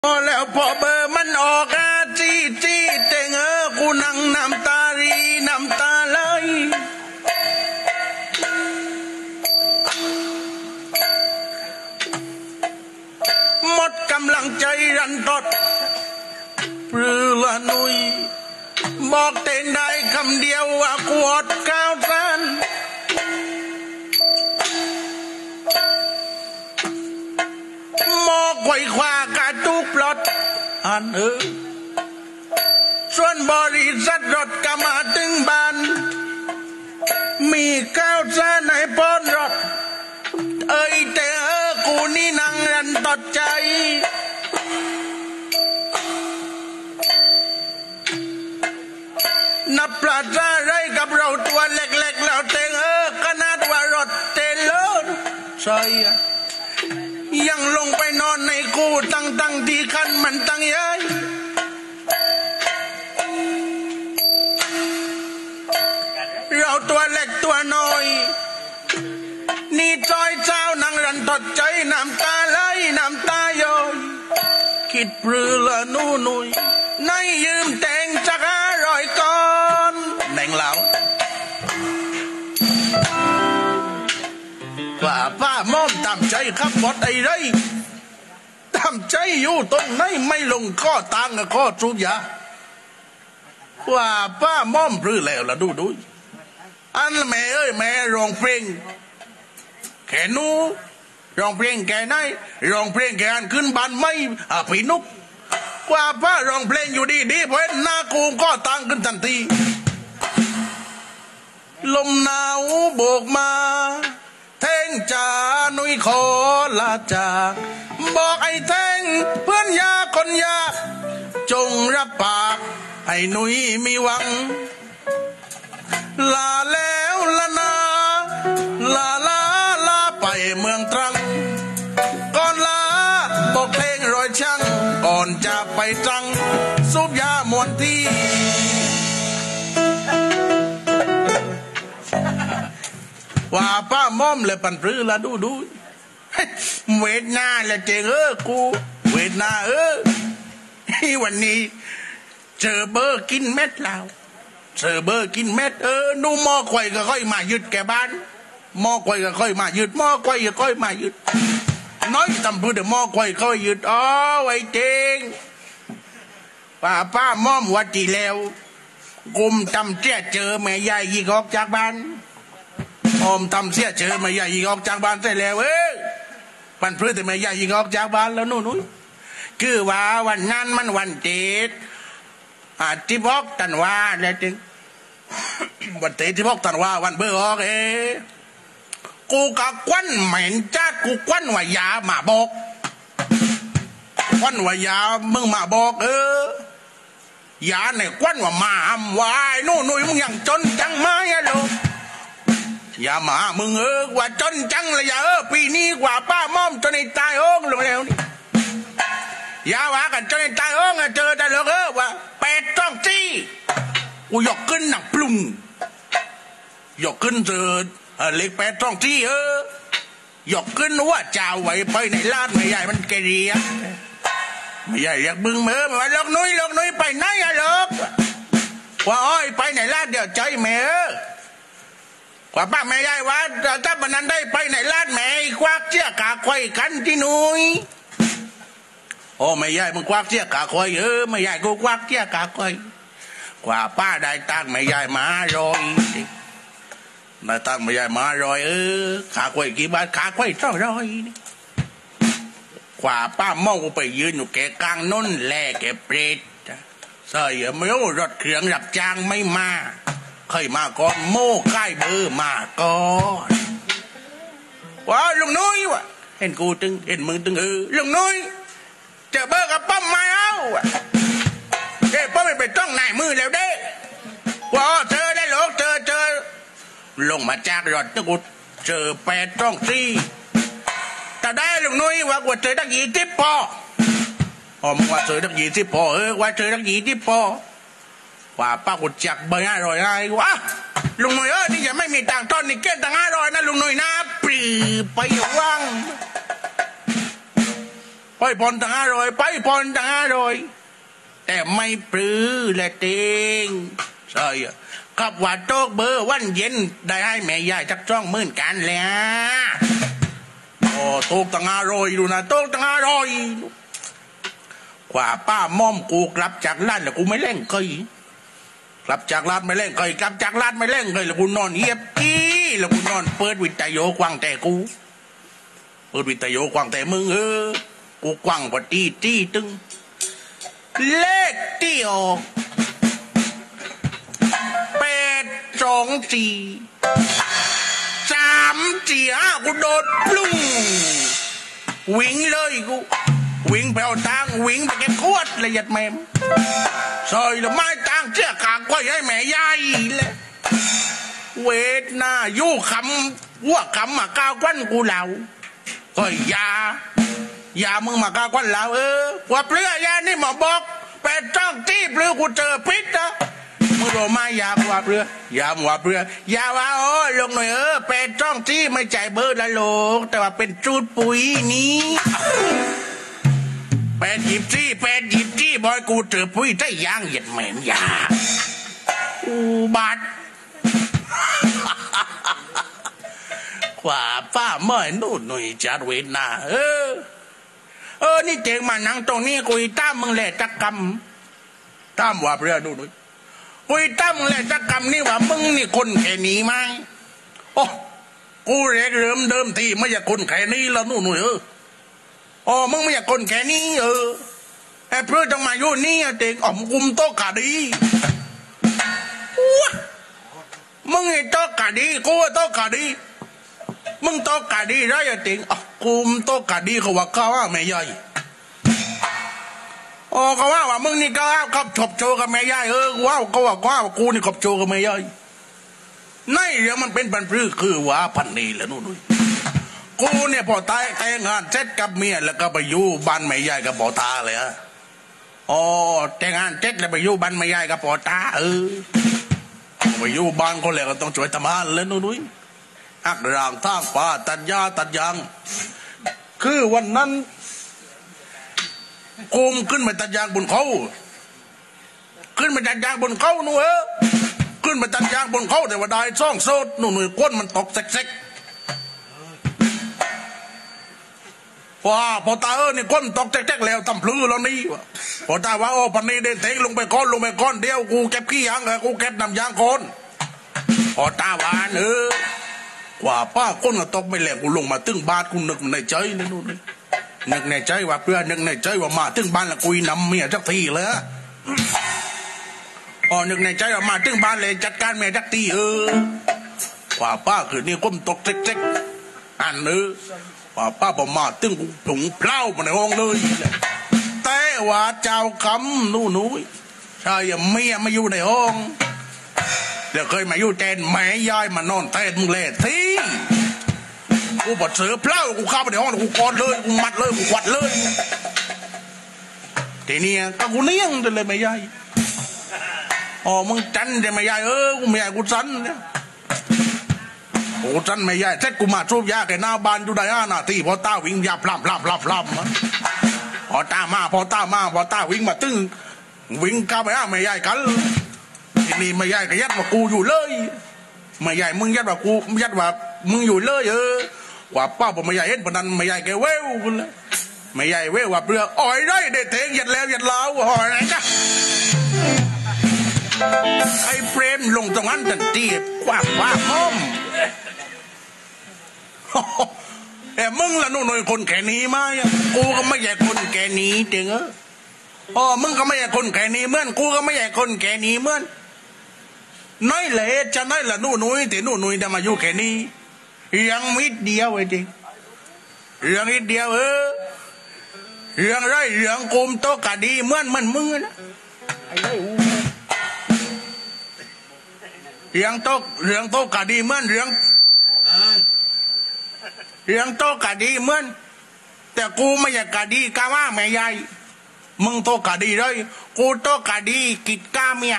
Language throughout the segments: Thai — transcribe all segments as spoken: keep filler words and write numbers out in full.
พอแล้วพอเบอร์มันออกอาจีจีเตงเออกูนั่งน้ำตารีน้ำตาไหลหมดกำลังใจรันตดปรือละนุยบอกเต้นได้คำเดียวว่ากวดก้าวสันมอกไขว่คว้ากระตุกปลดอันเออส่วนบริษัทรถกมาถึงบ้านมีก้าวซาในปอนรถเอ้ยแต่เออกูนี่นั่งรันตดใจนับปลาซาไรกับเราตัวเล็กๆเราเตงเออขนาดว่ารถเตลเลอร์ใช่ยังลงไปนอนในกูตั้งตั้งที่คันมันตั้งยัยเราตัวเล็กตัวน้อยนี่จอยเจ้านั่งรันตดใจน้ำตาไหลน้ำตาย้อยคิดปรือละนู่นุยในยืมแต่งจักรรอยก่อนแดงเหลาว่าป้าม่อมตามใจครับบอดไอ้ไรตามใจอยู่ตรงไหนไม่ลงข้อตังกับข้อจูบยาว่าป้าม่อมปรือแล้วละดูดูอันแม่เอ้ยแม่ร้องเพลงแค่นู้ร้องเพลงแค่ไหนร้องเพลงแค่อันขึ้นบ้านไม่อ่ะพี่นุกกว่าป้าร้องเพลงอยู่ดีดีเพราะหน้ากูก็ตังขึ้นทันทีลมหนาวโบกมาเท่งจ่าหนุ่ยขอลาจากบอกไอ้เท่งเพื่อนยาคนยาจงรับปากให้หนุ่ยมีหวังลาแล้วละนาลาลาลาไปเมืองตรังก่อนลาบอกเพลงรอยช่างก่อนจะไปตรังสูบยามวนที่ว่าป้าม่อมเลยปันปรือละดูดูเวทนาละเจงเออกูเวทนาเออวันนี้เจอเบอร์กินเม็ดแล้วเจอเบอร์กินเม็ดเออนูหม้อไข่ก็ค่อยมายึดแกบ้านหม้อไข่ก็ค่อยมายึดหม้อไข่ก็ค่อยมายึดน้อยทำเพื่อเดี๋ยวหม้อไข่ค่อยยึดอ๋อไว้เจงป้าป้าม่อมวัดจีแล้วกุมจำเจ้าเจอแม่ยายยิงออกจากบ้านอมทำเสียเจอแม่ยายยิงออกจากบ้านได้แล้วเอ้ยปันเพื่อแต่แม่ยายยิงออกจากบ้านแล้วนู่นนู่นคือว่าวันนั้นมันวันเจ็ดอาทิตย์บอกตันว่าแล้วจึงวันเจ็ดที่บอกตันว่าวันเบอร์ออกเอกูกะควันเหม็นจ้ากูควันว่ายามาบอกควันว่ายามึงมาบอกเออยาเนี่ยควันว่ามาอำวายนู่นนู่นมึงยังจนจังไหมอะลูกอย่ามามึงเออว่าจนจังเลยอย่าเออปีนี้กว่าป้าม่อมจนในตายโอ้งลงแล้วนี่อย่าว่ากันจนในตายโอ้งเจอแต่ลูกเออว่าแปดต้องจี้กูยกขึ้นหนักปลุงยกขึ้นเจอเล็กแปดต้องจี้เออยกขึ้นว่าเจ้าไว้ไปในลาดไม่ใหญ่มันเกลียไม่ใหญ่อยากบึงเมื่อมาลูกนุ้ยลูกนุ้ยไปไหนอะลูกว่าอ้อยไปในลาดเดี๋ยวใจแม่กว่าป้าแม่ยายว่าถ้าบันนั้นได้ไปไหนลาดแม่ควักเชี่ยกาควายกันที่นุ้ยโอ้แม่ยายมึงควักเชี่ยกาควายเออแม่ยายกูควักเชี่ยกาควายกว่าป้าได้ตังแม่ยายมารอยได้ตังแม่ยายมารอยเออขาควายกี่บาทขาควายเท่าไรกว่าป้าเมาไปยืนอยู่แกกลางน้นแลแกเปรตใส่ไม่รู้รถเครื่องรับจ้างไม่มาเคยมาก่อนโม่ใกล้เบอร์มาก่อนว้าลุงนุ้ยวะเห็นกูตึงเห็นมึงตึงเออลุงนุ้ยเจอเบอร์กับป้อมมาเอาเอ้ป้อมไม่ไปต้องนายมือแล้วเด้ว้าเจอได้หรอกเจอเจอลงมาจากรถนะกูเจอแปดต้องสี่แต่ได้ลุงนุ้ยว่ากูเจอตั้งยี่สิบปออ๋อมึงว่าเจอตั้งยี่สิบปอเออว่าเจอตั้งยี่สิบปอว่าป้ากุจักเบอร์ห้าร้อยไงวะลุงหน่อยเออนี่ยังไม่มีตังค์ต้นนี่เก็บตังค์ห้าร้อยนะลุงหน่อยนะปรีไปว่างไปปอนตั้งห้าร้อยไปปอนตั้งห้าร้อยแต่ไม่ปลื้อแหละเต็งใช่กับว่าโต๊ะเบอร์วันเย็นได้ให้แม่ยายจักจ้องหมื่นกันแล้วโอ้โต๊ะตั้งห้าร้อยดูนะโต๊ะตั้งห้าร้อยกว่าป้าม่อมกูกลับจากร้านแล้วกูไม่เล่นเคยกลับจากร้านไม่เล่นเคยกลับจากร้านไม่เล่นเคยแล้วกูนอนเฮียบกี้แล้วกูนอนเปิดวิทยุกวางแต่กูเปิดวิทยุกวางแต่มึงเออกูกวางกว่าตีตีตึงเลขที่ออกแปดสองสี่สามสี่ห้ากูโดดปลุ้งวิ่งเลยกูวิ่งไปเอาตังวิ่งไปเก็บขวดละเอียดแม่ซอยละไม้ตังเชื่อขางก้อยให้แม่ยายเลยเวทนายู่คำวัวคำมาก้าวกั้นกูเหล่าก็ยายามึงมาก้าวกั้นเหล่าเออว่าเปลือยยานี่มาบอกแปดจ้องที่เปลือกูเจอพิษนะมึงรู้ไหมยาว่าเปลือยาว่าเปลือยาว่าโอ้ลงหน่อยเออแปดจ้องที่ไม่ใจเบอร์ละโลกแต่ว่าเป็นจูดปุ๋ยนี้แปดหยิบจี้แปดหยิบจี้บอยกูเจอปุ้ยได้ย่างเหยียดเหม็นยาอูบาดกว่าป้าเมื่อนู่นหนุ่ยจัดเวทนาเออเออนี่เจ๋งมานั่งตรงนี้กุยตั้มมึงแหละจักกำตั้มว่าเพื่อดูหนุ่ยกุยตั้มมึงแหละจักกำนี่ว่ามึงนี่คนแค่นี้ไหมโอ้กูเรียกเริ่มเดิมทีไม่อยากคนแค่นี้แล้วนู่นหนุ่ยเอออ๋อมึงไม่อยากคนแค่นี้เออไอ้เพื่อต้องมาอยู่นี่เด็กอ๋อมกุมโต๊ะกะดีมึงไอ้โต๊ะกะดีกูโต๊ะกะดีมึงโต๊ะกะดีไรอะเด็กอ๋อกุมโต๊ะกะดีเขาว่าเขาว่าแม่ยายอ๋อเขาว่าว่ามึงนี่ก็ขับฉบโชกับแม่ยายเออว้าวเขาว่าว้าวกูนี่ขับโชกับแม่ยายนั่นเรื่องมันเป็นปัญหาคือว่าพันนี้แหละนู่นกูเนี่ยพอตายแต่งงานเสร็จกับเมียแล้วก็ไปอยู่บ้านแม่ยายกับพ่อตาเลยฮะอ๋อแต่งงานเสร็จแล้วไปอยู่บ้านแม่ยายกับพ่อตาเออไปอยู่บ้านคนแล้วก็ต้องช่วยทำงานเลยนุ้ยอักรางทางป่าตัดหญ้าตัดยางคือวันนั้นกูมขึ้นไปตัดยางบนเขาขึ้นไปตัดยางบนเขาหนูเออขึ้นไปตัดยางบนเขาแต่ว่าได้ซ่องโซดหนูหนูก้นมันตกเซ็กพอพอตาเออนี่ก้นตกแจ๊กๆแล้วทำพลื้อแล้วนี่วะพอตาว่าโอ้พันนี้เดินเทงลงไปก้อนลงไปก้อนเดียวกูเก็บขี้ยางเลยกูเก็บน้ำยางก้อนพอตาวานเออกว่าป้าก้นก็ตกไม่แหลกกูลงมาตึ้งบ้านกูนึกในใจเลยนู่นนึกในใจว่าเพื่อนนึกในใจว่ามาตึ้งบ้านละกุยนำเมียจักทีเลยอ๋อนึกในใจว่ามาตึ้งบ้านเลยจัดการเมียจักทีเออกว่าป้าคือนี่ก้มตกเจ๊กๆอันเออป้าป้าประมาตึงถุงเปล่ามาในห้องเลยแต่ว่าเจ้าคำนู่นนุ้ยใช่ยังเมียมาอยู่ในห้องเดี๋ยวเคยมาอยู่แทนแม่ยายมานอนแทนมึงเลยที่กูปวดเสือเปล่ากูเข้าไปในห้องกูกอดเลยกูมัดเลยกูกวัดเลยทีนี้ก็กูเลี้ยงเลยแม่ยายอ๋อมึงจันแต่แม่ยายเออกูแม่ยายกูจันเนี่ยโอ้จันไม่ใหญ่เซ็ตกูมาชูบยาแกหน้าบ้านอยู่ได้ห้านาทีพอตาวิ่งยาพลับพลับพลับพลับพอตามาพอตามาพอตาวิ่งมาตึ้งวิ่งเข้าไปห้าไม่ใหญ่กันทีนี้ไม่ใหญ่ก็ยัดว่ากูอยู่เลยไม่ใหญ่มึงยัดว่ากูยัดว่ามึงอยู่เลยเออว่าป้าผมไม่ใหญ่เห็นปนันไม่ใหญ่แกเว้วกันเลยไม่ใหญ่เว้วว่าเปลือกอ่อยได้เด็ดเทงยัดแล้วยัดเล้าอ่อยไหนจ้ะไอ้เปรมลงตรงนั้นทันทีกว่าว่าม้อมแต่มึงละนู่นหน่อยคนแค่นี้มากูก็ไม่ใช่คนแค่นี้เจ๋งเอออ๋อมึงก็ไม่ใช่คนแค่นี้เหมือนกูก็ไม่ใช่คนแค่นี้เหมือนน้อยเลยจะน้อยละนู่นหน่อยแต่นู่นหน่อยจะมาอยู่แค่นี้ยังมิดเดียวไอ้จริงเรื่องนิดเดียวเออเรื่องไรเรื่องกุมโตกะดีเหมือนมันมึงนะไอ้ไรอูเรื่องโตเรื่องโตกะดีเหมือนเรื่องเรื่องโตกะดีเหมือนแต่กูไม่อยากกะดีกะว่าแม่ยายมึงโตกะดีเลยกูโตกะดีกิดกาเมีย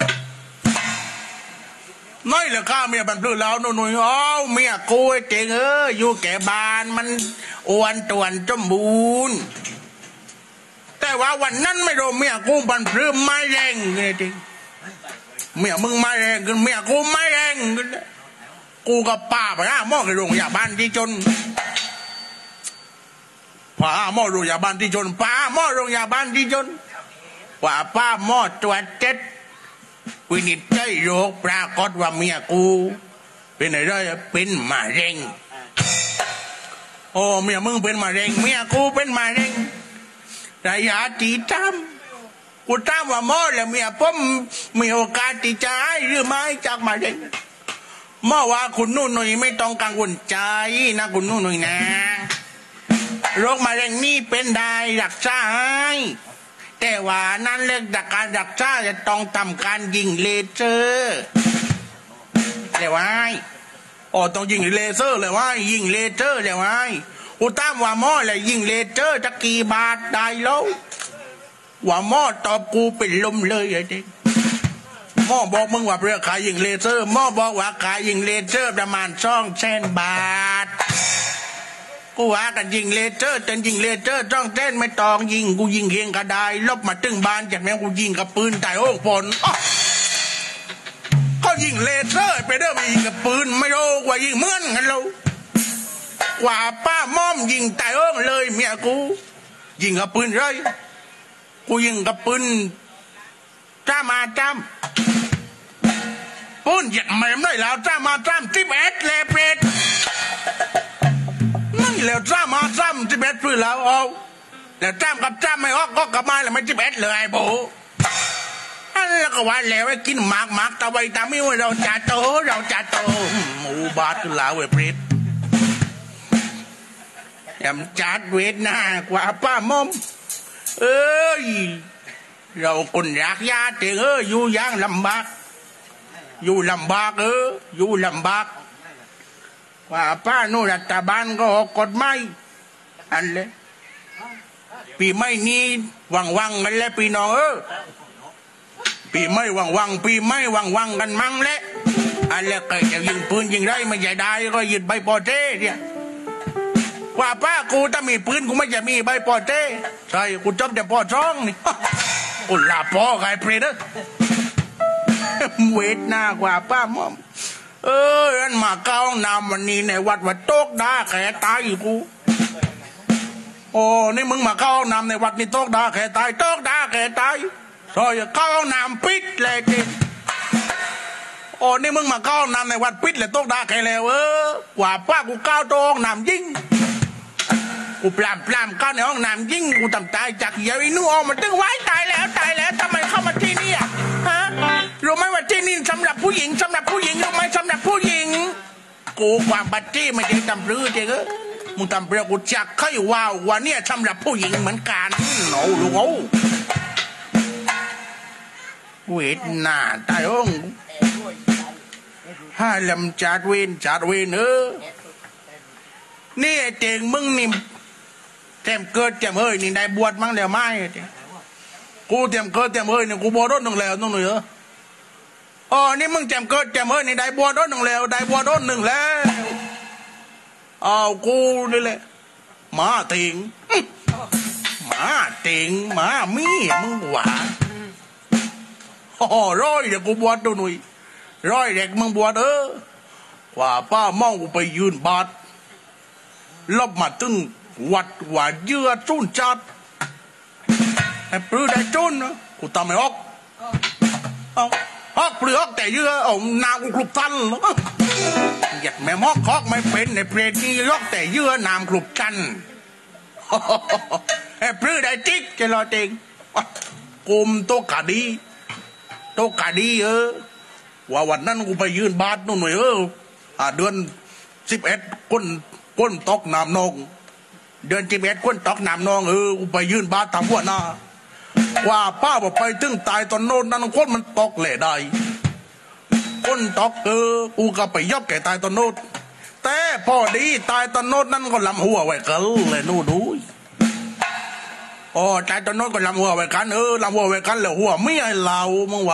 น้อยเหลือข้าเมียบันพลื้แล้วหนุ่ยอ๋อเมียกูเจ๋งเอออยู่แก่บ้านมันอ้วนตวนจมบูนแต่ว่าวันนั้นไม่รู้เมียกูบันพรื้มไม่แรงเลยจริงเมียมึงไม่แรงขึ้นเมียกูไม่แรงขึ้นกูกับป้าไปหาหม้อในโรงพยาบาลที่จนป้าหม้อโรงพยาบาลที่จนป้าหม้อโรงพยาบาลที่จนว่าป้าหม้อตัวเจ็ดวินิจฉัยโรคปรากฏว่าเมียกูเป็นอะไรเป็นมะเร็งโอ้เมียมึงเป็นมะเร็งเมียกูเป็นมะเร็งระยะที่ทำกูถามว่าหมอแล้วเมียผมมีโอกาสที่จะหายหรือไม่จากมะเร็งหมอว่าคุณนุ่นหนุ่ยไม่ต้องกังวลใจนะคุณนุ่นหนุ่ยนะโรคมะเร็งนี่เป็นได้รักษาให้แต่ว่านั้นเรื่องจากการรักษาจะต้องทำการยิงเลเซอร์เลยว่าอ๋อต้องยิงเลเซอร์เลยว่ายิงเลเซอร์เลยว่ากูถามว่าหมอเลยยิงเลเซอร์จะกี่บาทได้แล้วว่าหมอตอบกูเป็นลมเลยไอ้เด็กหมอบอกมึงว่าเพื่อขายยิงเลเซอร์หมอบอกว่าขายยิงเลเซอร์ประมาณสองแสนบาทกูว่ากันยิงเลเซอร์จนยิงเลเซอร์จ้องเต้นไม่ตองยิงกูยิงเฮงก็ได้ลบมาตึงบ้านจากนั้นกูยิงกับปืนแต่โอ้ฝนก็ยิงเลเซอร์ไปเด้อมายิงกับปืนไม่รู้ว่ายิงเหมือนกันเรากว่าป้าม่อมยิงแต่โอ้เลยเมียกูยิงกับปืนไรกูยิงกับปืนจ้ามาจ้ามปืนหยัดแม่ไม่แล้วจ้ามาจ้ามทิพเอ็ดเลเปรตนั่นแล้วจ้ามาจ้ามทิพเอ็ดปืนแล้วเอาแล้วจ้ามกับจ้ามไม่ออกก็กลับมาแล้วไม่ทิพเอ็ดเลยไอ้โบอันแล้วก็ว่าแล้วไอ้กินหมากหมากตะไวตาไม่ว่าเราจะโตเราจะโตหมูบาดคือลาวไอ้เปรตยำจัดเวทหน้ากว่าป้าม่อมเอ้ยเราคนรักญาติเอออยู่อย่างลำบากอยู่ลำบากเอออยู่ลำบากว่าป้าโนรัฐบาลก็ออกกฎหมายอันเลยปีไม่นี้วังวังกันแล้วปีน้องเออปีไม่วังวังปีไม่วังวังกันมั่งแหละอันแล้วก็จะยิงปืนยิงได้ไม่ใช่ได้ก็ยึดใบปอเต้เนี่ยว่าป้ากูถ้ามีปืนกูไม่จะมีใบปอเต้ใช่กูจบแต่ปอช่องนี่กูลาปอไงเพลเดอร์เวทหน้ากว่าป้ามอมเอออันมาเก้าน้ำวันนี้ในวัดวัดโต๊กด่าแขตายอยู่กูโอ้นี่มึงมาเก้าน้ำในวัดนี่โต๊กด่าแขตายโต๊กด่าแขตายซอยเก้าน้ำปิดเลยจริงโอ้นี่มึงมาเก้าน้ำในวัดปิดเลยโต๊กด่าแขแล้วเออกว่าป้ากูเก้าโต๊กน้ำยิงกูปลามปลามก้าวในห้องน้ำยิ่งกูทำตายจากเยาวินูออกมาตึงไว้ตายแล้วตายแล้วทำไมเข้ามาที่นี่อ่ะฮะรู้ไหมว่าที่นี่สำหรับผู้หญิงสำหรับผู้หญิงรู้ไหมสำหรับผู้หญิงกูความบัตรที่ไม่ได้ทำรื้อเจ๊ก็มึงทำเปล่ากูจักค่อยว้าววันนี้สำหรับผู้หญิงเหมือนกันโอ้ลูกโอ้เวทหน้าตายองห้าลำจัดเวนจัดเวนเออนี่ไอ้เจงมึงนี่เต็มเกิดเต็มเฮ้ยนี่ได้บวชมั้งเดี๋ยวไม่กูเต็มเกิดเต็มเฮ้ยนี่กูบวชรถหนึ่งแล้วน้องหนุ่ยเอออ๋อนี่มึงเต็มเกิดเต็มเฮ้ยนี่ได้บวชรถหนึ่งแล้วได้บวชรถหนึ่งแล้วอ้าวกูนี่แหละหมาติงหมาติงหมามีมึงหวานอ๋อร้อยเดี๋ยวกูบวชดูหนุ่ยร้อยเด็กมึงบวชเออกว่าป้ามองกูไปยืนบาดลบมาตึงวัดว่าเยื่อจุนจัดไอ้ปลื้ได้จุนนะกูทำไม่ออกเอาออกปลื้ออกแต่เยื่อเอานามกูกลุบทันอยากแม่มอกคอกไม่เป็นในเปรตนี่ยกแต่เยื่อนามกลุบทันไอ้ปลื้ได้จิกจะรอเองกลมโตกาดีโตกาดีเออว่าวันนั้นกูไปยืนบาดนู่นหน่อยเออเดือนสิบเอ็ดคนก้นตกน้ำนองเดินจีเอ็ดก้นตกน้ำนองเออกูไปยื่นบาตทำหัวหน้าว่าป้าบอกไปถึงตายตอนโน้นนั่นก้นมันตกแหล่ได้ก้นตกเออกูก็ไปยอบแก่ตายตอนโน้นแต่พอดีตายตอนโน้นนั่นก็ลำหัวไว้กันเลยนู่นดูอ๋อตายตอนโน้นก็ลำหัวไว้กันเออลำหัวไว้กันแล้วหัวไม่ให้เรามึงวะ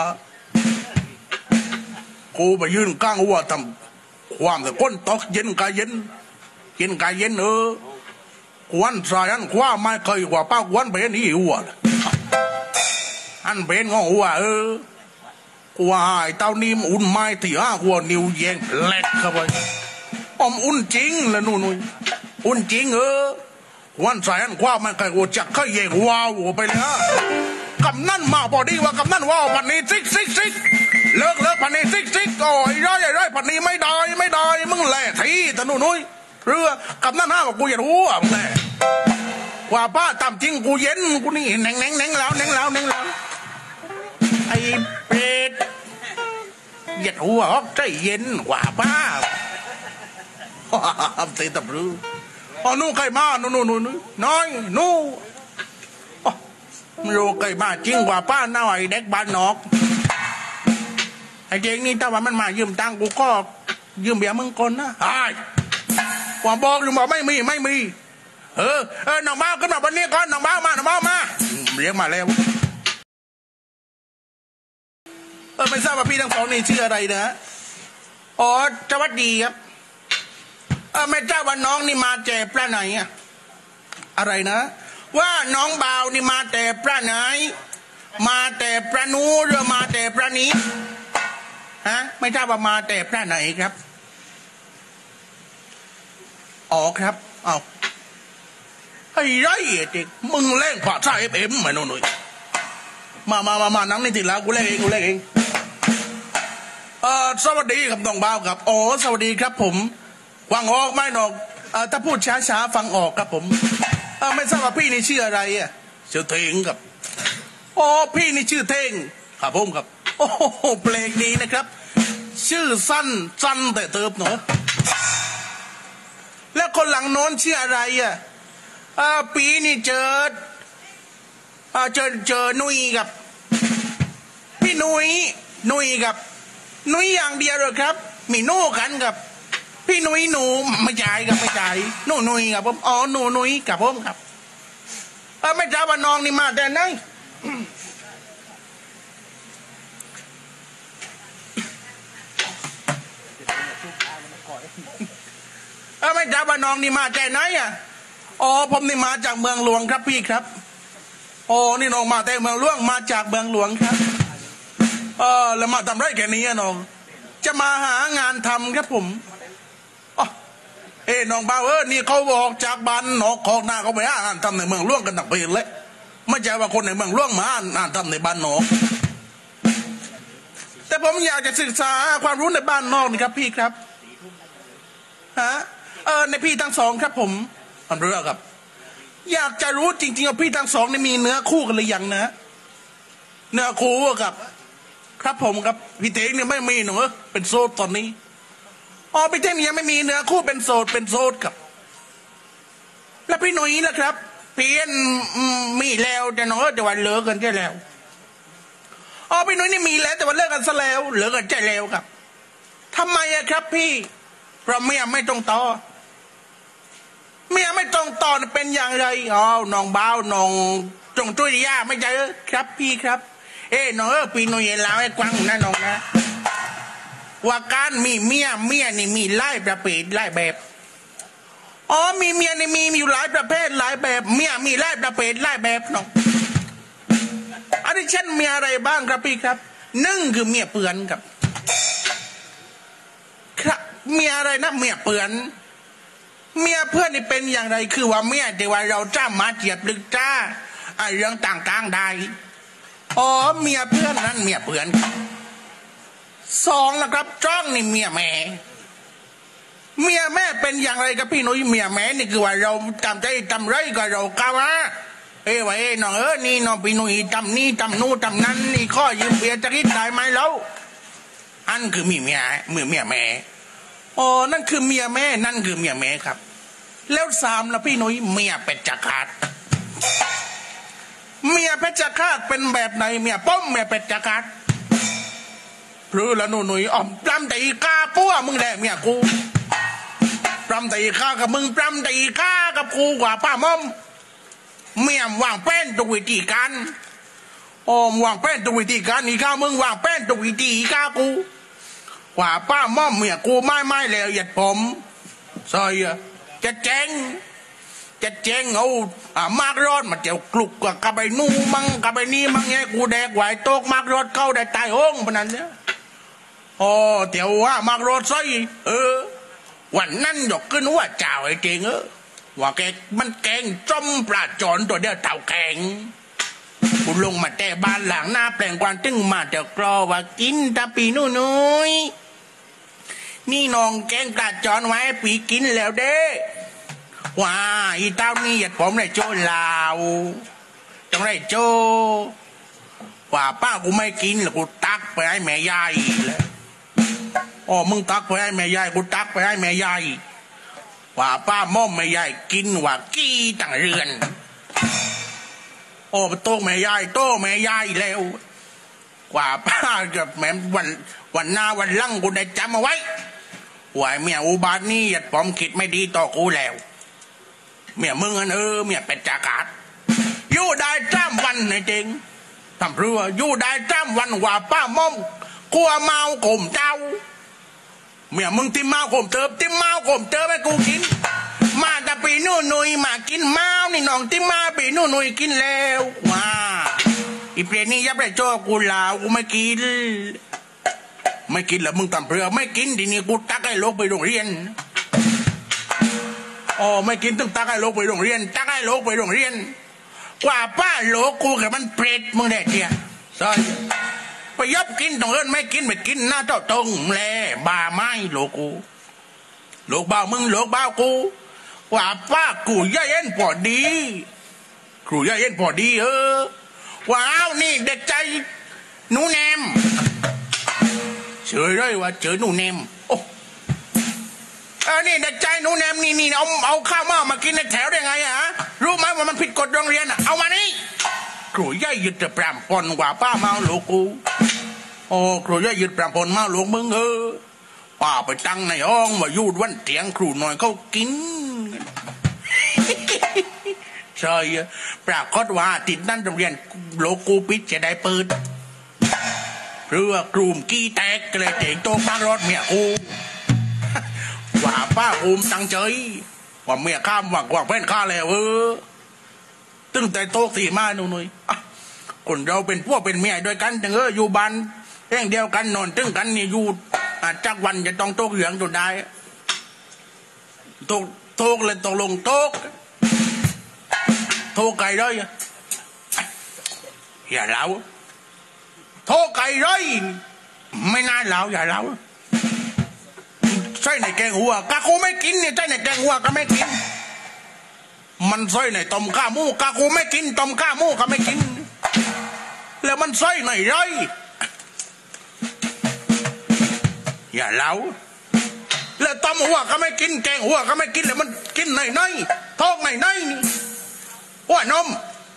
กูไปยื่นก้างหัวทำความแต่ก้นตกเย็นกายเย็นเย็นกายเย็นเออกวนสายอันคว้าไม่เคยกว่าป้ากวนเป็นนี่หัวอันเป็นงอหัวเออกว่าไอ้เต้านิ่มอุ่นไม้ที่ห้าหัวนิ้วแยงแหลกเข้าไปอมอุ่นจริงละนู่นนู่นอุ่นจริงเออวันสายอันคว้าไม่เคยกว่าจักก็แยงว้าวไปเลยกำนั่นมาพอดีว่ากำนั่นว้าวพันนี้ซิกซิกซิกเลิกเลิกพันนี้ซิกซิกโอ้ยร้อยร้อยพันนี้ไม่ได้ไม่ได้มึงแหล่ทีแต่นู่นนู่นเรือกำนั่นห้าบอกกูอย่ารู้อ่ะมึงแหล่ว่าป้าตามจริงกูเย็นกูนี่แหน่งแหน่งแหน่งแล้วแหน่งแล้วแหน่งแล้วไอ้เป็ดเหยียดหัวออกใจเย็นกว่าป้าเตะตับรู้อ๋อนู่นใครมานู่นนู่นนู่นน้อยนู่นไม่รู้ใครมาจริงกว่าป้าหน้าไอ้เด็กบ้านนอกไอ้เจ๊งนี่ถ้าว่ามันมายืมตังกูก็ยืมเบียร์มึงคนนะไอ้ว่าบอกอยู่บอกไม่มีไม่มีเออเออน้องบ้าขึ้นมาวันนี้ก่อนน้องบ้ามาน้องบ้ามาเรียกมาแล้วเออไม่ทราบว่าพี่ทั้งสองนี่ชื่ออะไรนะอ๋อสวัสดีครับเออไม่ทราบว่าน้องนี่มาแต่พระไหนอะอะไรนะว่าน้องบ่าวนี่มาแต่พระไหนมาแต่พระนูหรือมาแต่พระนี้ฮะไม่ทราบว่ามาแต่พระไหนครับอ๋อครับเอาไอ้ไรเด็กมึงเล่นขวาซ่าเอฟเอ็มมาหน่อยมามามามานั่งนี่ทีแล้วกูเล่นเองกูเล่นเองเออสวัสดีครับน้องบ่าวครับอ๋อสวัสดีครับผมฟังออกไหมน้องเออถ้าพูดช้าๆฟังออกครับผมเออไม่ทราบว่าพี่นี่ชื่ออะไรอ่ะชื่อเทงครับอ๋อพี่นี่ชื่อเทงครับผมครับโอ้โหเพลงนี้นะครับชื่อสั้นสั้นแต่เติบเนาะแล้วคนหลังโน้นชื่ออะไรอ่ะอ่าปีนี่เจออ่าเจอเจอนุยกับพี่นุยนุยกับนุยอย่างเดียวเลยครับมีโน่กันกับพี่นุยหนูไม่จ่ายกับไม่จ่ายหนูนุยกับผมอ๋อหนูนุยกับผมครับเออไม่ทราบว่าน้องนี่มาแต่ไหนเออไม่ทราบว่าน้องนี่มาแต่ไหนอ่ะอ๋อผมนี่มาจากเมืองหลวงครับพี่ครับโอ้นี่น้องมาแต่เมืองหลวงมาจากเมืองหลวงครับเออแล้วมาทำไรแค่นี้น้องจะมาหางานทำครับผมอ๋อเอ้น้องบ่าวเออนี่เขาบอกจากบ้านนอกของหน้าเขาไปหางานทำในเมืองหลวงกันหนักไปเลยไม่ใช่ว่าคนในเมืองหลวงมาหางานทำในบ้านนอกแต่ผมอยากจะศึกษาความรู้ในบ้านนอกนี่ครับพี่ครับฮะเออในพี่ทั้งสองครับผมมันเรื่องครับอยากจะรู้จริงๆว่าพี่ทั้งสองนี่มีเนื้อคู่กันหรือยังนะเนื้อคู่กับครับผมครับพี่เทงเนี่ยไม่มีหนูเป็นโสดตอนนี้อ๋อพี่เทงยังไม่มีเนื้อคู่เป็นโสดเป็นโสดครับแล้วพี่หนุ่ยล่ะครับพี่เอ็นมีแล้วแต่หนูแต่วันเลิกกันใช่แล้วอ๋อพี่หนุ่ยนี่มีแล้วแต่วันเลิกกันซะแล้วเลิกกันใช่แล้วครับทำไมอะครับพี่เพราะเมียไม่ตรงต่อเมียไม่ตรงต่อเป็นอย่างไรอ๋อน้องบ่าวน้องจงจุ้ยย่าไม่ใช่ครับพี่ครับเอ้น้องเออปีนุ่ยเล่าให้กว้างนะน้องนะว่าการมีเมียเมียนี่มีหลายประเภทหลายแบบอ๋อมีเมียนี่มีอยู่หลายประเภทหลายแบบเมียมีหลายประเภทหลายแบบน้องอันนี้เช่นเมียอะไรบ้างครับพี่ครับหนึ่งคือเมียเปื่อนครับครับเมียอะไรนะเมียเปื่อนเมียเพื่อนนี่เป็นอย่างไรคือว่าเมียแต่ว่าเราจ้ามาเจียบลึกจ้าไอเรื่องต่างๆได้อ๋อเมียเพื่อนนั้นเมียเพื่อนสองนะครับจ้องนี่เมียแม่เมียแม่เป็นอย่างไรกับพี่นุ้ยเมียแม่นี่คือว่าเราทำใจทำไรก็เราก้าวมาเอ้ไว้น้องเออนี่น้องพี่นุ้ยทำนี่ทำนู่นทำนั้นนี่ข้อยืมเบียร์จะคิดได้ไหมแล้วอันคือมีเมียเมียเมียแม่อ๋อนั่นคือเมียแม่นั่นคือเมียแม่ครับแล้วสามแล้วพี่นุ้ยเมียเป็ดจักราดเมียเป็ดจักราดเป็นแบบไหนเมียป้อมเมียเป็ดจักราดหรือละหนุ่ยหนุ่ยอ่อมปล้ำตีกาปั้วมึงแหละเมียกูปล้ำตีกากับมึงปล้ำตีกากับกูกว่าป้าม่อมเมียวางแป้นตุวิธีการอ๋อวางแป้นตุวิธีการนี่ข้ามึงวางแป้นตุวิธีกากูกว่าป้าม่อมเมียกูไม่ไม่แล้วหยัดผมซอยจะแจ้งจะเจ๊งเอาอ่ามากรอดมาเจียวกลุกกับกระใบนูมังกระใบนี้มังเงี้ยกูแดกไหวโตกมากรอดเข้าได้ตายห้องพนันเนี่ยอ๋อเดี๋ยวว่ามากรอดซะเออวันนั้นยกขึ้นว่าเจ้าไอ้เจงเออว่าแกมันแกงจมปลาจอนตัวเดียวเต่าแข็งกูลงมาแต่บ้านหลังหน้าแปลงกวางตึงมาเดี๋ยวกรอว่ากินตาปีนู่นนุ้ยนี่น้องแกงปลาจอนไว้ปีกินแล้วเด้ว้าอีเต้านี่หยัดผมเลยโจ้ลาวจังไรโจ้ว่าป้ากูไม่กินแล้วกูตักไปให้แม่ยายเลยอ๋อมึงตักไปให้แม่ยายกูตักไปให้แม่ยายว่าป้าม่อมแม่ยายกินว่ากี้ต่างเรือนโอ้โต๊ะแม่ยายโต๊ะแม่ยายแล้วกว่าป้ากับแม่วันวันหน้าวันลั่งกูได้จำเอาไว้ว่าเมียอุบาทนี่หยัดผมคิดไม่ดีต่อกูแล้วเมียมึงอันเออเมียเป็ดจากาดอยู่ได้จ้ามวันในจริงทำเรืออยู่ได้จ้ามวันว่าป้าม่อมกลัวเมาข่มเจ้าเมียมึงที่เมาข่มเติบที่เมาข่มเติบให้กูกินมาแต่ปีนู่นนุยมากินเมานี่น้องที่มาปีนู่นนุยกินแล้วว้าอีเปรนี่ยับได้โจ้กูลาวกูไม่กินไม่กินแล้วมึงทำเรือไม่กินทีนี้กูตักให้ลูกไปโรงเรียนอ๋อไม่กินต้องตักให้ลูกไปโรงเรียนตักให้ลูกไปโรงเรียนกว่าป้าโลกกูกับมันเปรตมึงได้เจียใช่ไปยับกินตรงเอิญไม่กินไม่กินหน้าเจ้าตรงแลบาไม้โลกูโลกบ้ามึงโลกบ้ากูกว่าป้ากูย่าเย็นพอดีกูย่าเย็นพอดีเออว้าวนี่เด็กใจหนูแนมเฉยเลยว่าเจอหนูแนมโอ้เออนี่เด็กใจหนูแนมนี่นี่เอาเอาข้าวเม่ามากินในแถวได้ไงอะรู้ไหมว่ามันผิดกฎโรงเรียนอะเอามานี่ครูย่าหยุดจะปรามปนกว่าป้าเมาหลวกูโอ้ครูย่าหยุดปรามปนเมาหลวงมึงเออป้าไปตั้งในห้องมายูดวันเตียงครูหน่อยเขากินใช่ปรากฏว่าติดนั่นโรงเรียนโลกูปิดจะได้เปิดเรือกลุ่มกี้แตกเลยเจ๋งโตมารถเมียกูว่าป้าอุ้มตั้งใจว่าเมียข้ามว่ากว่าเพื่อนข้าแล้วเออตึ้งแต่โต๊ะสี่มาหนุ่ยคนเราเป็นพวกเป็นเมียด้วยกันจังเอออยู่บ้านแห่งเดียวกันนอนตึ้งกันนี่อยู่จักวันจะต้องโต๊ะเหลืองจนได้โต๊ะโต๊ะเลยตกลงโต๊ะโต๊ะไก่เลยอย่าเล่าโต๊ะไก่เลยไม่น่าเล่าอย่าเล่าใส่ในแกงหัวกะกูไม่กินเนี่ยใส่ในแกงหัวก็ไม่กินมันใส่ในต้มข้ามูกะกูไม่กินต้มข้ามูก็ไม่กินแล้วมันใส่ในไรอย่าเล่าแล้วต้มหัวก็ไม่กินแกงหัวก็ไม่กินแล้วมันกินในในท้องในในหัวนม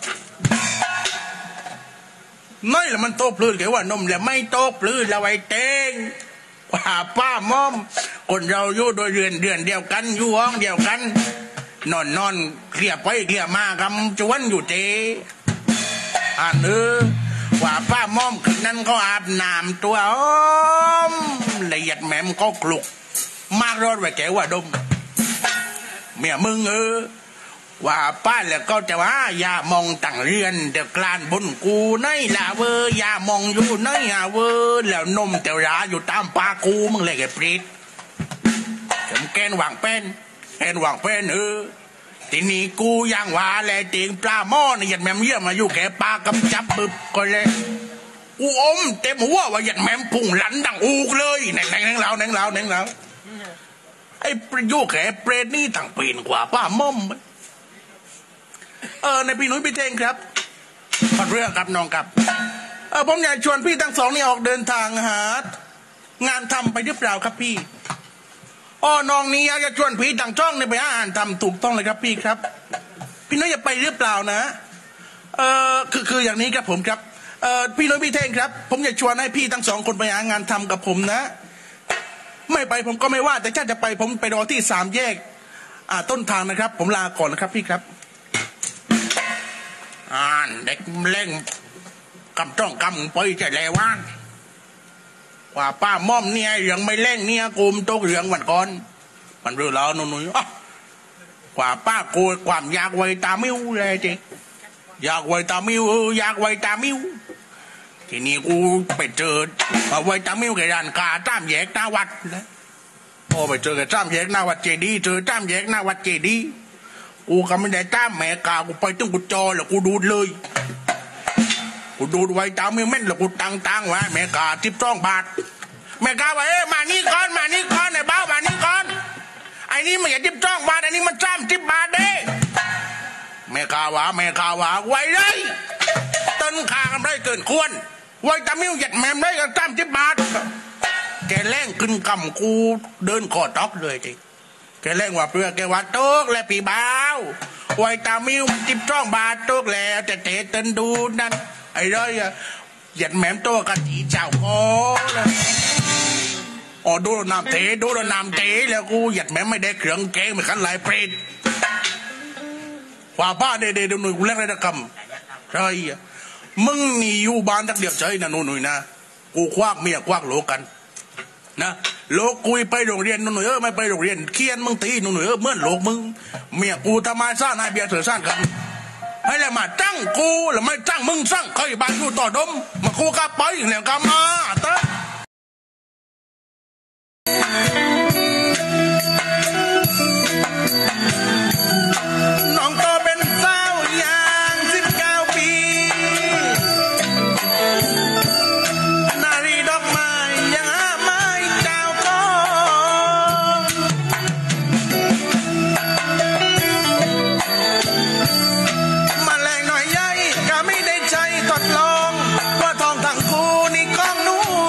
ไม่แล้วมันโตปลื้นแกว่านมแล้วไม่โตปลื้นแล้วไอ้เต้งว่าป้าม่อมคนเราอยู่โดยเรือนเดือนเดียวกันอยู่ห้องเดียวกันนอนนอนเคลียไปเคลียมากำจวนอยู่เจอ่านเออว่าป้าม่อมคืนนั้นเขาอาบน้ำตัวอ้อมละเอียดแหม่มก็กลุกมากรอดไว้แกว่าดมเมียมึงเออว่าป้าแล้วก็จะว่าอย่ามองต่างเรือนเดี๋ยวกลานบนกูไนล่ะเวออย่ามองอยู่ไนอ่ะเวอแล้วนมเต่าราอยู่ตามปากูมึงเลยแกปริดจำแกนวางเป็นแกนวางเป็นเออทีนี้กูยังว่าแลเตียงปลาหม้อนี่ยันแม่มเยี่ยมาอยู่แกปลากำจับบึบก็เลยอูอมเต็มหัวว่ายันแม่มพุ่งหลันดังอูกเลยแหน่งแหน่งเราแหน่งเราแหน่งเราไอ้ประโยคแกเปรตนี่ต่างปีนกว่าป้าม่อมเออในพี่นุ้ยพี่เท่งครับขอเรื่องกับน้องกับเออผมอยากชวนพี่ทั้งสองนี่ออกเดินทางหางานทำไปหรือเปล่าครับพี่อ๋อน้องนี้อยากจะชวนพี่ต่างช่องในไปหาอ่านทำถูกต้องเลยครับพี่ครับพี่นุ้ยจะไปหรือเปล่านะเออคือคืออย่างนี้ครับผมครับเออพี่นุ้ยพี่เท่งครับผมอยากชวนให้พี่ทั้งสองคนไปหางานทำกับผมนะไม่ไปผมก็ไม่ว่าแต่ถ้าจะไปผมไปรอที่สามแยกอ่าต้นทางนะครับผมลาก่อนนะครับพี่ครับอ่านเด็กเล่งกำจ้องกำไปจะแล้วว่าว่าป้าม่อมเนี่ยยังไม่เล่งเนี่ยกูมโต๊ะเหลืองวันก่อนมันเรื่องแล้วนุ่นๆอ๋อกว่าป้าโกยความอยากไวตามิ้วเลยจีอยากไวตามิ้วเอออยากไวตามิ้วทีนี้กูไปเจอไวตามิ้วกับร้านกาจ้ามแยกหน้าวัดนะพอไปเจอกับจ้ามแยกหน้าวัดเจดีเจอจ้ามแยกหน้าวัดเจดีกูก็ไม่ได้จ้ามแม่กากูไปตึ้งกูจอแล้วกูดูดเลยกูดูดไวตามิ้วแม่นแล้วกูตังตังไว้แม่กาทิปต้องบาทแม่กาว่าเอ๊ะมานี่ก่อนมานี่ก่อนไอ้บ้ามานี่ก่อนไอ้นี่มันอย่าทิปต้องบาทไอ้นี่มันจ้ามทิปบาทเด้แม่กาว่าแม่กาว่าไว้เลยต้นขากันได้เกินควรไว้ตามิ้วหยัดแมมได้กันจ้ามทิปบาทแกแรงขึ้นกำกูเดินคอตอกเลยจีแกแรงว่าเพื่อแกว่าโต๊กและปีบ้าวไว้ตามิ้วทิปต้องบาทโต๊กแล้วแต่เตะเต้นดูนั่นไอ้เลยอะหยัดแมมโต๊กกะจีเจ้าโก้เลยอ๋อดูน้ำเตะดูน้ำเตะแล้วกูหยัดแมมไม่ได้เครื่องแกงเหมือนกันหลายเปรตว่าป้าเด็ดๆหนุ่ยกูเล่นอะไรตะกำใช่มึงนี่อยู่บ้านตักเดียวเฉยนะหนุ่ยนะกูควักเมียควักโลกันนะโลกกุยไปโรงเรียนหนุ่ยเออไม่ไปโรงเรียนเคียนมึงตีหนุ่ยเออเมื่อโลกมึงเมียกูทำไมสร้างนายเบียร์เถื่อสร้างกันให้เลยมาจ้างกูหรือไม่จ้างมึงสร้างใครบ้านกูต่อดมมากูก็ไปแล้วก็มาเต้น้องโตเป็นสาวอย่างสิบเก้าปีนารีดอกไม้ยังหาไม้เจ้าของมาแรงหน่อยใหญ่ก็ไม่ได้ใจทดลองว่าทองทั้งคู่นี่ของหนู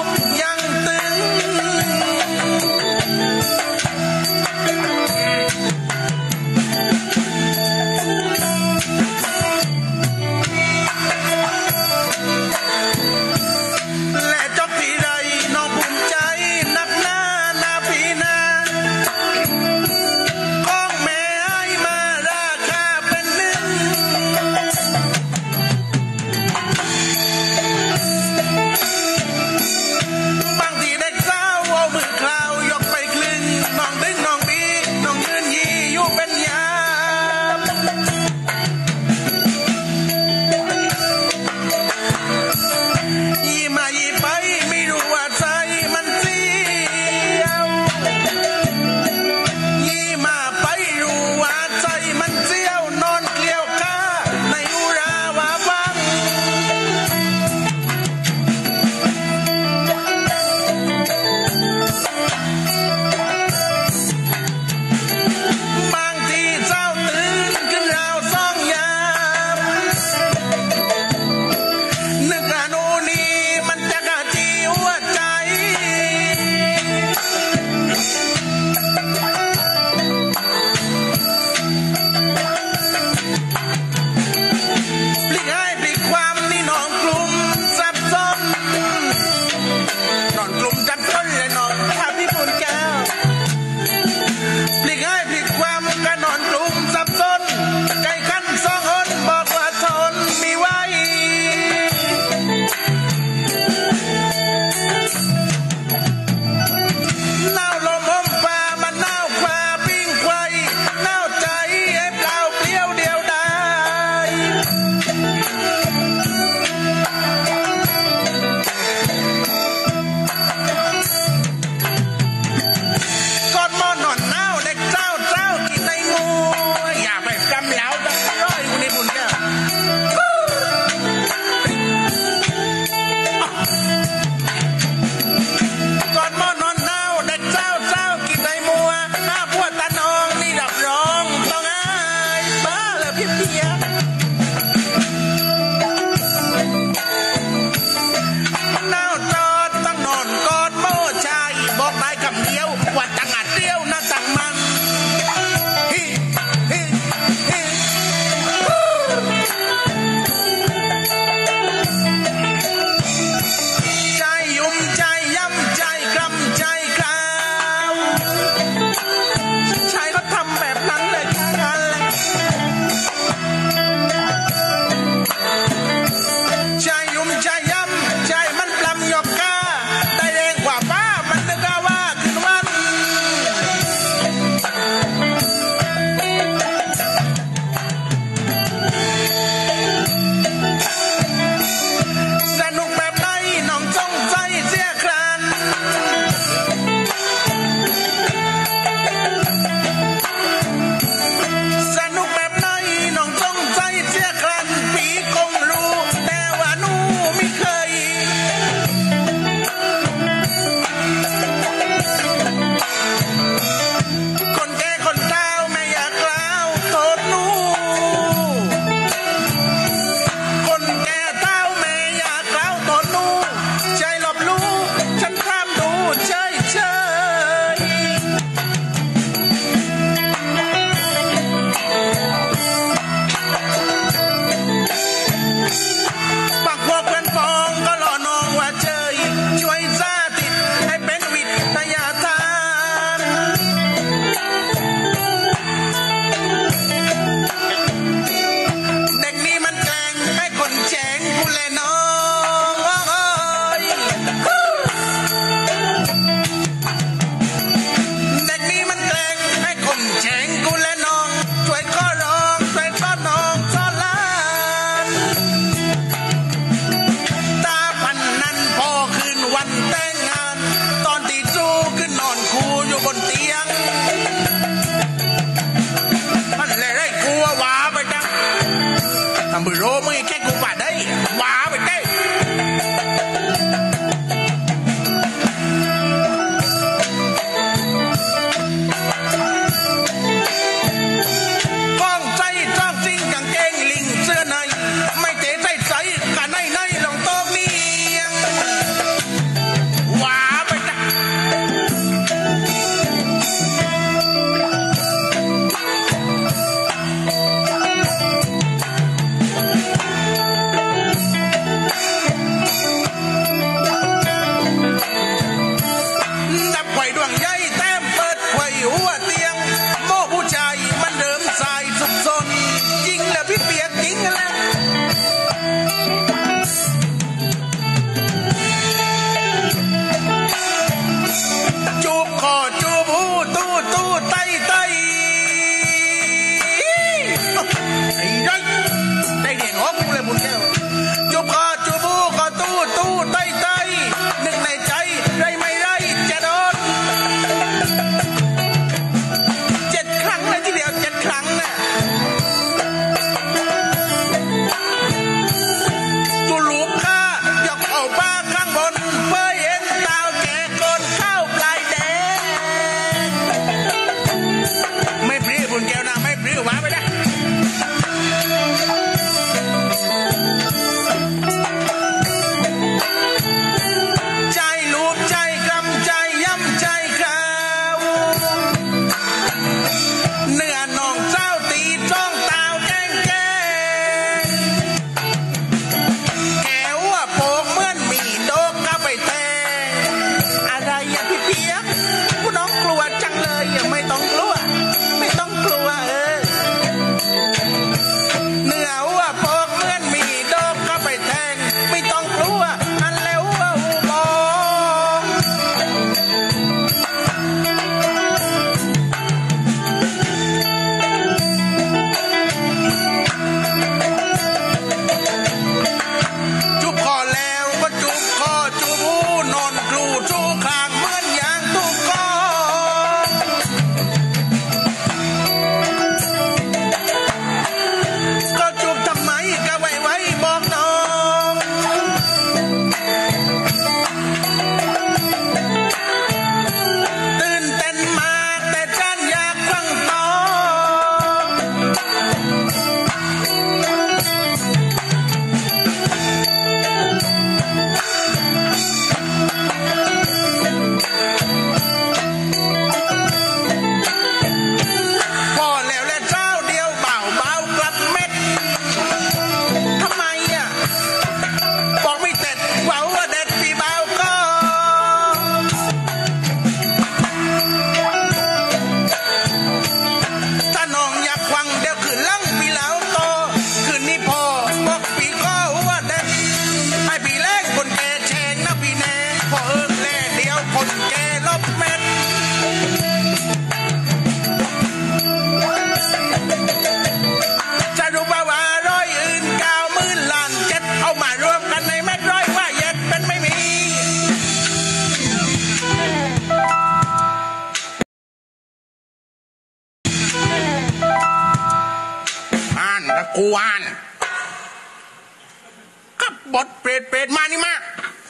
ดเปรตเปรตมานี่มาก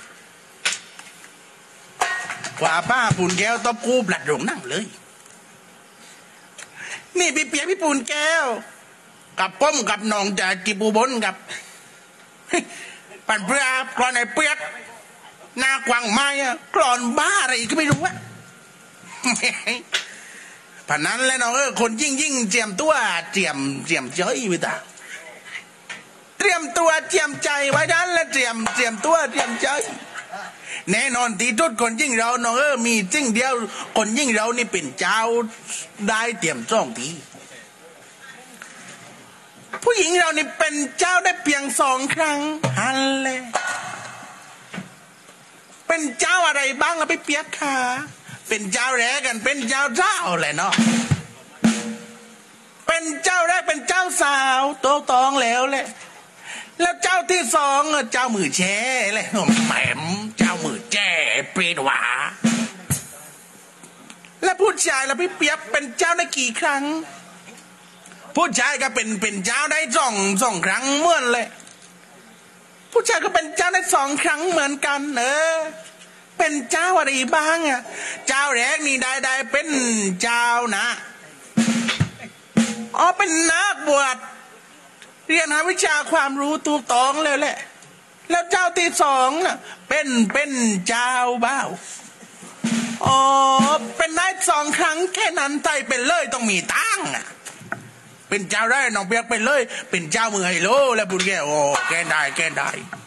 ว่าป้าปูนแก้วตบกูบลัดหลงนั่งเลยนี่พี่เปียพี่ปูนแก้วกับป้อมกับน้องจากกิบูบนกับปั่นเปลือกกรอนไอ้เปียกหน้ากวางไม้กรอนบ้าอะไรก็ไม่รู้อะผ่านนั้นแล้วน้องเออคนยิ่งยิ่งเจียมตัวเจียมเจียมเจ้ยไปตาเตรียมตัวเจียมใจไว้นั้นแล้วเตรียมเตรียมตัวเตรียมใจแน่นอนที่ทุกคนยิ่งเราน้องเออมีจริงเดียวคนยิ่งเรานี่เป็นเจ้าได้เตรียมจ้องทีผู้หญิงเรานี่เป็นเจ้าได้เพียงสองครั้งฮันเลยเป็นเจ้าอะไรบ้างล่ะพี่เปียกค่ะเป็นเจ้าแรกกันเป็นเจ้าเจ้าแหละเนาะเป็นเจ้าแรกเป็นเจ้าสาวโตตองแล้วแหละแล้วเจ้าที่สองเจ้ามือแช่เลยแหมเจ้ามือแช่เปรตหวาแล้วผู้ชายล่ะพี่เปียกเป็นเจ้าได้กี่ครั้งผู้ชายก็เป็นเป็นเจ้าได้สองสองครั้งเหมือนเลยผู้ชายก็เป็นเจ้าได้สองครั้งเหมือนกันเออเป็นเจ้าอะไรบ้างอ่ะเจ้าแรกนี่ได้ได้เป็นเจ้านะอ๋อเป็นนักบวชเรียนหาวิชาความรู้ถูกต้องเลยแหละแล้วเจ้าที่สองน่ะเป็นเป็นเจ้าบ้าวอ๋อเป็นได้สองครั้งแค่นั้นใจเป็นเลยต้องมีตั้งอ่ะเป็นเจ้าได้น้องเปียกเป็นเลยเป็นเจ้ามือไฮโลแล้วบุญแกโอ้แกได้แกได้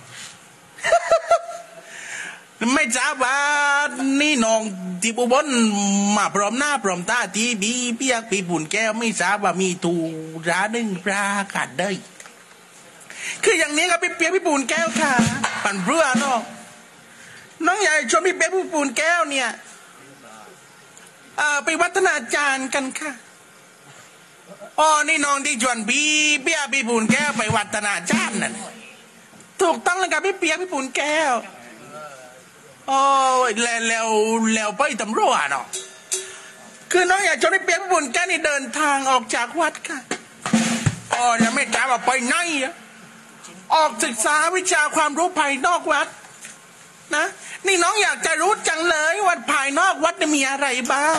ไม่ทราบว่านี่น้องที่บุบลมาพร้อมหน้าพร้อมตาที่บีเปียกปีบุญแก้วไม่ทราบว่ามีตูร้านหนึ่งปลากัดได้คืออย่างนี้ครับพี่เปียกพี่บุญแก้วค่ะปั่นเรือเนาะน้องใหญ่ชวนพี่เปียกพี่บุญแก้วเนี่ยเอ่อไปวัฒนาจารย์กันค่ะอ๋อนี่น้องที่ชวนพี่เปียกพี่บุญแก้วไปวัฒนาจารย์นั่นถูกต้องเลยครับพี่เปียกพี่บุญแก้วโอ้แล้วแล้วแล้วไปตำรวจเนาะคือน้องอยากชวนพี่เปียกพี่บุญแก้วนี่เดินทางออกจากวัดค่ะอ๋อแล้วไม่ถามว่าไปไหนอะออกศึกษาวิชาความรู้ภายนอกวัดนะนี่น้องอยากจะรู้จังเลยว่าภายนอกวัดมีอะไรบ้าง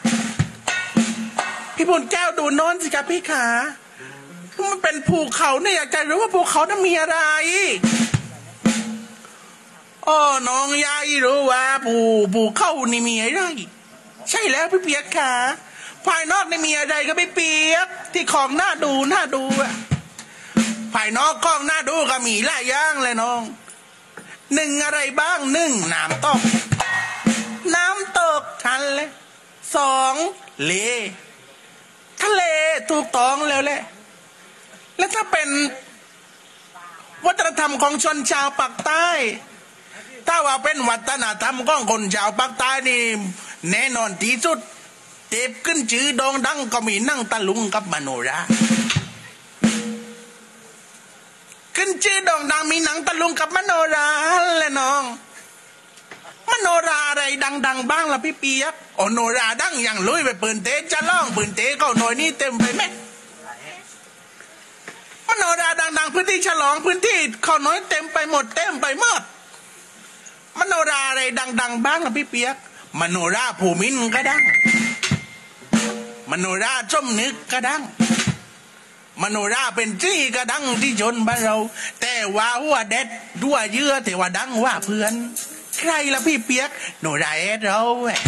พี่บุญแก้วดูโน้นสิครับพี่ขามันเป็นภูเขาเนี่ยอยากจะรู้ว่าภูเขานั้นมีอะไรอ๋อน้องยายรู้ว่าภูภูเขานี่มีอะไรใช่แล้วพี่เปียกขาภายนอกนี่มีอะไรก็พี่เปียกที่ของน่าดูน่าดูอะภายนอกกล้องหน้าดูก็มีหลายอย่างเลยน้องหนึ่งอะไรบ้างหนึ่งน้ำตกน้ำตกทันเลยสองเลทะเลถูกต้องแล้วแหละแล้วถ้าเป็นวัฒนธรรมของชนชาวปากใต้ถ้าว่าเป็นวัฒนธรรมของคนชาวปากใต้นี่แน่นอนที่สุดเต็บขึ้นชื่อโด่งดังก็มีนั่งตะลุงกับมโนราขึ้นชื่อโด่งดังมีหนังตะลุงกับมโนราเลยน้องมโนราอะไรดังๆบ้างล่ะพี่เปียกโอโนราดังอย่างลุยไปปืนเตะจะล่องปืนเตะก็หน่อยนี่เต็มไปไหมมโนราดังๆพื้นที่ฉลองพื้นที่เขาน้อยเต็มไปหมดเต็มไปหมดมโนราอะไรดังๆบ้างล่ะพี่เปียกมโนราภูมินก็ดังมโนราจ้มนึกก็ดังมโนราเป็นจี้ก็ดังที่ชนบ้านเราแต่ว่าหัวเด็ดดัวเยื่อแต่ว่าดังว่าเพื่อนใครละพี่เปียกโนราเอ็ดเราเว้ย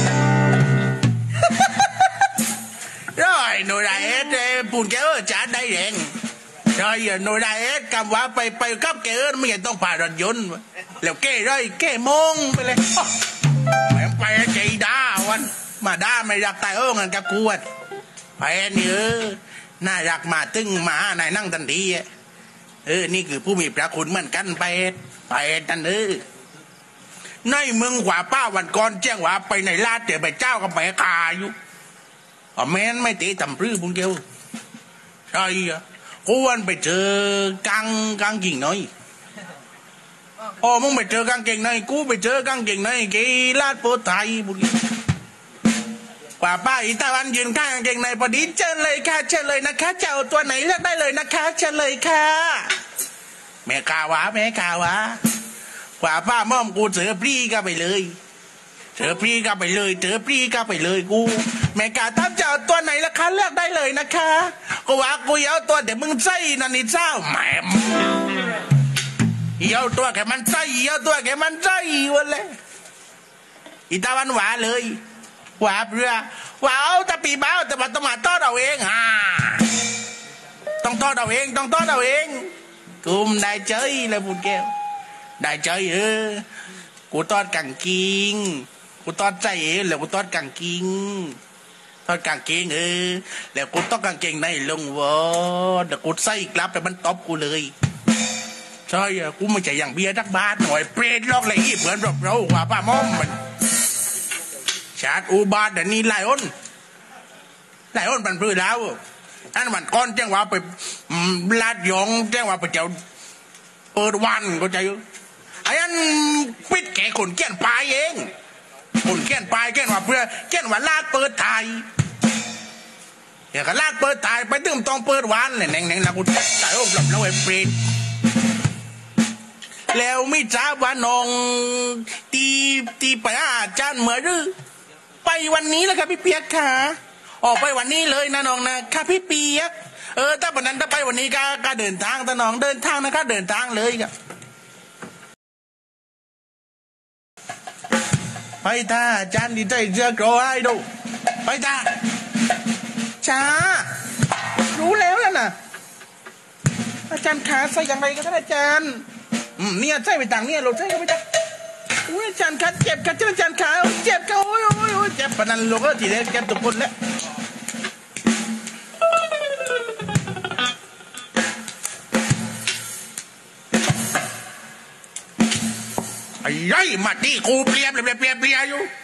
ร้อยโนราเอ็ดปูนแกเออจ้าได้แรงร้อยโนราเอ็ดคำว่าไปไปกับแกเออไม่ต้องผ่านรถยนต์แล้วแกร้อยแกมงไปเลยแหมไปใจด่าวันมาด่าไม่รักตายเอองันกับกวดไปนี่เออน่ารักมาตึงมาไหนนั่งทันทีเออนี่คือผู้มีพระคุณเหมือนกันไปไปทันเออในเมืองขวาป้าวันก่อนแจ้งว่าไปในลาดเดี๋ยวไปเจ้าก็ไปกาอยู่อ๋อแม่นไม่ตีตำปลื้มบุญเกียวใช่อะกูวันไปเจอกางกางกิ่งน้อยอ๋อมึงไปเจอกางกิ่งน้อยกูไปเจอกางกิ่งน้อยกี่ลาดโพไทยบุญป้าป้าอีตาวันยืนข้างกางเกงในพอดีเชิญเลยค่ะเชิญเลยนะคะจะเอาตัวไหนเลือกได้เลยนะคะเชิญเลยค่ะแม่กาวะแม่กาวะกว่าป้าม่อมกูเสือปรีก็ไปเลยเสือปรีก็ไปเลยเสือปรีก็ไปเลยกูแม่กาถ้าจะเอาตัวไหนล่ะคะเลือกได้เลยนะคะกูว่ากูเอาตัวเดี๋ยวมึงใส่นันนี่เจ้าแหม่เอาตัวแกมันใส่เอาตัวแกมันใส่วันเลยอีตาวันหวาเลยหวาเรือว่าเอาแต่ปีบ้าแต่มาต้องมาต้อนเอาเองฮ่าต้องต้อนเอาเองต้องต้อนเอาเองกูมได้เจยเลยบุญแก้วได้เจยเออกูต้อนกังกิงกูต้อนใจเองแล้วกูต้อนกังกิงต้อนกังกิงเออแล้วกูต้องกังเกงในลงวะเดี๋ยวกูใส่กลับแต่มันตบกูเลยใช่อะกูไม่ใช่อย่างเบียร์ทักบาทหน่อยเปรตลอกเลยอีเหมือนเราเราว่าป้าม่อมมันชาติอุบาทเดี๋ยวนี้ไล่อ้นไล่อ้นมันพื้นแล้วอันมันก้อนแจ้งว่าไปลาดยองแจ้งว่าไปเจ้าเปิดวันก็ใจไอ้อันปิดแก่คนเกี้ยนปลายเองคนเกี้ยนปลายเกี้ยนว่าเพื่อเกี้ยนว่าลาดเปิดไทยอย่าก็ลาดเปิดไทยไปตึ้มต้องเปิดวันเลยแหน่งแหน่งแล้วกูใจอ้นหลับแล้วไอ้เปรตแล้วไม่ทราบว่าน้องตีตีไปอาจารย์เหมือนหรือไปวันนี้แล้วครับพี่เปียกค่ะออกไปวันนี้เลยนะน้องนะค่ะพี่เปียกเออถ้าวันนั้นถ้าไปวันนี้ก็ก็เดินทางแต่น้องเดินทางนะคะเดินทางเลยครับไปท่าอาจารย์ดีใจเจอกรอให้ดูไปท่าช้ารู้แล้วแล้วนะอาจารย์ขาใส่อย่างไรกันท่านอาจารย์เนี่ยใช่ไปต่างเนี่ยเราใช่ไปต่างอุ้ยอาจารย์ขาเจ็บกันอาจารย์ขาเจ็บกันโอ้ยโอ้ยโอ้ยเจ็บปนันโลกทีเดียวเจ็บทุกคนแล้วไอ้ยัยมาตีกูเปลี่ยนเปลี่ยนเปลี่ยนเปลี่ยนอยู่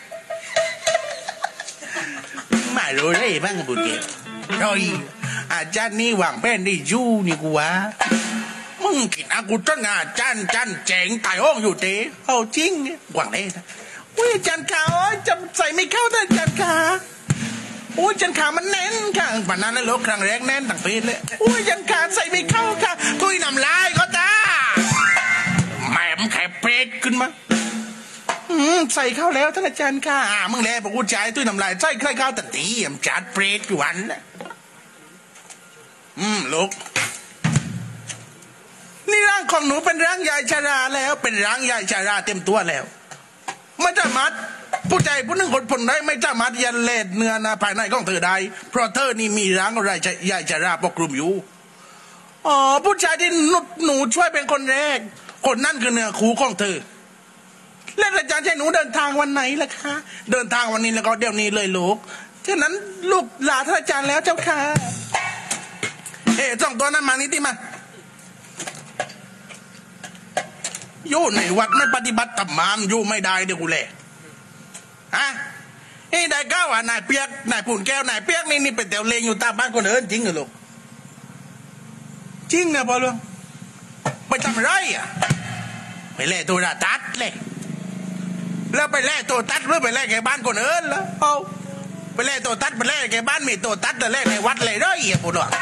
มาโรยได้บ้างบุญเกศโอ้ยอาจารย์นี่หวังเป็นได้ยูนี่กูวะมึงกินอากูต้นอาจารย์จันเจ๋งตายห้องอยู่เต๋เอาจริงหวังได้นะอุ้ยอาจารย์ขาจำใส่ไม่เข้าแต่อาจารย์ขาอุ้ยอาจารย์ขามันแน่นค่ะปันนั้นแล้วครั้งแรกแน่นต่างเพศเลยอุ้ยอาจารย์ขาใส่ไม่เข้าค่ะคุยนำลายก็ตาแหม่มแข็งเพศขึ้นมาใส่เข้าแล้วท่านอาจารย์ค่ะมึงแลบอกกูใจตุ้ยนำลายใส่ใครเข้าแต่ตีมจัดเพศอยู่วันนะอืมลูกนี่ร่างของหนูเป็นร่างยายชาราแล้วเป็นร่างยายชาราเต็มตัวแล้วไม่สามารถผู้ใจผู้หนึ่งคนผลได้ไม่สามารถยันเล็ดเนื้อนาภายในของเธอได้เพราะเธอนี่มีร่างอะไรยายชาราปกคลุมอยู่อ๋อผู้ชายที่หนูช่วยเป็นคนแรกคนนั่นคือเนื้อคู่ของเธอแล้วอาจารย์ให้หนูเดินทางวันไหนล่ะคะเดินทางวันนี้แล้วก็เดี๋ยวนี้เลยลูกฉะนั้นลูกลาท่านอาจารย์แล้วเจ้าค่ะเอ๊ะสองตัวนั้นมานี่ที่มาอยู่ในวัดไม่ปฏิบัติธรรมามอยู่ไม่ได้เดี๋ยวกูแหละฮะนี่ได้ก้าวว่านายเปียกนายปุ่นแก้วนายเปียกนี่นี่เป็นแถวเลงอยู่ตามบ้านคนอื่นจริงเหรอลูกจริงนะพ่อลุงไปทำไรอ่ะไปแล่ตัวตัดเลยแล้วไปแล่ตัวตัดหรือไปแล่แกบ้านคนอื่นแล้วเอาไปแล่ตัวตัดไปแล่แกบ้านมีตัวตัดแต่แล่ในวัดเลยได้อ่ะปู่หลวง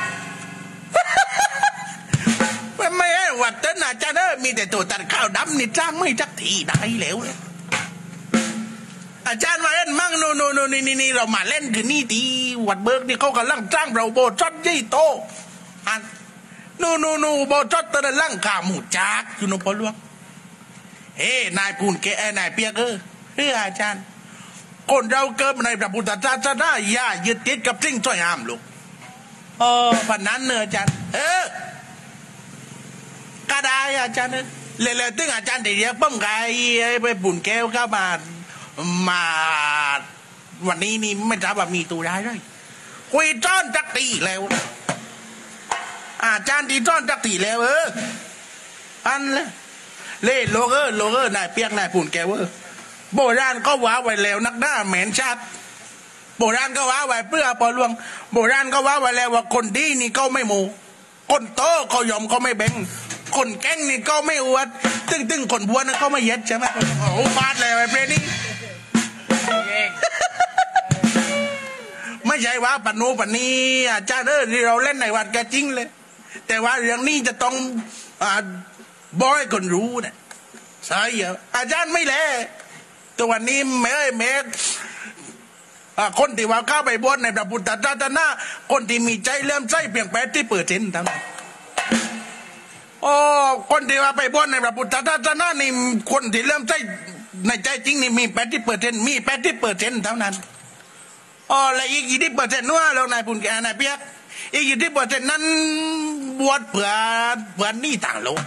ไม่ให้วัดเต้นอาจารย์เออมีแต่ตัวตัดข้าวดำนี่จ้างไม่จักทีได้แล้วเลยอาจารย์มาเล่นมั่งโนโนโนนี่นี่นี่เรามาเล่นคือนี่ทีวัดเบิกนี่เขากำลังจ้างเราโบจอดยี่โตอันโนโนโนโบจอดตะลังขาหมูจักอยู่นพลวงเฮ้นายปูนแกนายเปียกเออเฮ้อาจารย์คนเราเกิดในพระพุทธศาสนาอย่ายึดติดกับสิ่งชั่วห้ามลูกเออพันนั้นเนอะอาจารย์เออก็ได้อาจารย์เลยเลยตึงอาจารย์เดี๋ยวป้อมไก่ไปบุญแก้วเข้ามามาวันนี้นี่ไม่ทราบว่ามีตัวร้ายด้วยคุยจ้อนจักตีแล้วอาจารย์ตีจ้อนจักตีแล้วเอออันเลยเล่โลเกอร์โลเกอร์นายเปียกนายบุญแก้วเออโบราณก็ว้าไว้แล้วนักหน้าเหม็นชัดโบราณก็ว้าไว้เพื่อปอลวงโบราณก็ว้าไว้แล้วว่าคนดีนี่ก็ไม่โมคนโตเขายอมเขาไม่แบ่งคนแก้งนี่ก็ไม่อวดตึ้งตึ้งคนบัวนั่นก็ไม่เย็ดใช่ไหมโอ้ฟาดเลยไอ้เพลนี่ไม่ใช่ว่าปนูปนีอาจารย์เออที่เราเล่นในวัดก็จริงเลยแต่ว่าเรื่องนี้จะต้องบอยคนรู้เนี่ยใช่เหรออาจารย์ไม่แลตัววันนี้แม่แม่คนที่ว่าเข้าไปบวชในพระพุทธศาสนาคนที่มีใจเลื่อมใสเพียงแปดที่เปิดเส้นทั้งนั้นโอ้คนที่ว่าไปบวชในพระพุทธศาสนานี่คนที่เลื่อมใสในใจจริงนี่มีแปดที่เปิดเส้นมีแปดที่เปิดเส้นเท่านั้นอ๋อและอีกยี่สิบเปอร์เซ็นต์นู้นเรานายปุณแกนายเปียกอีกยี่สิบเปอร์เซ็นต์นั้นบวชเพื่อเพื่อนี่ต่างโลก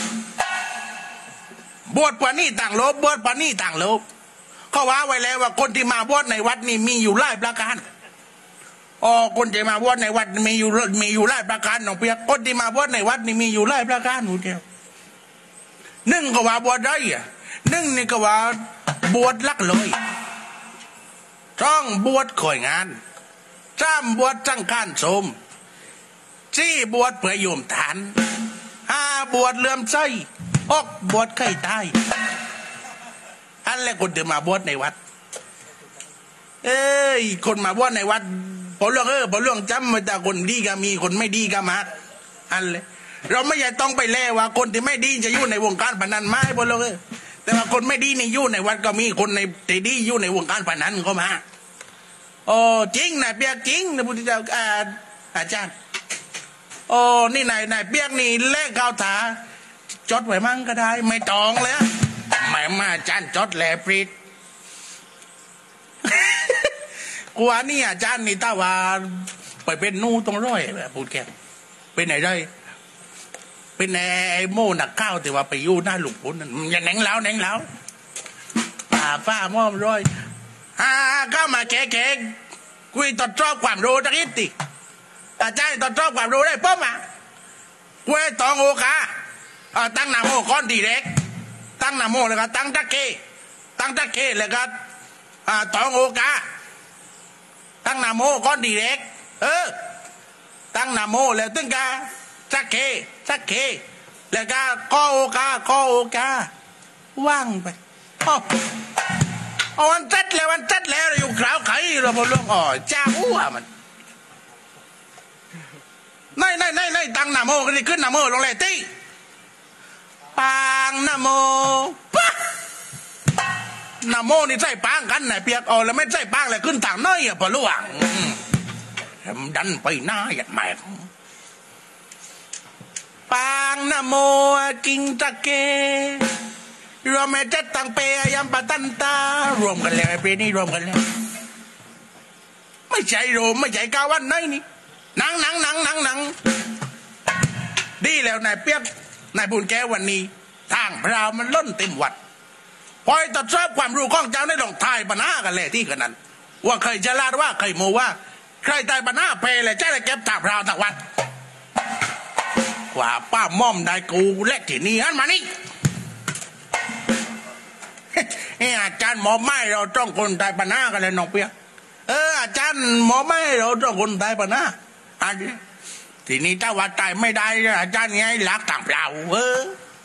บวชเพื่อนี่ต่างโลกบวชเพื่อนี่ต่างโลกเขาว่าไว้แล้วว่าคนที่มาบวชในวัดนี่มีอยู่หลายประการอ๋อคนที่มาบวชในวัดมีอยู่มีอยู่หลายประการน้องเปียกคนที่มาบวชในวัดนี่มีอยู่หลายประการหนูแก้วหนึ่งก็ว่าบวชได้อะหนึ่งนี่ก็ว่าบวชลักเลยต้องบวชข่อยงานสามบวชจังการสมสี่บวชเพื่อโยมฐานห้าบวชเลื่อมใสหกบวชไข่ตายอันแรกคนที่มาบวชในวัดเอ้ยคนมาบวชในวัดพอเรื่องเออพอเรื่องจำมาแต่คนดีก็มีคนไม่ดีก็มาอันเลยเราไม่ใช่ต้องไปแล่ว่าคนที่ไม่ดีจะอยู่ในวงการพนันไม่พอเรื่องเออแต่ว่าคนไม่ดีนี่อยู่ในวัดก็มีคนในที่ดีอยู่ในวงการพนันก็มาโอ้จริงนายเปียกจริงนะพุทธเจ้าอาอาจารย์โอ้นี่นายนายเปียกนี่เลขข่าวถาจดไว้มั่งก็ได้ไม่ตองเลยแม่มาอาจารย์จดแหลปรีดกูว่านี่อาจารย์นี่ถ้าว่าไปเป็นนู่ตรงร้อยแบบพูดแก่เป็นไหนได้เป็นไอ้โม่หนักข้าวแต่ว่าไปอยู่หน้าหลุมพ้นนั่นอย่าแหน่งแล้วแหน่งแล้วป่าฟ้าม่อมร้อยอ่าเข้ามาแก่ๆคุยตอดชอบความรู้ตะกี้ติอาจารย์ตอดชอบความรู้ได้ปุ๊บอ่ะคุยตองโอกาตั้งนาโมก้อนดีเล็กตั้งนาโมแล้วก็ตั้งตะเกตั้งตะเกแล้วก็ตองโอกาตั้งนาโมก้อนดีเล็กเออตั้งนาโมแล้วตึ้งกาตะเกตะเกแล้วก็กอโอกากอโอกาว่างไปอ๋ออ๋อวันจัดแล้ววันจัดแล้วอยู่ขาวไข่เราบอกเรื่องอ๋อจ้าหัวมันในในในในตั้งนาโมก็ได้ขึ้นนาโมลงเลยตีปังนาโมปะนาโมนี่ใส่ปังกันไหนเปียกอ๋อแล้วไม่ใส่ปังเลยขึ้นทางน้อยอ่ะพอรู้อ่ะดันไปหน้าหยัดแม่ปังนาโมกิงตะเกรวมแม่เจ็ดตังเปยยำปะตันตารวมกันแล้วไอ้เปนี่รวมกันแล้วไม่ใช่โรมไม่ใช่กาวันไหนนี่หนังหนังหนังหนังหนังดีแล้วนายเปียกนายบุญแก้ววันนี้ทางพราวมันล้นเต็มวัดพอยตัดทราบความรู้ของเจ้าในหลงทายปัญหากันเลยที่กันนั้นว่าเคยจะลาดว่าเคยโมว่าใครตายปัญหาเพลเลยใช่เลยเก็บทางพราวทางวัดกว่าป้าม่อมได้กูเล็กที่นี่ฮันมานี่เอออาจารย์หมอไม่เราต้องคนตายปัญหากันเลยน้องเปียเอออาจารย์หมอไม่เราต้องคนตายปัญหาอันนี้ทีนี้ถ้าว่าตายไม่ได้อาจารย์ไงหลักต่างเปล่าเออ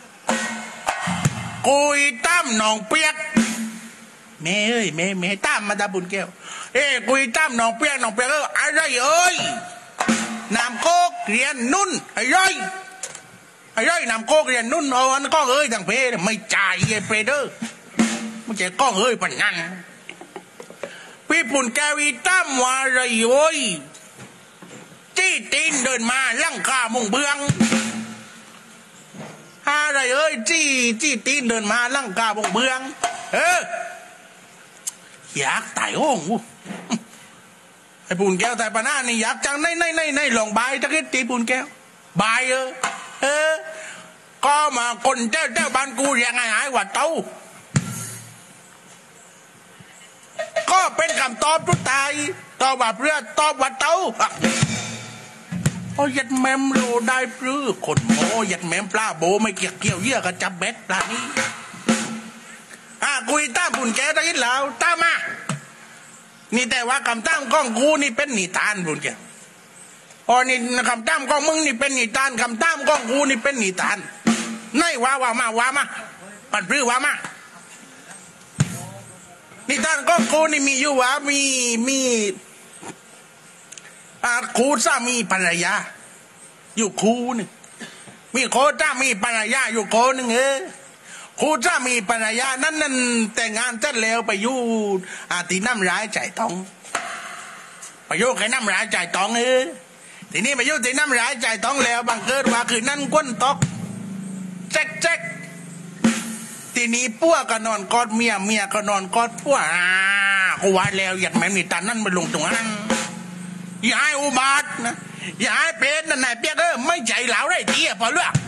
กุยตั้มน้องเปียกแม่เอ้ยแม่แม่ตั้มมาตาบุญแก้วเอ้กุยตั้มน้องเปียกน้องเปียกเอออะไรเอ้ยน้ำโคกเรียนนุ่นไอ้ย่อยไอ้ย่อยน้ำโคกเรียนนุ่นเอาอันก้องเอ้ยทางเพไม่จ่ายไอ้เพเด้อไม่ใช่ก้องเอ้ยปัญญังพี่ปุ่นแกวีตั้มว่าอะไรโอ้ยจี้ตีนเดินมาลั่งกามุงเบืองอะไรเอ้ยจี้จี้ตีนเดินมาลั่งกามุงเบืองเอออยากตายโอ้งไอ้ปุ่นแก้วแต่ปะหน้านี่อยากจังในในในในลองใบตะกี้ตีปุ่นแก้วใบเออเออก็มาคนเจ้าเจ้าบ้านกูยังไงหายว่าเต้าก็เป็นคำตอบทุกตายตอบว่าเพื่อตอบว่าเต้าโอ้ยัดแมมโลได้ปลื้อคนโมยัดแมมปลาโบไม่เกี่ยวเกี่ยวเยี่ยกับจับเบ็ดปลานี้อ่ะกุยต้าปุ่นแก้วตะกี้แล้วต้ามานี่แต่ว่าคำตั้งก้องกูนี่เป็นนิทานปุ่นแก้วอ๋อนี่คำตั้งก้องมึงนี่เป็นนิทานคำตั้งก้องกูนี่เป็นนิทานไหนว่าว่ามาว่ามาปัดปลื้อว่ามานิทานก้องกูนี่มีอยู่ว่ามีมีอาคูสามีภรรยาอยู่คูนี่มีโคจ้ามีภรรยาอยู่โคนึงเออโคจ้ามีภรรยานั่นนั่นแต่งงานจัดแล้วไปอยู่อาตีน้ำร้ายใจต้องไปอยู่ใครน้ำร้ายใจต้องเออทีนี้ไปอยู่ตีน้ำร้ายใจต้องแล้วบังเกิดว่าคือนั่นก้นตกแจ๊กแจ๊กทีนี้ปั้วก็นอนกอดเมียเมียก็นอนกอดปั้วอ่ากูว่าแล้วอยากแม่มีตานั่นมาลงตรงนั้นอย่าให้อุบาทนะอย่าให้เป็นนั่นนายเปียกเออไม่ใจเหลาได้ทีอ่ะพอเลือก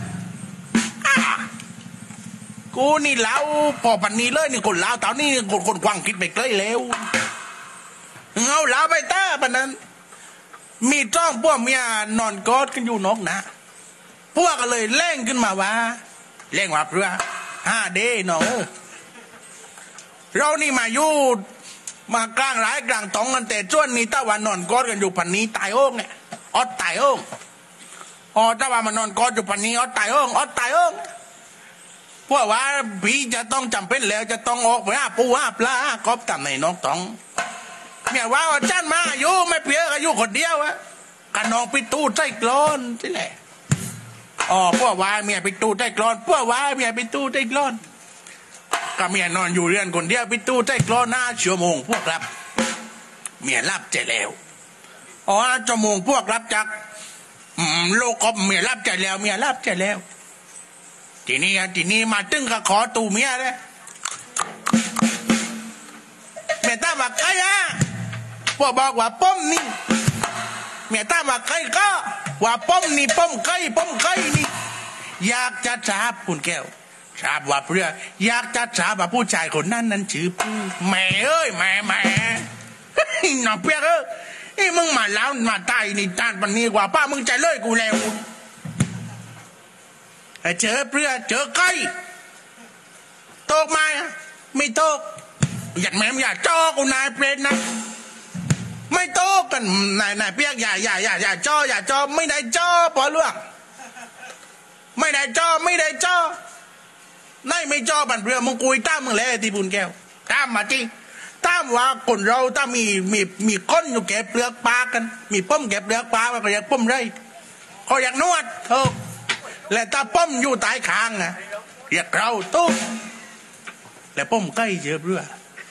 กูนี่เหลาพอปันนี้เลยนี่คนเหลาตอนนี้คนคนกวางคิดไปไกลแล้วเงาเหลาไปตาปนนั้นมีจ้องพวกเมียนอนกอดกันอยู่นอกนะพวกก็เลยเล่งขึ้นมาว่าเล่งว่าเพื่อห้าเดย์น้องเออเรานี่มาอยู่มากลางร้ายกลางตองกันแต่จ้วนนี้ตะวันนอนกอดกันอยู่ปันนี้ตายโอ่งเนี่ยอดตายโอ่งอ๋อตะวันมานอนกอดอยู่ปันนี้อดตายโอ่งอดตายโอ่งพวกว่าผีจะต้องจำเป็นแล้วจะต้องออกไปหาปูหาปลากอบตามในนอกตองเมียว่าอาจารย์มาอยู่ไม่เพียก็อยู่คนเดียวอะกันน้องปิตู้ใจกลอนที่ไหนอ๋อพวกว่าเมียปิตู้ใจกลอนพวกว่าเมียปิตู้ใจกลอนก็เมียนอนอยู่เรือนคนเดียวปิตู้ใจกลอนหน้าชั่วโมงพวกรับเมียรับใจแล้วอ๋อชั่วโมงพวกรับจากโลกก็เมียรับใจแล้วเมียรับใจแล้วทีนี้ทีนี้มาตึ้งก็ขอตูเมียเลยเมียตาว่าใครอะพวกบอกว่าป้อมนี่เมียตาว่าใครก็ว่าป้อมนี่ป้อมใครป้อมใครนี่อยากจะทราบคุณแก้วทราบว่าเพื่ออยากจะทราบว่าผู้ชายคนนั้นนั้นชื่อผู้แม่เอ้ยแม่แม่หน่อเปียกเอ้ยไอ้มึงมาแล้วมาตายนี่จานปันนี้กว่าป้ามึงใจเลยกูแล้วเจอเพื่อเจอใครตกมาไม่ตกอยากแม่มอย่าจ้อกูนายเปรตนะไม่โตกันนายนายเปียกอย่าอย่าอย่าอย่าจ้ออย่าจ้อไม่ได้จ้อพอเรื่องไม่ได้จ้อไม่ได้จ้อนายไม่จ้อบันเรือมึงกุยตามมึงแล้วที่บุญแก้วตามมาจริงตามว่าคนเราถ้ามีมีมีก้นอยู่แกเปลือกปลากันมีป้อมแกเปลือกปลาก็อยากป้อมไรเขาอยากนวดเออและถ้าป้อมอยู่ใต้คางนะอยากเราตุ๊บและป้อมใกล้เยอะเรือ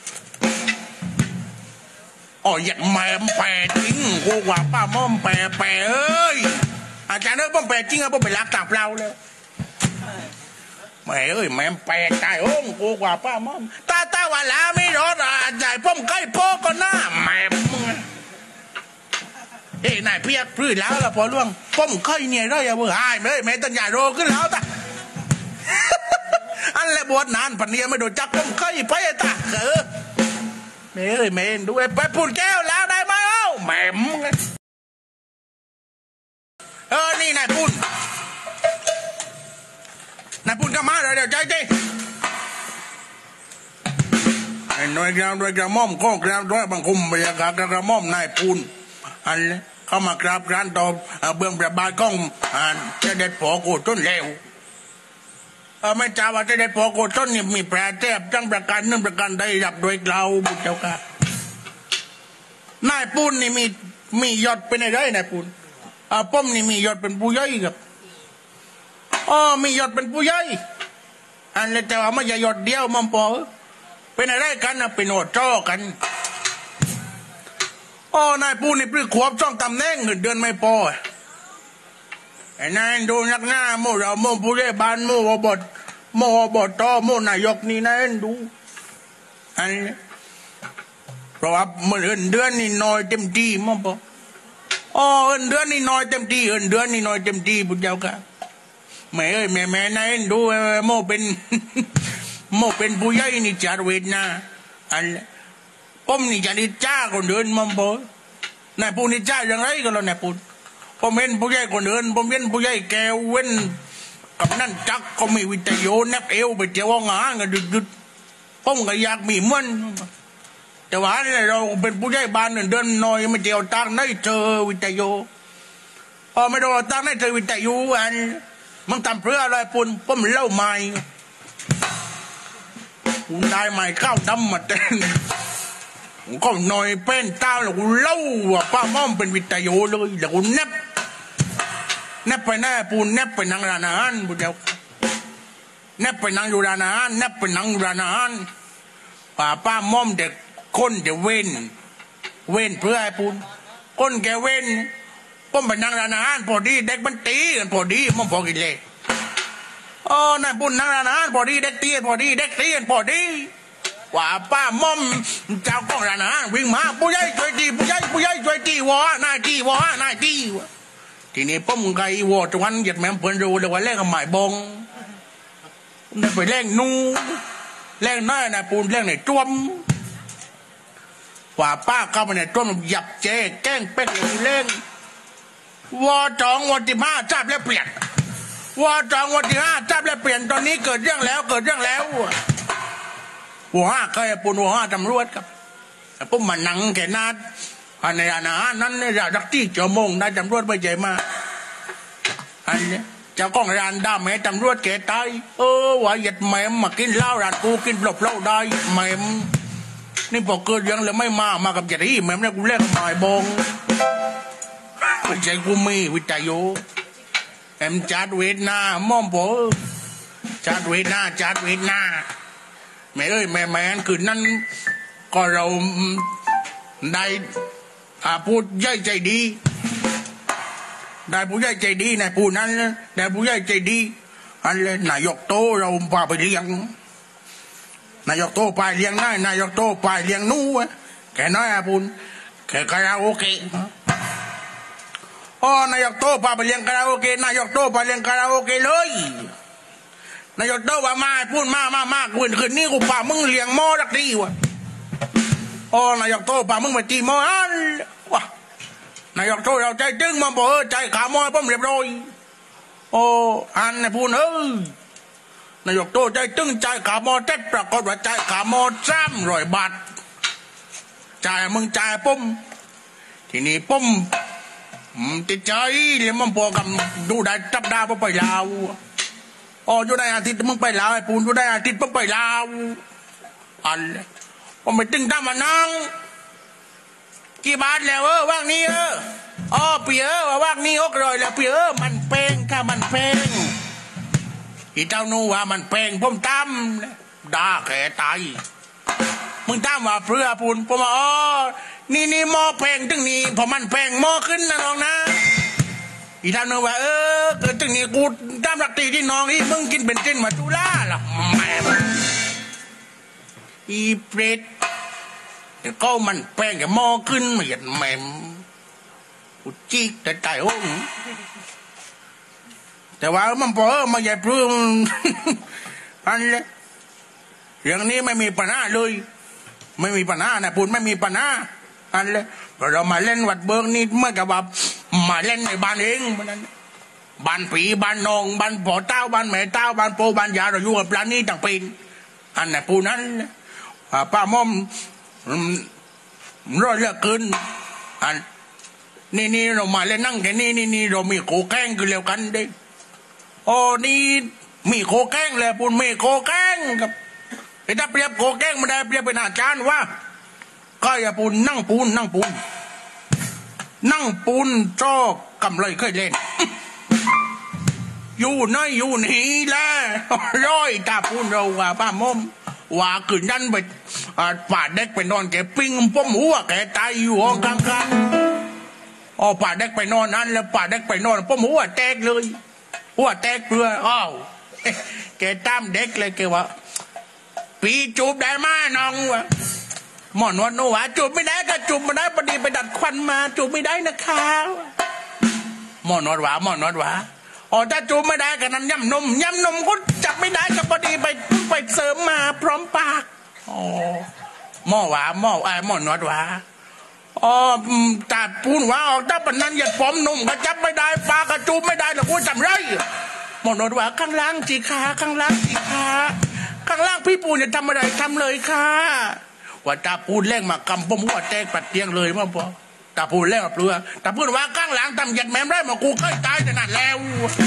อ๋ออยากแม่แปะจริงกูว่าป้าม่อมแปะแปะเอ้ยอาจารย์เอ้ยป้อมแปะจริงอะป้อมไปรักต่างเปล่าเลยแม่เอ้ยแม่แปะใจโอ้งกูว่าป้าม่อมตาตาว่าลาไม่รอดอ่ะใจป้อมใกล้พ่อก็หน้าแม่มึงเอ้ยนายเพียกพื้นแล้วละพอล่วงป้อมใกล้เนี่ยได้ยังเบื่อหายเลยแม่ตันใหญ่โรขึ้นแล้วตาอันแหละบวชนานพันเนียไม่โดนจับป้อมใกล้ไปตาเออแม่เอ้ยแม่ดูไอ้ไปพูดแก้วแล้วได้ไหมเอ้าแม่มึงเออนี่นายพูดนายพูดก็มาเดี๋ยวเดี๋ยวใจดิไอ้หน่วยกระหน่วยกระหม่อมก็กระด้วยบังคุมบรรยากาศกระหม่อมนายพูนอันนี้เข้ามากราบกรานต่อเบื้องประบาทของอันจะเด็ดพอโกต้นแล้วเออไม่จ้าว่าจะเด็ดพอโกต้นนี่มีแปรแทบจังประการหนึ่งประการใดรับโดยเราบุตรเจ้าค่ะนายปูนนี่มีมียอดเป็นอะไรนายปูนอ่าป้อมนี่มียอดเป็นผู้ใหญ่ครับอ๋อมียอดเป็นผู้ใหญ่อันนี้แต่ว่าไม่ใช่ยอดเดียวมั่งพอเป็นอะไรกันนะเป็นหัวจ้อกันอ๋อนายปูนนี่ปลื้มขวบจ้องตำแหน่งเงินเดือนไม่พอไอ้นายดูนักหน้าโมเราโมผู้ใหญ่บ้านโมอบดโมอบดต่อโมนายกนี่นายดูอันนี้เพราะว่าเมื่อเดือนนี่น้อยเต็มที่มั่งพออ๋อเดือนนี่น้อยเต็มที่เดือนนี่น้อยเต็มที่บุญเจ้าค่ะแม่เอ้ยแม่แม่นายดูโมเป็นโมเป็นผู้ใหญ่นี่จัดเวทนะอันผมนี่จะได้จ้าคนเดินมั่งพอนายพูนี่จ้าอย่างไรกันล่ะนายพูผมเห็นผู้ใหญ่คนเดินผมเห็นผู้ใหญ่แกเว้นกับนั่นจักก็มีวิทยุแนบเอวไปเจ้างานกันดึกๆผมก็อยากมีมันแต่ว่าเราเป็นผู้ใหญ่บ้านเดินน้อยไม่เจียวตังได้เจอวิทยุพอไม่โดนตังได้เจอวิทยุอันมันทำเพื่ออะไรปุ่นผมเล่าใหม่คุณได้ใหม่ข้าวดำมาเต้นก็หน่อยเป็นตาแล้วกูเล่าว่าป้าม่อมเป็นวิทยุเลยแล้วกูนับแนบไปแน่ปูนแนบไปนั่งร้านอาหารบุญเดียวแนบไปนั่งอยู่ร้านอาหารแนบไปนั่งอยู่ร้านอาหารป้าป้าม่อมเด็กคนจะเว้นเว้นเพื่อให้ปูนคนแกเว้นผมไปนั่งร้านอาหารพอดีเด็กมันตีกันพอดีม่อมพอกินเลยอ๋อนายปูนนั่งร้านอาหารพอดีเด็กตีกันพอดีเด็กตีกันพอดีว่าป้าม่อมเจ้าของร้านอาหารวิ่งมาผู้ใหญ่ช่วยตีผู้ใหญ่ผู้ใหญ่ช่วยตีวะนายตีวะนายตีวะทีนี้ผมไก่วอตวันหยัดแม่เพิ่นรู้เลยว่าแลกกับหมายบงนั่นไปแลกนูแลกน้อยนายปูนแลกในจ้วมว่าป้าเข้าไปในจ้วมหยับเจ๊แกล้งเป๊กอย่างนี้เล่นวอจองวอที่ห้าจับแล้วเปลี่ยนวอจองวอที่ห้าจับแล้วเปลี่ยนตอนนี้เกิดเรื่องแล้วเกิดเรื่องแล้วหัวห้าเคยปูนหัวห้าตำรวจครับแต่ผมมานั่งแค่นั้นอันในอาหารนั้นเนี่ยดักที่เจ้าโมงได้ตำรวจไปใจมาอันนี้เจ้าของร้านด่าแม่ตำรวจแกตายเออว่าหยัดแม่มากินเหล้าร้านกูกินเปล่าๆได้แม่นี่พอเกิดยังเลยไม่มามากับหยัดที่แม่เนี่ยกูเล่นหมายบงไม่ใช่กูมีวิจัยโยแอมจัดเวทนาม่อมโผจัดเวทนาจัดเวทนาแม่เอ้ยแม่แม่คืนนั้นก็เราได้พูดใหญ่ใจดีได้ผู้ใหญ่ใจดีนายผู้นั้นได้ผู้ใหญ่ใจดีอันเลยนายกโตเราพาไปเลี้ยงนายกโตไปเลี้ยงได้นายกโตไปเลี้ยงนู้แค่น้อยอะพูนแค่คาราโอเกะอ๋อนายกโตพาไปเลี้ยงคาราโอเกะนายกโตไปเลี้ยงคาราโอเกะเลยนายกโตว่ามาพูดมามามาคืนคืนนี้กูพามึงเลี้ยงหม้อรักดีวะอ๋อนายกโตพามึงไปตีหม้ออันวะนายกโตเราใจจึงมาบอกเออใจขาหม้อผมเรียบร้อยโอ้อันนะพูนเออนายกโตใจจึงใจขาหม้อเต็ดปรากฏว่าใจขาหม้อสามร้อยบาทจ่ายมึงจ่ายผมทีนี้ผมติดใจเลยมันพอกับดูได้จับดาวไปลาวอ๋ออยู่ได้อาทิตย์มึงไปลาวไอ้ปูนอยู่ได้อาทิตย์มึงไปลาวอันผมไปตึงตั้งมานั่งกี่บาทแล้วเออว่างนี้เอออ๋อเปียเออว่างนี้หกร้อยแล้วเปียเออมันแพงค่ะมันแพงอีเจ้านูว่ามันแพงผมตั้มด่าแกตายมึงตั้มว่าเพื่อปูนผมว่าอ๋อนี่นี่หม้อแพงตึงนี้พอมันแพงหม้อขึ้นนะน้องนะอีท่านนึกว่าเออเกิดตึงนี้กูตามรักตีที่น้องนี่มึงกินเป็นเจนมาจุล่าหรอแม่อีเปรตก็มันแพงกับหม้อขึ้นเหมือนแม่กูจีกแต่ใจโอ้แต่ว่ามันพอมาใหญ่พรุ่งอันเลยเรื่องนี้ไม่มีปัญหาเลยไม่มีปัญหานะพูดไม่มีปัญหาอันเลยเรามาเล่นวัดเบิกนี่เมื่อกับว่ามาเล่นในบ้านเองมันนั้นบ้านผีบ้านนองบ้านพ่อเต้าบ้านแม่เต้าบ้านโปบ้านยาเราอยู่กับปลานี้ต่างปีนอันนั้นพูดนั้นป้าม่อมร้อยเลือกขึ้นอันนี่นี่เรามาเล่นนั่งแค่นี้นี่นี่เรามีโคแข้งกันแล้วกันเด้โอ้นี่มีโคแข้งแล้วพูดมีโคแข้งกับไอ้ถ้าเปรียบโคแข้งไม่ได้เปรียบเป็นอาจารย์ว่าก็อย่าปูนนั่งปูนนั่งปูนนั่งปูนจอกกำไรเคยเล่นอยู่น้อยอยู่นี่แหละร้อยตาปูนเราว่าป้าม่อมว่าคืนนั้นไปป่าเด็กไปนอนแกปิ้งป้มหัวแกตายอยู่ห้องข้างๆอ๋อป่าเด็กไปนอนนั้นแล้วป่าเด็กไปนอนป้มหัวแตกเลยหัวแตกเปลือยอ้าวแกตามเด็กเลยแกว่าปีจูบได้มาน้องวะหมอนวดโนวะจูบไม่ได้ก็จูบไม่ได้พอดีไปดัดควันมาจูบไม่ได้นะคะหมอนวดวะหมอนวดวะอ๋อถ้าจูบไม่ได้กันนั้นย่ำนมย่ำนมก็จับไม่ได้ก็พอดีไปไปเสริมมาพร้อมปากอ๋อหม้อวะหม้อไอ้หมอนวดวะอ๋อแต่พูนว่าออกถ้าปนนั้นอย่าพร้อมนมก็จับไม่ได้ปากก็จูบไม่ได้แล้วกูจำไรหมอนวดวะข้างล่างจีขาข้างล่างจีขาข้างล่างพี่ปูจะทำอะไรทำเลยค่ะว่าตาปูนแรงมากำผมหัวแตกปัดเตียงเลยมั้งพอตาปูนแรงมาเปลือตาปูนว่าข้างหลังทำยัดแม่ได้มากูเคยตายแต่นั่นแล้ว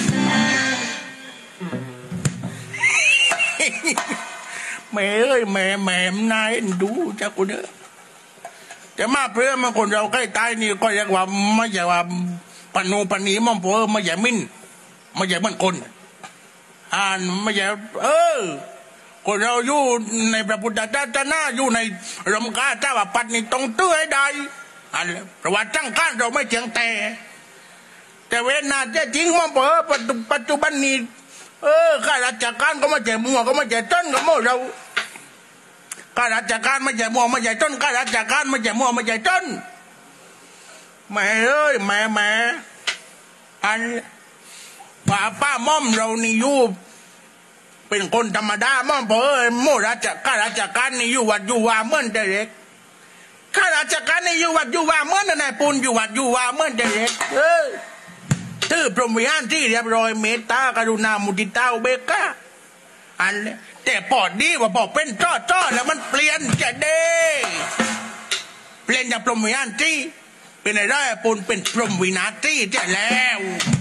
แม่เอ้ยแม่แม่นายดูจ้ากูเด้อแต่มาเพื่อมาคนเราใกล้ตายนี่ก็ยังว่าไม่ใช่ว่าปนูปนีมั่งเปอไม่ใหญ่มิ้นไม่ใหญ่มันคนอ่านไม่ใหญ่เออคนเราอยู่ในพระพุทธศาสนาอยู่ในรมกาเจ้าปัดนี่ต้องตื้อให้ได้อันเพราะว่าจังการเราไม่เจียงแต่แต่เวลาจะจริงมั่งเปอปัจจุบันนี้เออข้าราชการก็ไม่ใช่มัวก็ไม่ใช่ต้นก็มั่วเราข้าราชการไม่ใช่มัวไม่ใช่ต้นข้าราชการไม่ใช่มัวไม่ใช่ต้นแม่เอ้ยแม่แม่อันป้าป้าม่อมเรานี่อยู่เป็นคนธรรมดาม่อมเพอโมราชข้าราชการนี่อยู่วัดอยู่ว่าเมื่อเด็กข้าราชการนี่อยู่วัดอยู่ว่าเมื่อนายปูนอยู่วัดอยู่ว่าเมื่อเด็กเออถือพรหมวิหารที่เรียบร้อยเมตตากรุณามุทิตาอุเบกขาอันแต่ปอดดีว่าบอกเป็นจ้อจ้อแล้วมันเปลี่ยนจะเด้เปลี่ยนจากพรหมวิหารที่เป็นอะไรปูนเป็นพรหมวินาทีจะแล้ว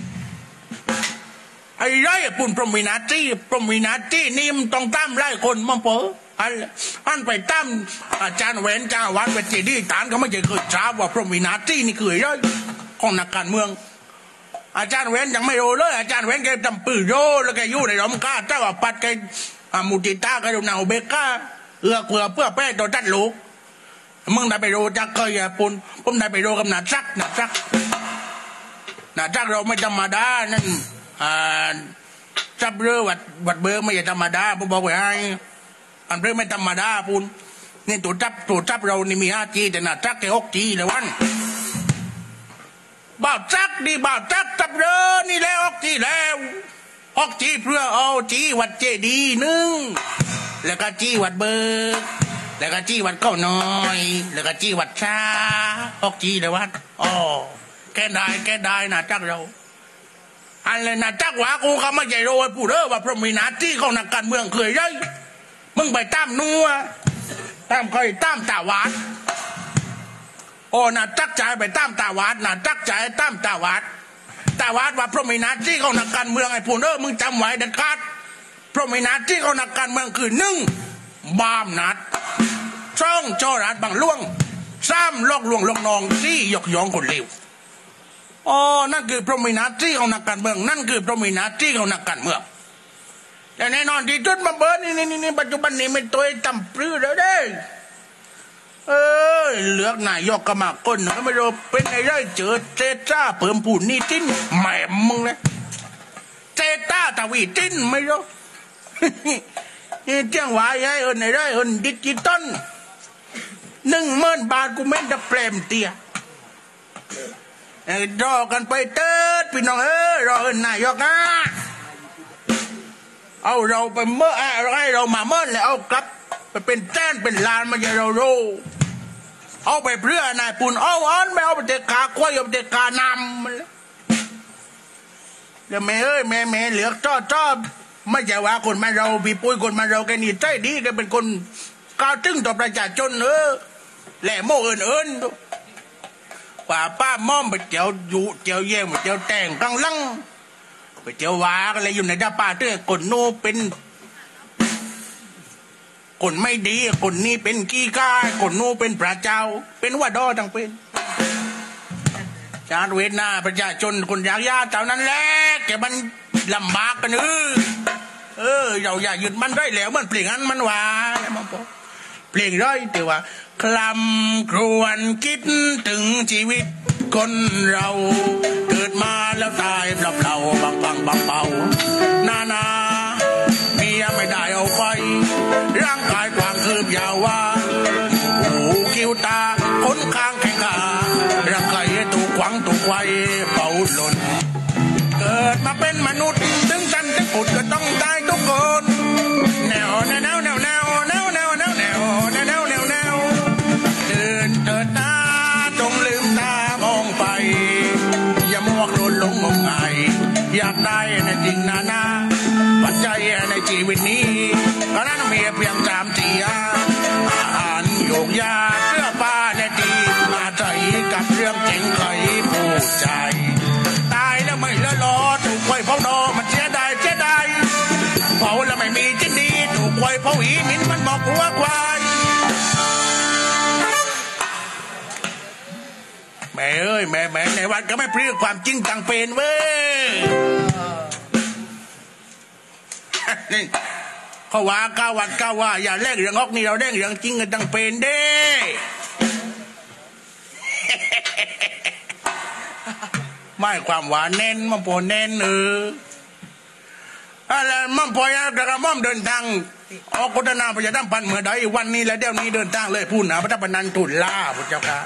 ไอ้ไรปูนพรหมวินาทีพรหมวินาทีนี่มันต้องตามไล่คนมั่งเปออันอันไปตามอาจารย์เวนจ้าวันเวทีดีฐานเขาไม่เคยเคยทราบว่าพรหมวินาทีนี่คืออะไรของนักการเมืองอาจารย์เวนยังไม่รู้เลยอาจารย์เวนแกจำปืนโยแล้วแกอยู่ในร่มกาเจ้าปัดแกมุติตากรุณาอุเบกขาเอื้อเผื่อเพื่อแป้ตัวตัดลูกมึงได้ไปรู้จักเคยปุ่นผมได้ไปรู้กับหนาจักหนาจักหนาจักเราไม่ธรรมดานั่นอ่าจับเรือวัดวัดเบอร์ไม่ใช่ธรรมดาผมบอกไว้ให้อันเรือไม่ธรรมดาปุ่นนี่ตัวจับตัวจับเรานี่มีห้าจีแต่หนาจักแค่หกจีเลยวันบ่าวจักดีบ่าวจักจับเรือนี่แล้วหกจีแล้วหกจีเพื่อเอาจีวัดเจดีหนึ่งแล้วก็จีวัดเบอร์แล้วก็จี้วัดเก้าน้อยแล้วก็จี้วัดชาออกจี้เลยวัดอ๋อแกได้แกได้นะจักเราอันเลยนะจักว่ากูเขาไม่ใช่โรยผู้เด้อว่าพระมีนาที่ของนักการเมืองเคยได้มึงไปตามนัวตามเคยตามตาวัดโอ้นะจักใจไปตามตาวัดนะจักใจตามตาวัดตาวัดว่าพระมีนาที่ของนักการเมืองไอ้ผู้เด้อมึงจำไว้เด็ดขาดพระมีนาที่ของนักการเมืองคือหนึ่งบามนัดช่องจอรัดบังล่วงซ้ำลอกลวงลอกนองที่หยอกยองคนเลวอ๋อนั่นคือพรหมินาที่ของนักการเมืองนั่นคือพรหมินาที่ของนักการเมืองแต่แน่นอนที่จุดมาเบิร์นี่นี่นี่ปัจจุบันนี้ไม่ตัวจำปลื้อแล้วเด้เออเลือกนายกกระหมากก้นก็ไม่รู้เป็นไอ้ไรเจอเจต้าเพิ่มผูนี่จิ้นแหม่มึงนะเจต้าตะวีจิ้นไม่รู้นี่เจ้าวายไอ้เอิญไอ้ไรเอิญดิจิตอลหนึ่งหมื่นบาทกูไม่ได้เปลมเตี้ยรอกันไปเติร์ดพี่น้องเออรอเอิญนายกนะเอาเราไปเมื่ออะไรเรามาเมื่อแล้วเอากลับไปเป็นแจ้นเป็นลานมาอย่าเราโรเอาไปเพื่อนายปุ่นเอาอันไม่เอาไปเด็กขาควายเอาไปเด็กขานำมันเดี๋ยวแม่เอ้ยแม่แม่เหลือกจ้อจ้อไม่ใช่ว่าคนมาเราพี่ปุ้ยคนมาเราแกนี่ใจดีแกเป็นคนก้าวตึ้งต่อประชาชนเออแหล่โม่เอิญเอิญป่าป้าม่อมไปเจียวอยู่เจียวเยี่ยมไปเจียวแต่งกลางลังไปเจียววาอะไรอยู่ในดาป่าเต้คนโน่เป็นคนไม่ดีคนนี้เป็นกี้ก้าคนโน่เป็นพระเจ้าเป็นว่าดอทั้งเป็นชาติเวทนาประชาชนคนยากยากเท่านั้นแหละแกมันลำบากกันเออเออเราอย่าหยุดมันได้แล้วมันเปลี่ยนงั้นมันว่ามันบอกเปลี่ยนได้แต่ว่าคลำครวญคิดถึงชีวิตคนเราเกิดมาแล้วตายเปล่าเปล่าบังบังบังเป่านานาเมียไม่ได้เอาไปร่างกายกว้างคืบยาวว่าหูคิ้วตาขนข้างแข้งขาร่างกายถูกขวางถูกไว้เป่าหล่นเกิดมาเป็นมนุษย์ถึงกันถึงอุดก็ต้องตายทุกคนแนวแนวแนวแนวแนวแนวแนวแนวแนวแนวแนวแนวแนวเดินเถิดตาจงลืมตามองไปอย่ามัวโกรธหลงงมงายอยากได้ในจริงนานาปัจจัยในชีวิตนี้ก็นั้นมีเพียงสามสี่อาหารโยกยาเสื้อผ้าและดีมาใจกับเรื่องเจ๋งเคยพูดใจตายแล้วไม่ละล้อถูกไฟเผาดอมันเสียดายเสียดายเผาแล้วไม่มีจิ้นดีถูกไฟเผาหีมินมันบอกหัวควายแม่เอ้ยแม่แม่ในว่าก็ไม่พรีความจริงต่างเป็นเว้ยนี่เขาว่าก้าวัดก้าว่าอย่าแลกเรื่องออกนี่เราแลกเรื่องจริงกันต่างเป็นเด้ไม่ความหวานเน้นมันพอเน้นเอออะไรมั่งพอยากระมั่มเดินทางออกกุฏนาพยาดัมพันเมื่อใดวันนี้และเดี๋ยวนี้เดินทางเลยพูดนะพระเจ้าปนันตุลาพระเจ้าค่ะ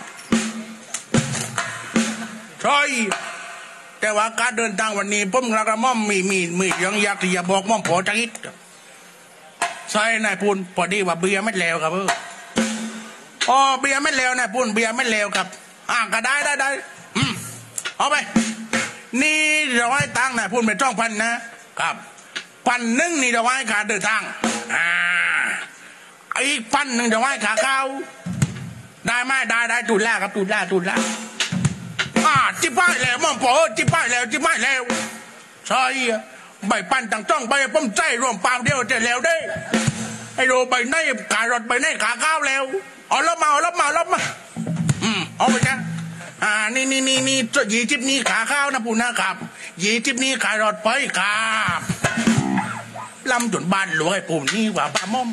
ใช่แต่ว่าการเดินทางวันนี้ผมกระมั่มมีมีมียังอยากที่จะบอกมั่มพอจังอิดใช่นายพูนพอดีว่าเบียร์ไม่แล้วครับเอออ๋อเบียร์ไม่แล้วนายพูนเบียร์ไม่แล้วครับอ่าก็ได้ได้ได้อืมเอาไปนี่เราให้ตังค์นายพูนไปจ้องพันนะครับพันหนึ่งนี่เราให้ขาเดินทางอ่าอีกพันหนึ่งเราให้ขาเข้าได้ไหมได้ได้ตุนล่าครับตุนล่าตุนล่าอ่าจิบไปแล้วมั่งพอจิบไปแล้วจิบไปแล้วใช่ใบปันต่างจ้องใบป้อมใจรวมปามเดียวจะแล้วได้ไอโรใบในขารถใบในขาข้าวแล้วเอาลบมาเอาลบมาลบมาอืมเอาไปกันอ่านี่นี่นี่นี่ยีจิบนี้ขาข้าวนะปูนะครับยีจิบนี้ขารถไปครับลำจนบ้านหลวงไอ้ปุ่มนี่ว่าป้าม่อม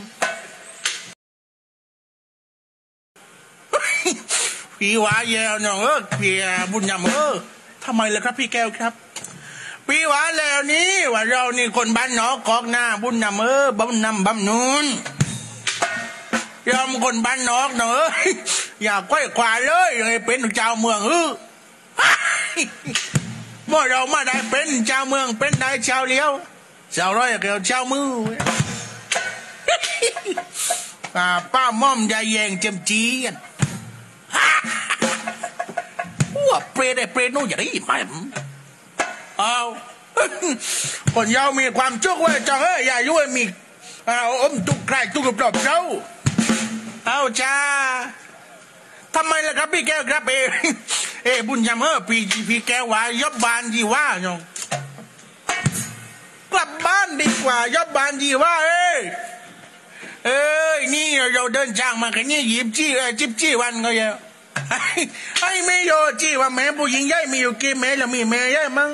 พี่ว่าแย่เนาะเออพี่บุญยำเออทำไมล่ะครับพี่แก้วครับพี่ว่าแล้วนี้ว่าเรานี่คนบ้านนอกกอกหน้าบุญนำเออบุญนำบำนุนยอมคนบ้านนอกเนอะอย่าค่อยขวาเลยเลยเป็นเจ้าเมืองเออเมื่อเรามาได้เป็นเจ้าเมืองเป็นได้เจ้าเลี้ยวเจ้าร้อยเกี่ยวเจ้ามือป้าม่อมยายแยงเจมจีนว่าเปรตไอ้เปรตนู่นอย่างนี้ไม่เอาคนยาวมีความจุกไว้จังเอ้ยอย่ายุ่ยมีเอาอมตุกใครตุกกรอบเจ้าเอาจ้าทำไมล่ะครับพี่แก้วครับเอเอบุญยำเออพี่พี่แก้วว่ายบบานดีว่าเนาะกลับบ้านดีกว่ายบบานดีว่าเอ้ยเอ้ยนี่เราเดินทางมาแค่นี้หยิบจี้เออจิบจี้วันก็ยังไอ้ไม่โยจี้ว่าแม่ผู้หญิงใหญ่มีอยู่กี่แม่แล้วมีแม่ใหญ่มั้ง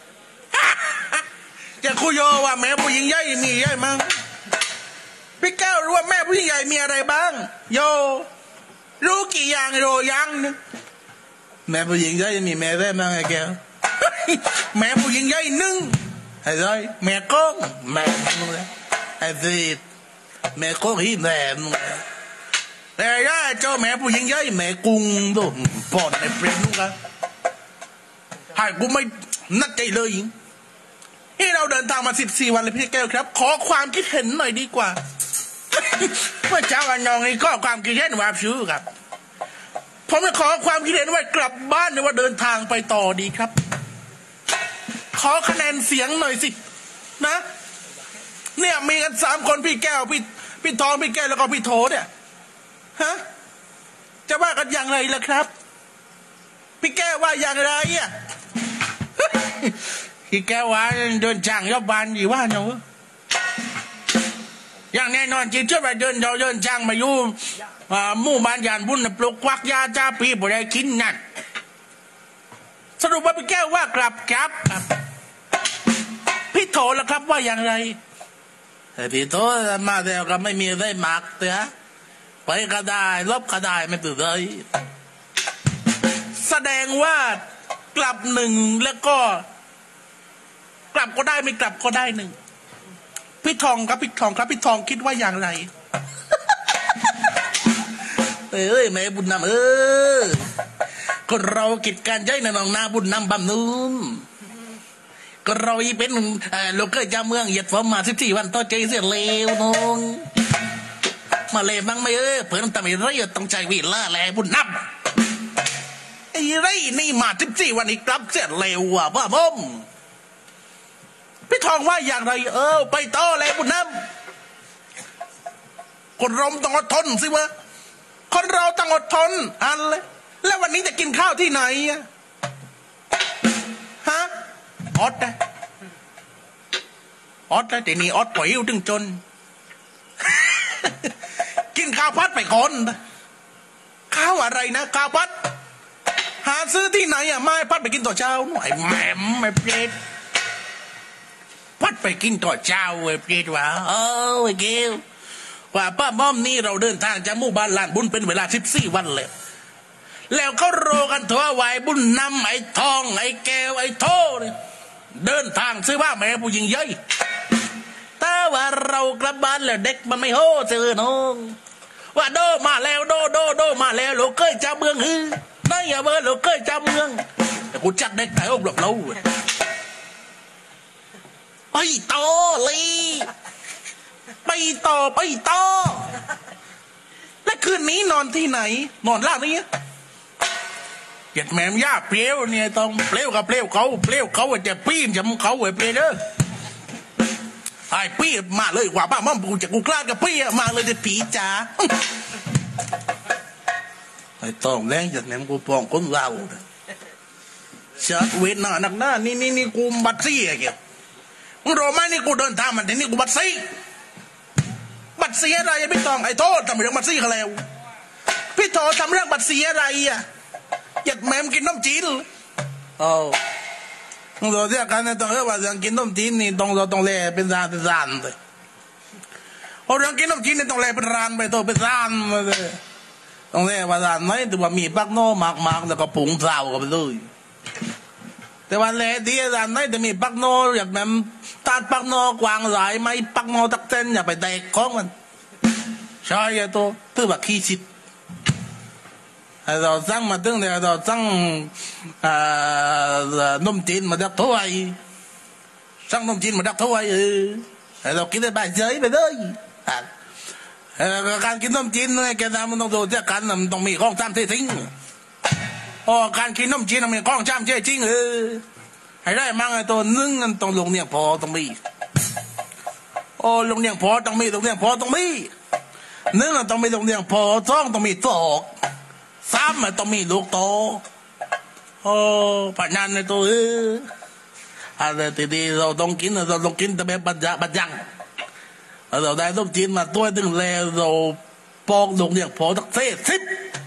จะคุยโยว่าแม่ผู้หญิงใหญ่มีใหญ่มั้งพี่แก้วรู้ว่าแม่ผู้หญิงใหญ่มีอะไรบ้างโยรู้กี่อย่างโยยังแม่ผู้หญิงใหญ่มีแม่ได้มั้งไอ้แก้วแม่ผู้หญิงใหญ่หนึ่งไอ้ไรแม่ก้องแม่มึงเลยไอ้สิแม่ก้องที่แม่มึงแต่ย่าเจ้าแม่ผู้หญิงใหญ่แม่กุ้งตัวปอดในเปรย์นู่นกันให้กูไม่นัดใจเลยที่เราเดินทางมาสิบสี่วันเลยพี่แก้วครับขอความคิดเห็นหน่อยดีกว่าเมื่อเช้าวันนองนี่ก็ความคิดเห็นว่าชื่อครับผมจะขอความคิดเห็นว่ากลับบ้านหรือว่าเดินทางไปต่อดีครับขอคะแนนเสียงหน่อยสินะเนี่ยมีกันสามคนพี่แก้วพี่พี่ทองพี่แก้วแล้วก็พี่โถเนี่ยฮะจะว่ากันอย่างไรล่ะครับพี่แก้วว่าอย่างไรอ่ะพี่แก้วว่าเดินทางยบบานดีว่าเนาะอย่างแน่นอนจริงๆไปเดินเราเดินทางมาอยู่หมู่บ้านยานบุญปลุกควักยาจ้าปีบ่ได้กินนั่นสรุปว่าพี่แก้วว่ากลับครับพี่โถล่ะครับว่าอย่างไรพี่โถมาแล้วก็ไม่มีได้หมักเถอะไปก็ได้ลบก็ได้ไม่ตื่นเลยแสดงว่ากลับหนึ่งแล้วก็กลับก็ได้ไม่กลับก็ได้หนึ่งพี่ทองครับพี่ทองครับพี่ทองคิดว่าอย่างไรเอ้ยแม่บุญนำเออก็เรากิจการใหญ่ในหนองนาบุญนำบำนุนก็เราอีเป็นโลกเกอร์เจ้าเมืองเหยียดฝนมาสิบสี่วันต่อใจเสียเลวน้องมาเลยมั้งไม่เออเพื่อนทำไมไรต้องใจวิล่าแลบุญนำไอ้ไรนี่มาสิบสี่วันอีกกลับเสียเลวอ่ะพ่อผมพี่ทองว่าอย่างไรเออไปต่อเลยบุญนำคนเราต้องอดทนสิวะคนเราต้องอดทนอันเลยแล้ววันนี้จะกินข้าวที่ไหนอะฮะอดนะอดนะแต่นี่อดปล่อยหิวถึงจน กินข้าวพัดไปก่อนข้าวอะไรนะข้าวพัดหาซื้อที่ไหนอ่ะไม่พัดไปกินต่อเช้าไอ้แหม่มไม่เปรตพัดไปกินต่อเช้าไอ้เปรตว่าเออไอ้เกลว่าป้าม่อมนี่เราเดินทางจากหมู่บ้านลานบุญเป็นเวลาสิบสี่วันเลยแล้วเขาโรกันถวายบุญนำไอ้ทองไอ้แก้วไอ้โทเนี่ยเดินทางซื้อว่าแม่ผู้หญิงเย้ยแต่ว่าเรากลับบ้านแล้วเด็กมันไม่โห่เจอน้องว่าโดมาแล้วโดโดโดมาแล้วเราเคยจำเมืองฮือนั่นอย่าเบอร์เราเคยจำเมืองแต่กูจัดเด็กไทยอบหลบเราไปต่อเลยไปต่อไปต่อและคืนนี้นอนที่ไหนนอนล่างนี้เก็ดแม่มย่าเปรี้ยวเนี่ยต้องเปรี้ยวกับเปรี้ยวเขาเปรี้ยวเขาจะปีนจำเขาไอ้เปรี้ยวเด้อไอ้ปีมาเลยกว่าป้าม่อมกูจะกูกล้ากับปีมาเลยจะผีจ๋าไอ้ต้องแรงจากแม่มกูปองคนเราชัดเวทหน้าหนักหน้านี่นี่นี่กูบัดซี่ไอ้เกี่ยวมึงรู้ไหมนี่กูเดินทางมันแต่นี่กูบัดซี่บัดซี่อะไรพี่ตองไอ้โทษทำเรื่องบัดซี่เขาแล้วพี่โทษทำเรื่องบัดซี่อะไรอ่ะอยากแม่มกินน้ำจีนโอ้ต้องรอเรียกกันนะต้องเออว่าเรื่องกินน้ำจีนนี่ต้องรอต้องเล่เป็นร้านเป็นร้านเลยพอเรื่องกินน้ำจีนนี่ต้องเล่เป็นร้านไปตัวเป็นร้านเลยต้องเล่ว่าร้านไหนแต่ว่ามีปักโน่หมักหมักแล้วก็ผงเปล่ากันไปเลยแต่วันเล่ที่ร้านไหนจะมีปักโน่อยากแม่มตัดปักโน่กวางหลายไม่ปักโน่ตักเส้นอย่าไปแดกของมันใช่ไอ้ตัวตื้อแบบขี้ชิดเราสั่งมาตึ้งเนี่ยเราสั่งนมจีนมาดักถ้วยสั่งนมจีนมาดักถ้วยเออเรากินได้ใบเฉยไปเลยการกินนมจีนเนี่ยแกทำมันต้องดูที่กันมันต้องมีข้องจำที่ทิ้งอ๋อการกินนมจีนมันมีข้องจำเจ๊จริงเออให้ได้มั่งไอ้ตัวนึ่งมันต้องลงเนี่ยพอต้องมีโอ้ลงเนี่ยพอต้องมีลงเนี่ยพอต้องมีนึ่งมันต้องมีลงเนี่ยพอท้องต้องมีตอกซ้ำมันต้องมีลูกโตโอ้ปัญญาในตัวเอออะไรทีๆเราต้องกินเราต้องกินแต่แบบปัญญาปัญญังเราได้ต้องกินมาตัวตึงแล้วเราปอกลงเนี่ยพอตักเซ่สิบ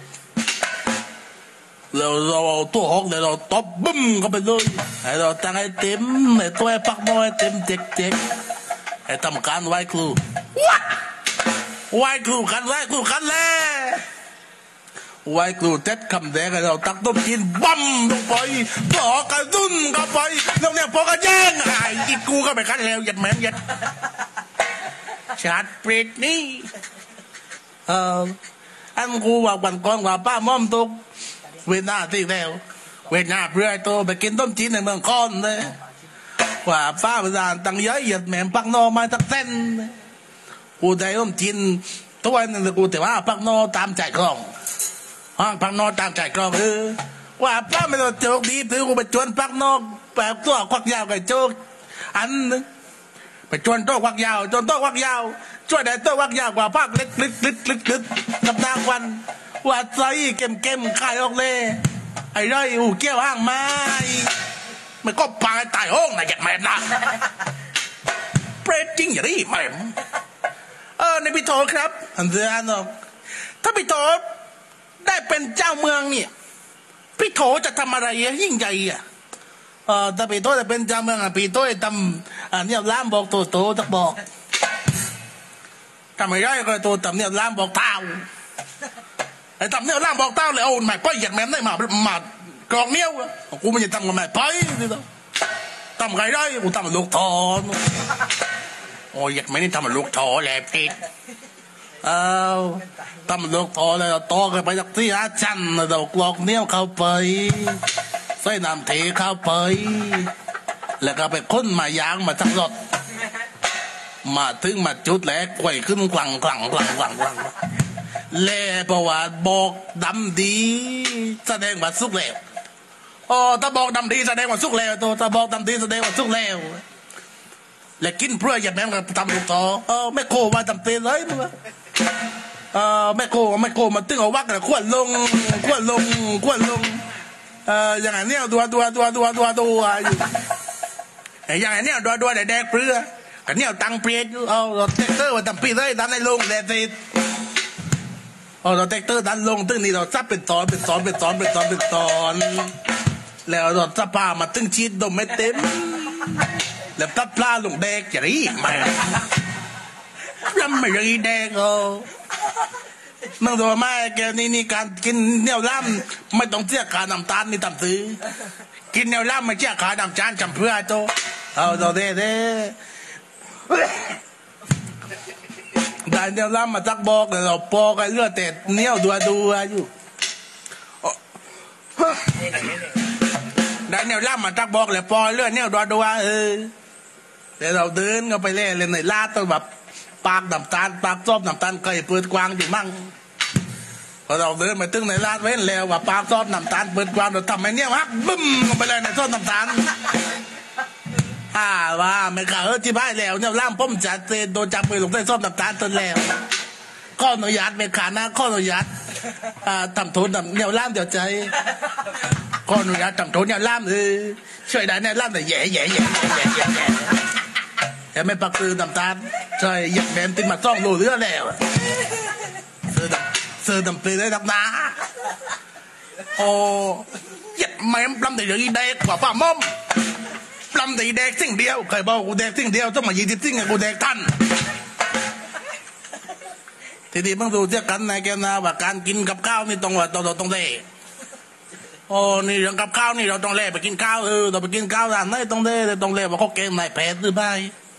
เราเราตัวหอกเดี๋ยวเราตบบึ้มเข้าไปเลยให้เราตั้งให้เต็มให้ตัวปักน้อยเต็มเจ๊กเจ๊กให้ทำการไหว้ครูไหว้ครูกันไหว้ครูกันแล้วไว้ครูเท็ดคำแดงเราตักต้มกินบั้มลงไปต่อกระดุนเข้าไปแล้วเนี่ยพอก็แย่งไอ้อีกูก็ไปคัดแล้วยัดแม่ยัดชาร์จเปรตนี่เอออันกูว่าบันกองว่าป้าม่อมตุกเวน่าที่แล้วเวน่าเพื่อโตไปกินต้มจีนในเมืองคอนเลยว่าป้าประธานตั้งเยอะยัดแม่ปักนอมาตักเส้นกูได้ต้มจีนตัวนึงกูแต่ว่าปักนอตามใจกล้องห้องพักนอกตามใจกรองเออว่าป้าไม่ต้องโจกดีถือกูไปชวนพักนอกแบบตัวควักยาวกับโจกอันนึงไปชวนโต๊ะควักยาวจนโต๊ะควักยาวช่วยได้โต๊ะควักยาวกว่าพักเล็กลึกลึกลึกลึกกับนางวันว่าใจเก็มเก็มขายออกเลยไอ้ไรอูเกี้ยวห้างไม้มันก็ปาตายห้องนะอย่างแม่นะเปรตจริงอย่างนี้แม่เออในพี่โตครับอันเดียนถ้าพี่โตได้เป็นเจ้าเมืองเนี่ยพี่โถจะทำอะไรยิ่งใหญ่อ่ะเออถ้าพี่โถจะเป็นเจ้าเมืองอ่ะพี่โถจะทำอ่าเนี่ยล้ามบอกโตโตตักบอกทำไมได้ก็โตทำเนี่ยล้ามบอกเต้าไอ้ทำเนี่ยล้ามบอกเต้าเลยเอาหมายไปหยัดแม่ได้มามากรองเนี้ยกูไม่จะทำกับหมายไปนี่ต้องทำไงได้กูทำลูกทอโอ้ยหยัดแม่นี่ทำลูกทอแหละพี่เอาตำรวจพอเลยต่อกันไปจากที่อาจันเรากลอกเนี้ยเข้าไปใส่น้ำเทเข้าไปแล้วก็ไปค้นมายางมาจักรถมาถึงมาจุดแหลกไขว่ขึ้นกลังกลังกลังกลังกลังเล่ประวัติบอกดำดีแสดงว่าสุกแล้วอ๋อถ้าบอกดำดีแสดงว่าสุกแล้วตัวถ้าบอกดำดีแสดงว่าสุกแล้วและกินเพื่ออย่าแม่งกับทำลูกต่อเออไม่โคว่าทำเตือนเลยมึงเออไม่โกไม่โกมันตึงเอาวักแต่ขวดลงขวดลงขวดลงเอออย่างนี้ตัวตัวตัวตัวตัวตัวอยู่อย่างนี้ตัวตัวแดกเปลือกอันนี้ตังเปรียดเอาเตอร์ว่าตังปีเลยตังในลงแดดติดเอาเราแท็กเตอร์ดันลงตึ้งนี่เราซับเป็นตอนเป็นตอนเป็นตอนเป็นตอนเป็นตอนแล้วเราซับปลามาตึ้งชีดดมไม่เต็มแล้วตัดปลาลงแดกจะรีมารำไม่รีแดกเอามึงดูไหมแกนี่นี่การกินเนียวล่ำไม่ต้องเสียขาน้ำตาลนี่ต่ำซื้อกินเนียวล่ำไม่เสียขาน้ำจานจำเพื่อโตเอาโตเด้เด้ได้เนียวล่ำมาจักบอกเลยเราปอกกันเลือดเตะเนียวดัวดัวอยู่ได้เนียวล่ำมาจักบอกเลยปอเลือดเนียวดัวดัวเออแต่เราเดินก็ไปเล่นเลยในลาดตัวแบบปากน้ำตาลปากซอบน้ำตาลเคยเปิดกว้างอยู่มั่งพอเราเดินมาตึ้งในลาดเว้นแล้วว่าปากซอบน้ำตาลเปิดกว้างเราทำไมเนี่ยฮักบึ้มลงไปเลยในซอบน้ำตาลฮ่าว่าไม่ข่าวที่บ้านแล้วเนี่ยล่ามป้อมจัดเตนโดนจับไปลงในซอบน้ำตาลตนแล้วข้ออนุญาตไม่ขาดนะข้ออนุญาตอ่าทำโทษเนี่ยล่ามเดี๋ยวใจข้ออนุญาตทำโทษเนี่ยล่ามเออช่วยได้เนี่ยล่ามแต่แย่แย่แย่แย่แย่แต่ไม่ปักซื้อน้ำตาลใช่หยิบแหวนติดมาซ่องโลเรือแล้วซื้อดำซื้อดำปีได้ดับนาโอ้หยิบแหวนปล้ำแต่อย่างนี้แดกกว่าป้าม่อมปล้ำแต่แดกสิ่งเดียวเคยบอกกูแดกสิ่งเดียวต้องมายี่สิบสิ่งกูแดกท่านทีนี้มึงดูเจ้ากันนายแกนาว่าการกินกับข้าวนี่ต้องว่าต้องต้องเล่โอ้นี่เรื่องกับข้าวนี่เราต้องเล่ไปกินข้าวเออเราไปกินข้าวร้านไหนต้องเล่ต้องเล่ว่าเขาเกงนายแพทย์หรือไม่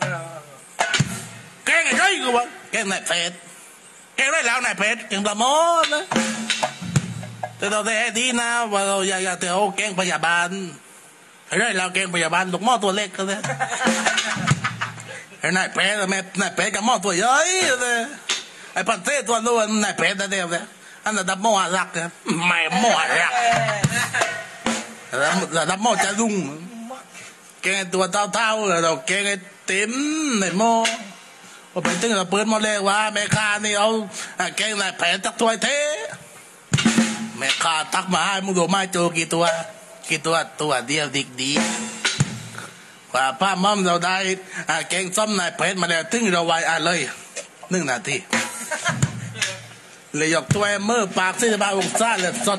แกงไอ้ไรกูวะแกงนายเพชรแกงได้แล้วนายเพชรแกงปลาหม้อนะแต่เราแต่ดีนะว่าเราอยากอยากแต่โอ้แกงพยาบาลไอ้ไรแล้วแกงพยาบาลลูกหม้อตัวเล็กก็เลยไอ้นายเพชรแม่นายเพชรกับหม้อตัวใหญ่เลยไอ้พันเต้ตัวนู้นนายเพชรนั่นเองเลยอันนั้นดับหม้อรักนะไม่หม้อรักแล้วดับหม้อจะรุ่งแกงตัวเท่าๆเราแกงไอ้เต็มในหม้อพอไปตึ้งเราเปิดหม้อแรกว่าแม่ค้านี่เอาแกงนายแผลตักตัวเทแม่ค้าตักมาให้มึงดูมาโจกี่ตัวกี่ตัวตัวเดียวดิกดีกว่าป้าม่อมเราได้แกงส้มนายแผลมาแล้วตึ้งเราไว้อ่ะเลยหนึ่งนาทีเลยยกตัวเมื่อปากสี่สิบห้าองศาเลยสด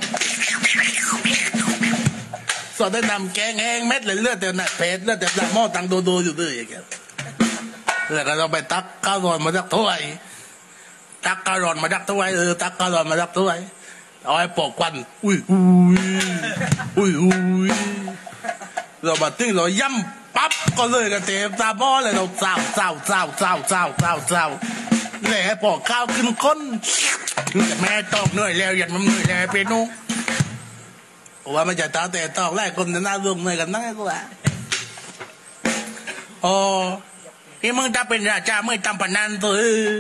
สดได้นำแกงแห้งเม็ดเลยเลือดแต่นายแผลเลือดแต่หม้อตังโดโดอยู่ด้วยอย่างเงี้ยแล้วก็เราไปตักข้าวร้อนมาจากถ้วยตักข้าวร้อนมาจากถ้วยเออตักข้าวร้อนมาจากถ้วยเอาไอ้ปอกควันอุ้ยอุ้ยอุ้ยอุ้ยเรามาตึ้งเราย่ำปั๊บก็เลยกันเต็มตาหม้อเลยเราเศร้าเศร้าเศร้าเศร้าเศร้าเศร้าเศร้าเลยให้ปอกข้าวขึ้นก้นแต่แม่ตอกเหนื่อยแล้วยันมันเหนื่อยแล้วเป็นนุ่งว่ามันจะตาแต่ตอกไล่คนจะน่าร่วมเหนื่อยกันนั่งก็ว่าโอ้ที่มึงจะเป็นราชาไม่ทำปนันตัว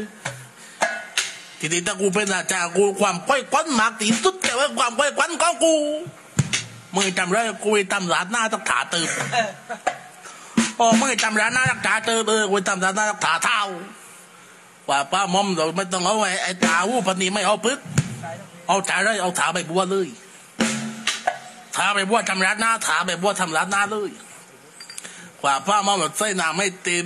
ทีนี้ถ้ากูเป็นราชากูความค่อยควันมากที่สุดแต่ว่าความค่อยควันของกูมึงทำไรกูทำร้านหน้าตักถาตื่นโอ้มึงทำร้านหน้าตักถาตื่นเออกูทำร้านหน้าตักถาเท้าว่าป้ามอมเราไม่ต้องเอาไอ้ไอ้ตาวูปนีไม่เอาปึ๊บเอาถาเลยเอาถาใบบัวเลยถาใบบัวทำร้านหน้าถาใบบัวทำร้านหน้าเลยกว่าผ้ามาแบบใส่น้ำไม่เต็ม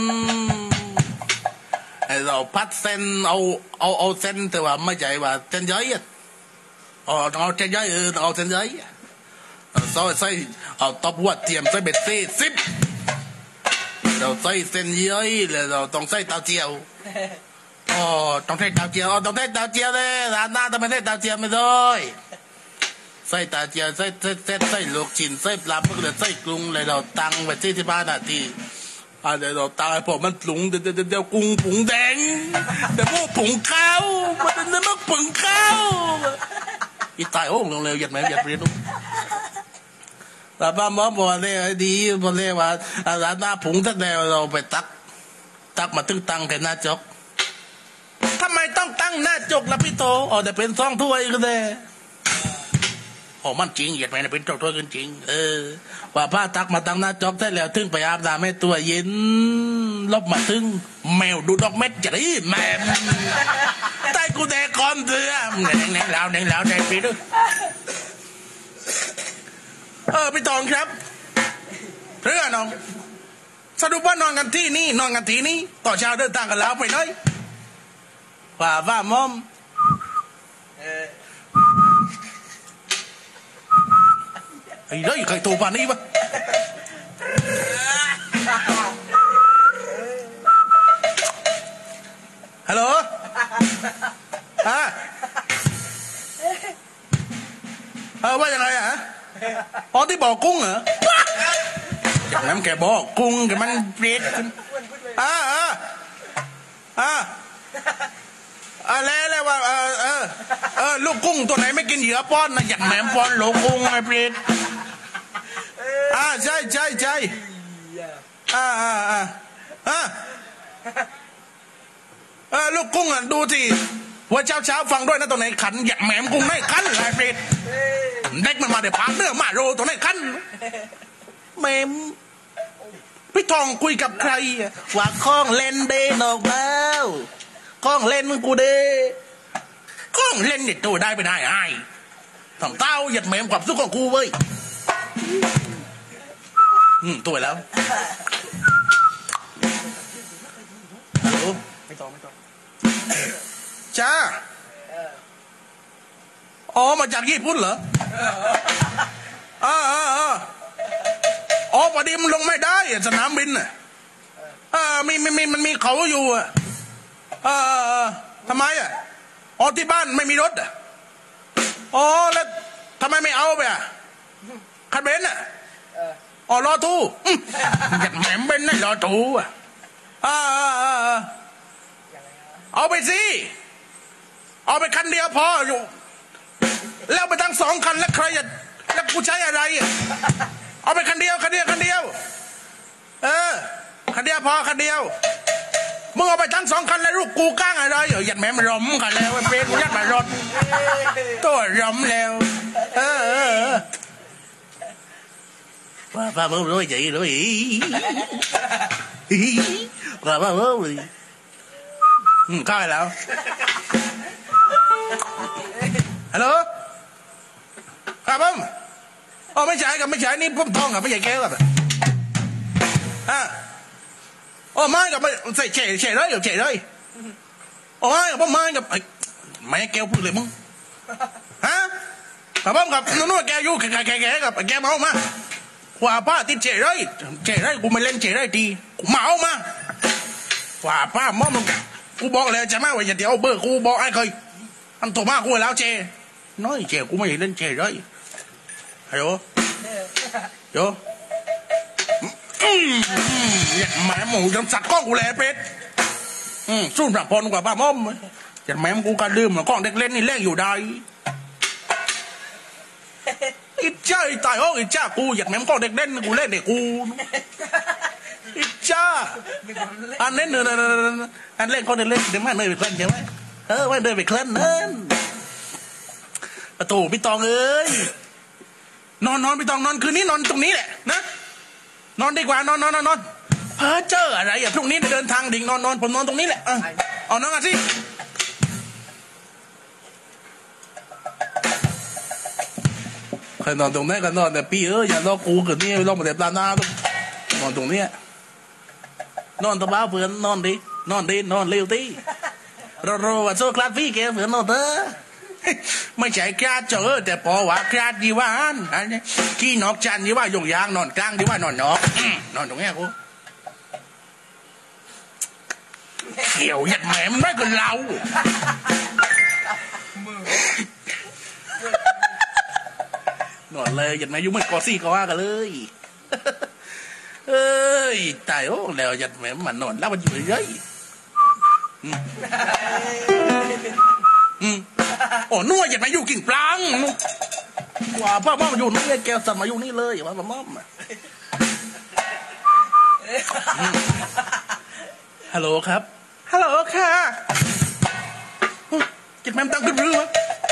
ไอ้เราพัดเส้นเอาเอาเอาเส้นแต่ว่าไม่ใช่ว่าเส้นย้อยเอาเอาเส้นย้อยเออเอาเส้นย้อยใส่ใส่เอาตบหัวเทียมใส่เบ็ดซี่สิบเราใส่เส้นย้อยแล้วเราต้องใส่เตาเจียวอ๋อต้องใส่เตาเจียวต้องใส่เตาเจียวเลยร้านหน้าทำไมใส่เตาเจียวไม่ได้ใส่ตาเจียวใส่ใส่ใส่ใส่ลูกชิ้นใส่ปลาเพื่อใส่กรุงเลยเราตั้งไว้ที่ที่บ้านนาทีอะไรเราตั้งไอ้พวกมันปรุงเดี๋ยวเดี๋ยวเดี๋ยวกุ้งผงแดงเดี๋ยวพวกผงข้าวมันเดี๋ยวมันผงข้าวอีตายโอ้ลงเร็วหยัดแม่หยัดเรียนลูกแต่ป้าหมอบอกเลยดีบอกเลยว่าร้านหน้าผงทัดแล้วเราไปตักตักมาตึ้งตังแค่หน้าจกทำไมต้องตั้งหน้าจกล่ะพี่โตอ๋อแต่เป็นซองถ้วยก็ได้โอ้มันจริงเหยียดไปนะเป็นเจ้าตัวกันจริงเออว่าผ้าตักมาตั้งหน้าจอบได้แล้วถึงไปอาบน้ำให้ตัวเย็นลบมาถึงแมวดูดอกเม็ดจะได้แมวใต้กูแดกคอนเถื่อแดงแดงแล้วแดงแล้วแดงไปด้วยเออพี่ตองครับเพื่อนน้องสรุปว่านอนกันที่นี่นอนกันที่นี่ต่อเช้าเดินทางกันแล้วไปน้อยว่าว่ามอมไอ้เด้ยใครโทรมานี่ปะฮัลโหลอ่ะเออว่ายังไงอ่ะอ๋อที่บอกกุ้งเหรออย่างนั้นแกบอกกุ้งแกมันเปรี้ยอ่าอ่าอ่าอ่าแล้วแล้วว่าเออเออเออลูกกุ้งตัวไหนไม่กินเหยื่อป้อนนะอย่างแหนมป้อนโหลกุ้งไอ้เปรี้ยอ่าใช่ใช่ใช่อ่าอ่าอ่าอ่าเออลูกกุ้งอ่ะดูสิว่าเช้าเช้าฟังด้วยนะตัวไหนขันอย่างแหนมกุ้งไม่ขันไอ้เปรี้ยเด็กมันมาเดี๋ยวพาเนื้อมาโรตัวไหนขันแหมพี่ทองคุยกับใครว่าคล้องเล่นเดนออกแล้วคล้องเล่นกูเดคล้องเล่นเด็ดตัวได้ไปได้ไอ้ทำเต้าหยัดแหมมความสุขของกูเว้ยอืมตัวแล้วฮัลโหลไม่ต้องไม่ต้องจ้าอ๋อมาจากญี่ปุ่นเหรออ่าอ่าอ่าอ๋อพอดีมันลงไม่ได้สนามบินอ่ะอ่ามีมีมีมันมีเขาอยู่อ่ะอ่าทำไมอ่ะอ๋อที่บ้านไม่มีรถอ่ะอ๋อแล้วทำไมไม่เอาไปอ่ะคันเบนอ่ะอ๋อรอทูอยากแหมมเบนนั่นรอทูอ่ะอ่าเอาไปสิเอาไปคันเดียวพออยู่แล้วไปทั้งสองคันแล้วใครจะแล้วกูใช้อะไรอ่ะเอาไปคันเดียวคันเดียวคันเดียวเออคันเดียวพอคันเดียวมึงเอาไปทั้งสองคันแล้วลูกกูก้างอะไรเหรอยัดแม่มันรอมกันแล้วเป็นกูยัดมารถตัวรอมแล้วเออเออว่าว่ามึงรู้ใจรู้อีว่าว่ามึงอืมเข้าไปแล้วฮัลโหลครับผมอ๋อไม่ใช่กับไม่ใช่นี่ผมท้องกับไม่ใช่แก้วกับอ่ะอ๋อไม่กับไม่ใส่เฉยเฉยเลยเฉยเลยอ๋อไม่กับผมไม่กับไม่แก้วพูดเลยมึงฮะกับผมกับนู่นแก้วยู่แก่แก่แก่กับแก้วเมามาขวาป้าติดเฉยเลยเฉยเลยกูไม่เล่นเฉยเลยดีกูเมามาขวาป้ามอมกูบอกเลยจะมาว่าอย่าเดี๋ยวเบอร์กูบอกไอ้เคยอันตัวมากกูแล้วเจน้อยเจกูไม่เล่นเฉยเลยฮัลโหลโยอืมอย่าแม่หมูจำสัตว์กล้องกูแหละเป็ดอืมสู้แบบพลกว่าป้าม่อมอย่าแม่กูการดื่มกล้องเด็กเล่นนี่เล่นอยู่ได้อิจฉาตายโอ้อิจฉากูอย่าแม่กล้องเด็กเล่นกูเล่นเด็กกูอิจฉาอันเล่นเนอะอันเล่นกล้องเด็กเล่นเดี๋ยวแม่เนยไปเคลื่อนใช่ไหมเออแม่เนยไปเคลื่อนเนินประตูพี่ตองเอ้ยนอนนอนพี่ตองนอนคืนนี้นอนตรงนี้แหละนะนอนดีกว่านอนนอนนอนเพ้อเจ้ออะไรอ่ะพรุ่งนี้เดินทางดิ่งนอนนอนผมนอนตรงนี้แหละเออเอานอนกันสิใครนอนตรงนี้กันนอนแต่พี่เอออย่าลอกกูคืนนี้ลอกมาแต่ปลาหน้าต้องนอนตรงนี้นอนตะบ้าเพื่อนนอนดินอนดินอนเร็วดิรอรอว่าโซ่คลาสพี่แกเพื่อนนอนเถอะไม่ใช่คลาดเจอแต่พอว่าคลาดดีว่าอันนี้ขี้นอกจันดีว่าโยงยางนอนกลางดีว่านอนนอกนอนตรงนี้กูเขียวยัดแหมมันไม่กันเรานอนเลยยัดแหมยุ่งมันกอซี่ก็ว่ากันเลยเอ้ยตายโอ้แล้วยัดแหมมันนอนแล้วมันอยู่เฉยอืมโอ้นัวอย่ามาอยู่กิ่งปลางว่าพ่อม่อมอยู่นี่แกสั่นมาอยู่นี่เลยว่าพ่อม่อมฮัลโหลครับฮัลโหลค่ะจิตแม่ตั้งขึ้นรือวะ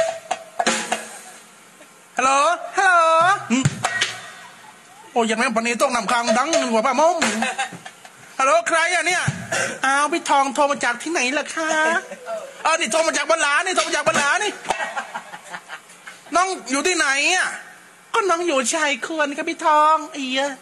ฮัลโหลฮัลโหลโอ้ยันแม่ปนีต้องนำคางดังกว่าพ่อม่อมฮัลโหลใครอะเนี่ยอ้าวพี่ทองโทรมาจากที่ไหนล่ะคะเออนี่โทรมาจากบ้านหลานี่โทรมาจากบ้านหลานี่น้องอยู่ที่ไหนอ่ะก็น้องอยู่ชายควรครับพี่ทองไอ้เหี้ย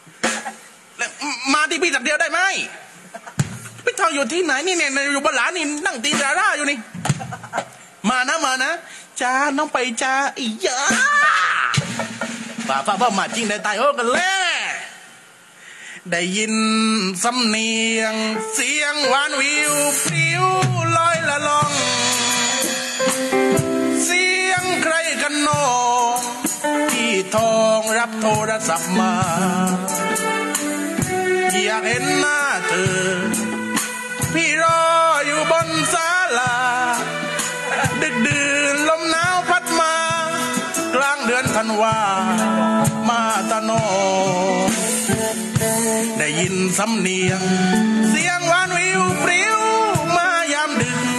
มาที่พี่สักเดียวได้ไหมพี่ทองอยู่ที่ไหนนี่เนี่ยอยู่บ้านหลานี่นั่งตีดาราอยู่นี่มานะมานะจ้าน้องไปจ้าอียาป่าป้าป้ามาจริงได้ตายโอ้กันแล้วได้ยินสำเนียงเสียงหวานวิวพริ้วลอยละลองเสียงใครกันโนที่ทองรับโทรศัพท์มาอยากเห็นหน้าเธอพี่รออยู่บนศาลาดึกดื่นลมหนาวพัดมากลางเดือนธันวามาตะโนได้ยินสำเนียงเสียงหวานวิวปริ้วมายามดึก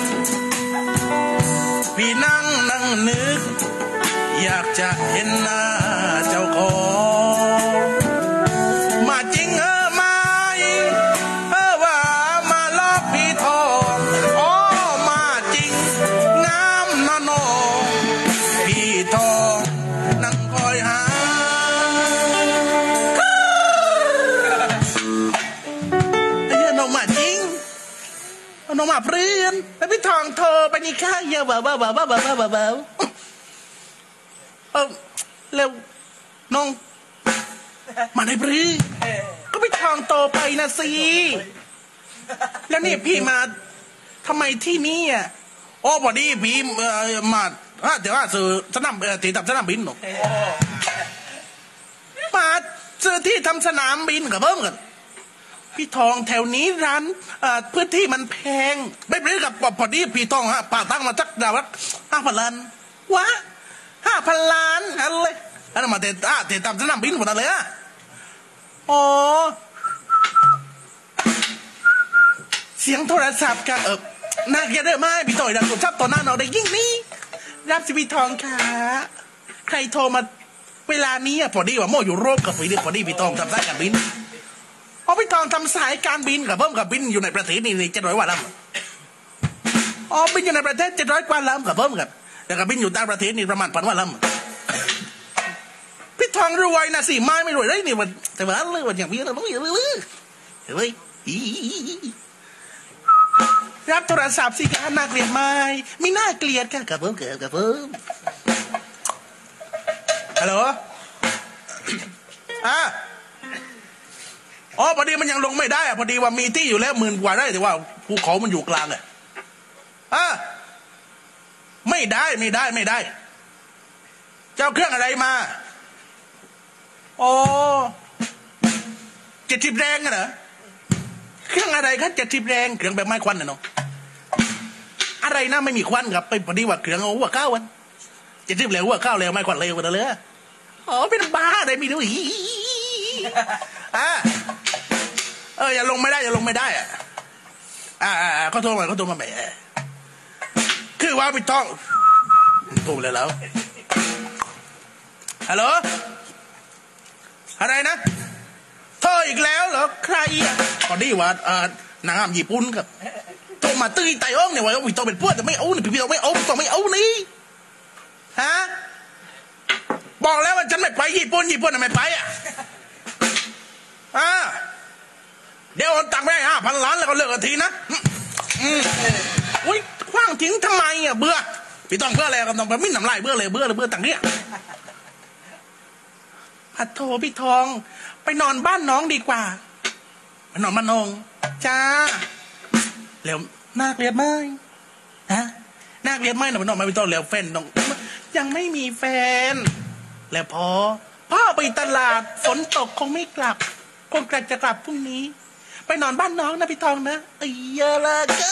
พี่นั่งนั่งนึกอยากจะเห็นหน้าเจ้าของมาจริงเออไม่เออว่ามาลอบพี่ทองอ๋อมาจริงงามนะน้องพี่ทองนั่งคอยหาไอ้เหี้ยน้องมาจริงน้องมาเปลี่ยนแล้วพี่ทองโทรไปนี่ค่ะเยอะบ้าบ้าบ้าบ้าบ้าบ้าบ้าเออแล้วน้องมาในปรีก็ไปทองโตไปนะสิแล้วนี่พี่มาทำไมที่นี่อ่ะโอ้พอดีพี่มาเดี๋ยวว่าซื้อสนามตีตับสนามบินหนูมาซื้อที่ทำสนามบินกับเพิ่มกันพี่ทองแถวนี้ร้านพื้นที่มันแพงไม่ปรีกับพอดีพี่ทองฮะป่าตั้งมาสักดาวละห้าพันล้านวะห้าพันล้านอะไรอันนั้นมาเตะอ่ะเตะตามสนามบินหมดเลยอ่ะอ๋อเสียงโทรศัพท์กันเออน่าเกลียดเลยไหมพี่ต่อยดังกดชับต่อหน้าเราได้ยิ่งนี้รับสิพี่ทองค่ะใครโทรมาเวลานี้อ่ะพอดีว่าโมอยู่โรบกับพี่พอดีพี่ทองทำสายการบินอ๋อพี่ทองทำสายการบินกับเพิ่มกับบินอยู่ในประเทศนี่เจ็ดร้อยกว่าลำอ๋อบินอยู่ในประเทศเจ็ดร้อยกว่าลำกับเพิ่มกับแต่กับบินอยู่ต่างประเทศนี่ประมาณพันว่าลำพี่ทองรวยนะสิไม่ไม่รวยได้นี่มันแต่ว่าเรื่องมันอย่างนี้เราต้องอย่างนี้เฮ้ยรับโทรศัพท์สิการน่าเกลียดไหมไม่น่าเกลียดกันกับเพิ่มเกิดกับเพิ่มฮัลโหลอ่ะอ๋อพอดีมันยังลงไม่ได้อะพอดีว่ามีที่อยู่แล้วหมื่นกว่าได้แต่ว่าภูเขามันอยู่กลางอะอ่ะไม่ได้ไม่ได้ไม่ได้เจ้าเครื่องอะไรมาอ๋อเจ็ดสิบแรงเหรอเครื่องอะไรครับเจ็ดสิบแรงเครื่องแบบไม้ควันน่ะเนาะอะไรนะไม่มีควันครับไปพอดีว่าเครื่องหัวข้าววันเจ็ดสิบแรงหัวข้าวแล้วไม้ควันเลยวันเลยอ๋อเป็นบ้าอะไรไม่รู้อ่ะเอออย่าลงไม่ได้อย่าลงไม่ได้อ่ะอ่าอ่าเขาโทรมาเขาโทรมาใหม่คือว่าพี่ต้องโทรเลยแล้วฮัลโหลอะไรนะโทรอีกแล้วเหรอใครอ่ะพอดีว่าเออนางงามญี่ปุ่นครับโทรมาตื้อไต่อ้องเนี่ยว่าพี่ต้องเป็นพวกแต่ไม่เอาเนี่ยพี่ต้องไม่เอาต้องไม่เอานี่ฮะบอกแล้วว่าฉันไม่ไปญี่ปุ่นญี่ปุ่นทำไมไปอ่ะอ่าเดี๋ยวโอนตังค์ไปห้าพันล้านแล้วก็เลิกกันทีนะอืมอุ้ยคว้างทิ้งทำไมอ่ะเบื่อพี่ต้องเบื่ออะไรกันต้องไปมิ้นน้ำลายเบื่อเลยเบื่อเลยเบื่อตังค์เนี่ยพัดโทพี่ทองไปนอนบ้านน้องดีกว่าไปนอนบ้านน้องจ้าแล้วน่าเกลียดไหมฮะน่าเกลียดไหมหนูไปนอนมาพี่ต้องแล้วแฟนน้องยังไม่มีแฟนแล้วพอพ่อไปตลาดฝนตกคงไม่กลับคงกลับจะกลับพรุ่งนี้ไปนอนบ้านน้องนะพี่ทองนะเอ้ยเยอะเลยก็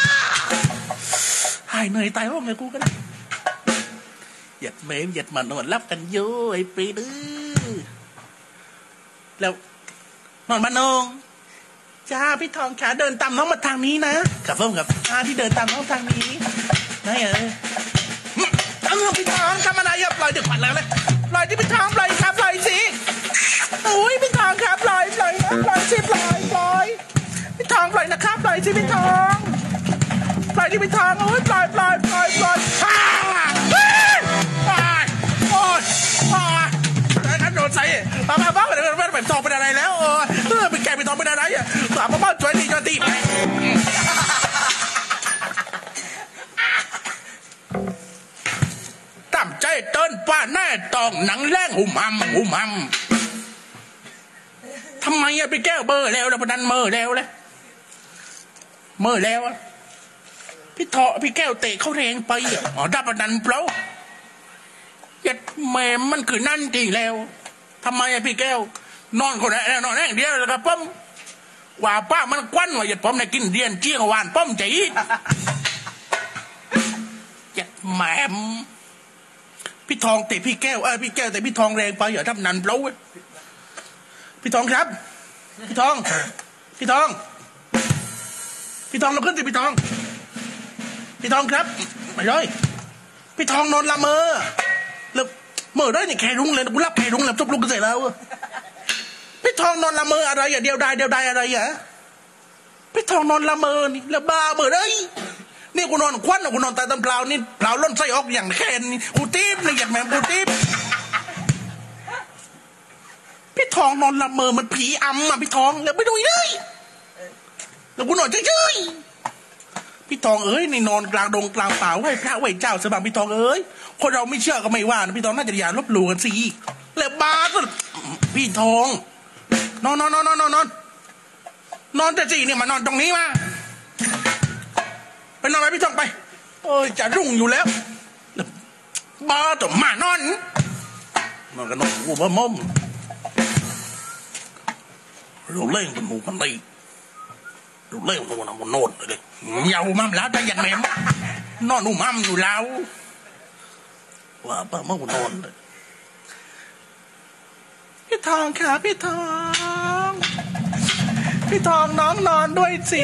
หายเหนื่อยตายห้องเลยกูกันหยัดเมมหยัดมานอนรับกันโย่ไอ้ปีดื้อแล้วนอนบ้านน้องจ้าพี่ทองขาเดินตามน้องมาทางนี้นะกับเพิ่มกับอ่าที่เดินตามน้องทางนี้นะเออเออพี่ทองทำอะไรอ่ะปล่อยเดือดปัดแล้วเลยปล่อยที่พี่ทองปล่อยครับปล่อยสิโอ้ยพี่ทองครับปล่อยปล่อยนะปล่อยสิปล่อยปล่อยพี่ทองปล่อยนะครับปล่อยสิพี่ทองปล่อยที่พี่ทองโอ้ยปล่อยปล่อยปล่อยปล่อยฮ่าปล่อยโอ้ยปล่อยแต่ท่านโดนใส่ป้าป้าป้าเป็นเป็นเป็นทองเป็นอะไรแล้วเออเออเป็นแก่เป็นทองเป็นอะไรอ่ะป้าป้าป้าช่วยดีช่วยดีไปตั้มใจเติ้นป้าแน่ตองหนังแรงหุ่มหำหุ่มหำทำไมอะพี่แก้วเบอร์แล้วแล้วพนันเมอแล้วเลยเมอแล้วอะพี่ทอพี่แก้วเตะเขาแรงไปอ๋อดับพนันเปล่ายัดแม่มันคือนั่นจริงแล้วทำไมอะพี่แก้วนอนคนแน่นอนแน่เดียวแล้วก็ป้อมว่าป้ามันควันว่ายัดป้อมในกินเดียนเจี้ยงวานป้อมใจยัดแม่พี่ทองเตะพี่แก้วเออพี่แก้วแต่พี่ทองแรงไปอย่าทำนันเปล่าพี่ทองครับพี่ทองพี่ทองพี่ทองเราขึ้นสิพี่ทองพี่ทองครับไม่เลยพี่ทองนอนละเมอแล้วเมื่อได้เนี่ยแค่รุ้งเลยกูรับแค่รุ้งแล้วจบลุกกันเสร็จแล้วพี่ทองนอนละเมออะไรอย่าเดียวดายเดียวดายอะไรอ่ะพี่ทองนอนละเมอนี่แล้วบ้าเมื่อได้นี่กูนอนควันกูนอนตาตำเปล่านี่เปล่าล้นไส้ออกอย่างแค่นี้กูตีบนี่อย่างแม่กูตีบพี่ทองนอนละเมอมันผีอำอ่ะพี่ทองแล้วไม่ดูเลยแล้วกูนอนเฉยๆพี่ทองเอ้ยนี่นอนกลางดงกลางป่าไหวพระไหวเจ้าสบายพี่ทองเอ้ยคนเราไม่เชื่อก็ไม่ว่านะพี่ทองน่าจะอย่าลบหลู่กันสิแล้วบ้าก็พี่ทองนอนนอนนอนนอนนอนนอนแต่สิเนี่ยมานอนตรงนี้มาไปนอนไปพี่ทองไปเอ้ยจะรุ่งอยู่แล้วบ้าต่อมานอนนอนกันนอนกูบ้าม่อมเราเล่นเป็นหมูกันตีเราเล่นตัวน้ำโนดเลยยาวมั่มแล้วแต่ยันแม่นอนนุ่มมั่มอยู่แล้วว่าป้าเมื่อวันนอนเลยพี่ทองค่ะพี่ทองพี่ทองน้องนอนด้วยสิ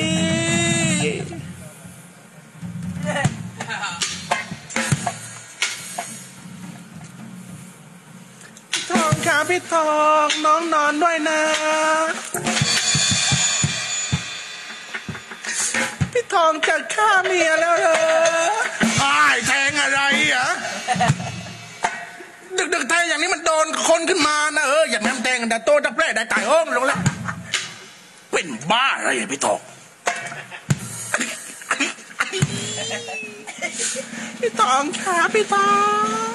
พี่ทองค่ะพี่ทองน้องนอนด้วยนะพี่ทองจะฆ่าเมียแล้วเหรอไอ้แทงอะไรอ่ะดึกๆแทงอย่างนี้มันโดนคนขึ้นมานะเอออย่างนั้นแทงกันแต่โตตะแพร่ได้ตายห้องลงแล้วเป็นบ้าอะไรพี่ทองพี่ทองค่ะพี่ทอง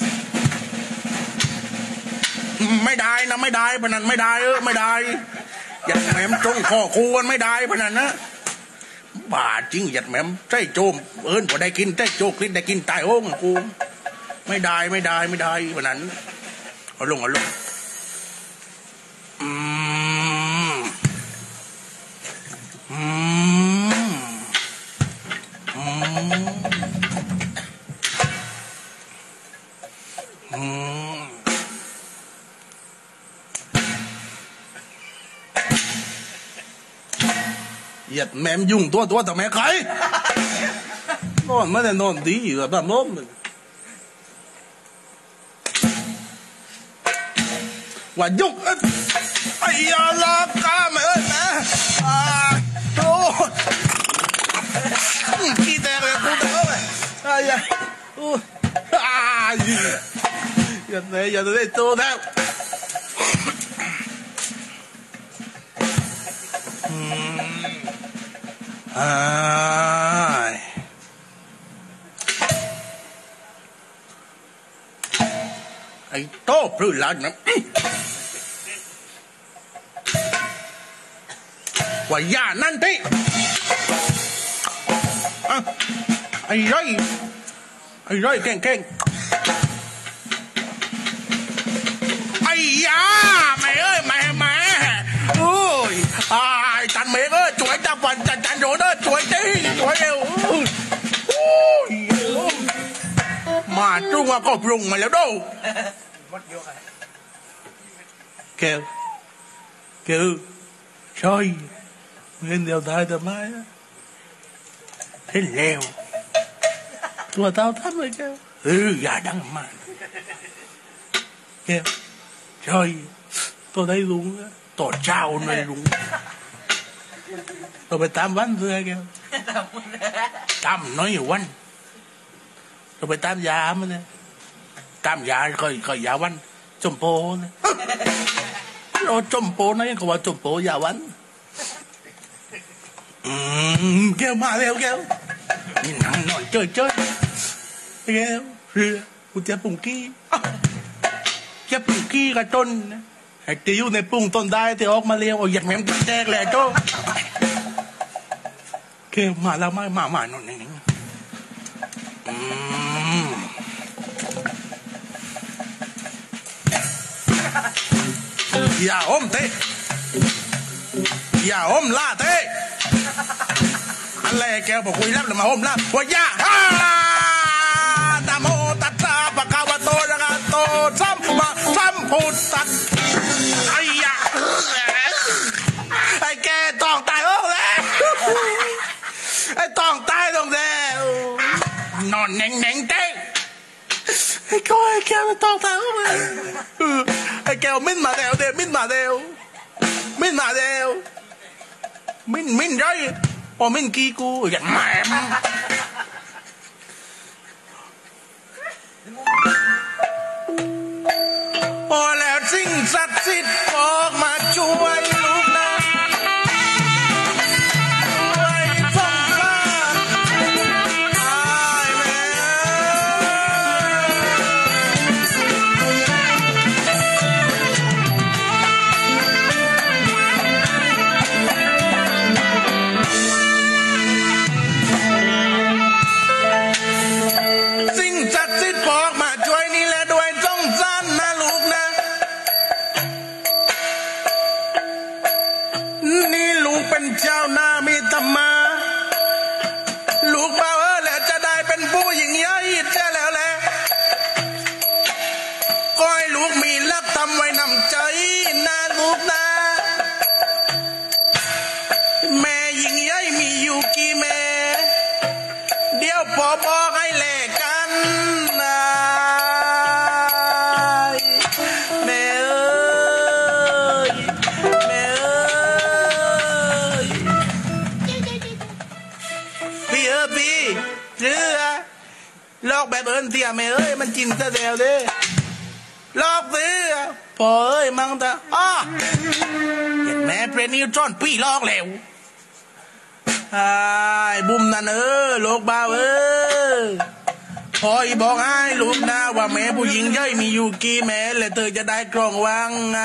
ไม่ได้นะไม่ได้พนันไม่ได้เออไม่ได้อย่างแหมมจงข้อควรไม่ได้พนันนะบาจริงหยัดแหมมใจโจมเอิญพอได้กินใจโจกลิ้นได้กินตายโอ้งกูไม่ได้ไม่ได้ไม่ได้วันนั้นเอาลงเอาลงอืมอืมอืมอืมหยัดแหมมยุ่งตัวตัวแต่แม่ใครนอนไม่ได้นอนดีอยู่แบบน้มว่ายุ่งไอ้ยาลากาแม่เอ้ยนะอ่าโตขี้แตกเลยกูเด้อไอ้ยาอู้อ่าอย่าไหนอย่าได้โตแล้วอืมอ่าไอ้โตพลื้นหลังนะว่าย่านั่นที่ไอ้ไรไอ้ไรแก่งแก่งไอ้ยาแม่เอ้ยแม่แม่โอ้ยไอ้จันเมฆเอ้ยช่วยจับวันจันจันโดนเอ้ยช่วยจีช่วยเอวมาจุ้งก็ปรุงมาแล้วดูแก้วแก้วช่วยเงินเดียวได้ทำไมเห็นแล้วตัวเต้าทำเลยแก้วเอออย่าดังมากแก้วช่วยตัวได้ลุงตัวเจ้าในลุงตัวไปตามวันเสือแก้วตามน้อยอยู่วันตัวไปตามยามันเนี่ยตามยาค่อยค่อยยาวันจมโปเนี่ยเราจมโปนะยังเขาว่าจมโปยาวันอืมแก้วมาแล้วแก้วนี่นั่งนอนเจอเจอแก้วเรือกูจะปุ่งกี้จะปุ่งกี้กับต้นไอ้ที่อยู่ในปุ่งต้นได้ที่ออกมาเลี้ยงเอาอยากแม่งแตกแหละโจ้แก้วมาแล้วไม่มามาหน่อยนึงอย่าอมเตะอย่าอมล่าเตะอะไรแกบอกคุยแล้วมาอมล่าว่าอย่าฮ่าตะโมตัสสะปะคะวะโตอะระหะโตสัมมาสัมพุทธัสสะไอ้ยาไอ้แกต้องตายโอ้แล้วไอ้ต้องตายต้องแล้วนอนแหน่งแหน่งเต้ไอ้ก้อยแกมันต้องตายโอ้แล้วไอ้แกมิ้นมาแล้วเดี๋ยวมิ้นมาแล้วมิ้นมาแล้วมิ้นมิ้นไรพอมิ้นกี้กูอย่างแหมพอแล้วสิ่งศักดิ์สิทธิ์ออกมาช่วยลูกนะช่วยส่งฟ้าให้แม่สิ่งศักดิ์สิทธิ์ออกมาช่วยนี่แหละด้วยสงสารนะลูกนะนี่ลูกเป็นเจ้าหน้ามีธรรมะลูกเบาเออแล้วจะได้เป็นผู้หญิงใหญ่เจ้าแล้วแหละก็ให้ลูกมีรักทำไว้นำใจนะลูกนะแม่หญิงใหญ่มีอยู่กี่แม่เดี๋ยวพอบอกให้แลกกันนะแม่เอ้ยแม่เอ้ยพี่เออพี่เรือลอกแบบเอิญเตียแม่เอ้ยมันจินซะแล้วเด้ลอกเสือพอเอ้ยมังตาอ้อเห็นแม่เพรนิวจอนพี่ลอกแล้วไอ้บุ้มนั่นเออลูกบ่าวเออพออีบอกให้ลูกนะว่าแม่ผู้หญิงย่อยมีอยู่กี่แม่เลยเธอจะได้กรองวังไง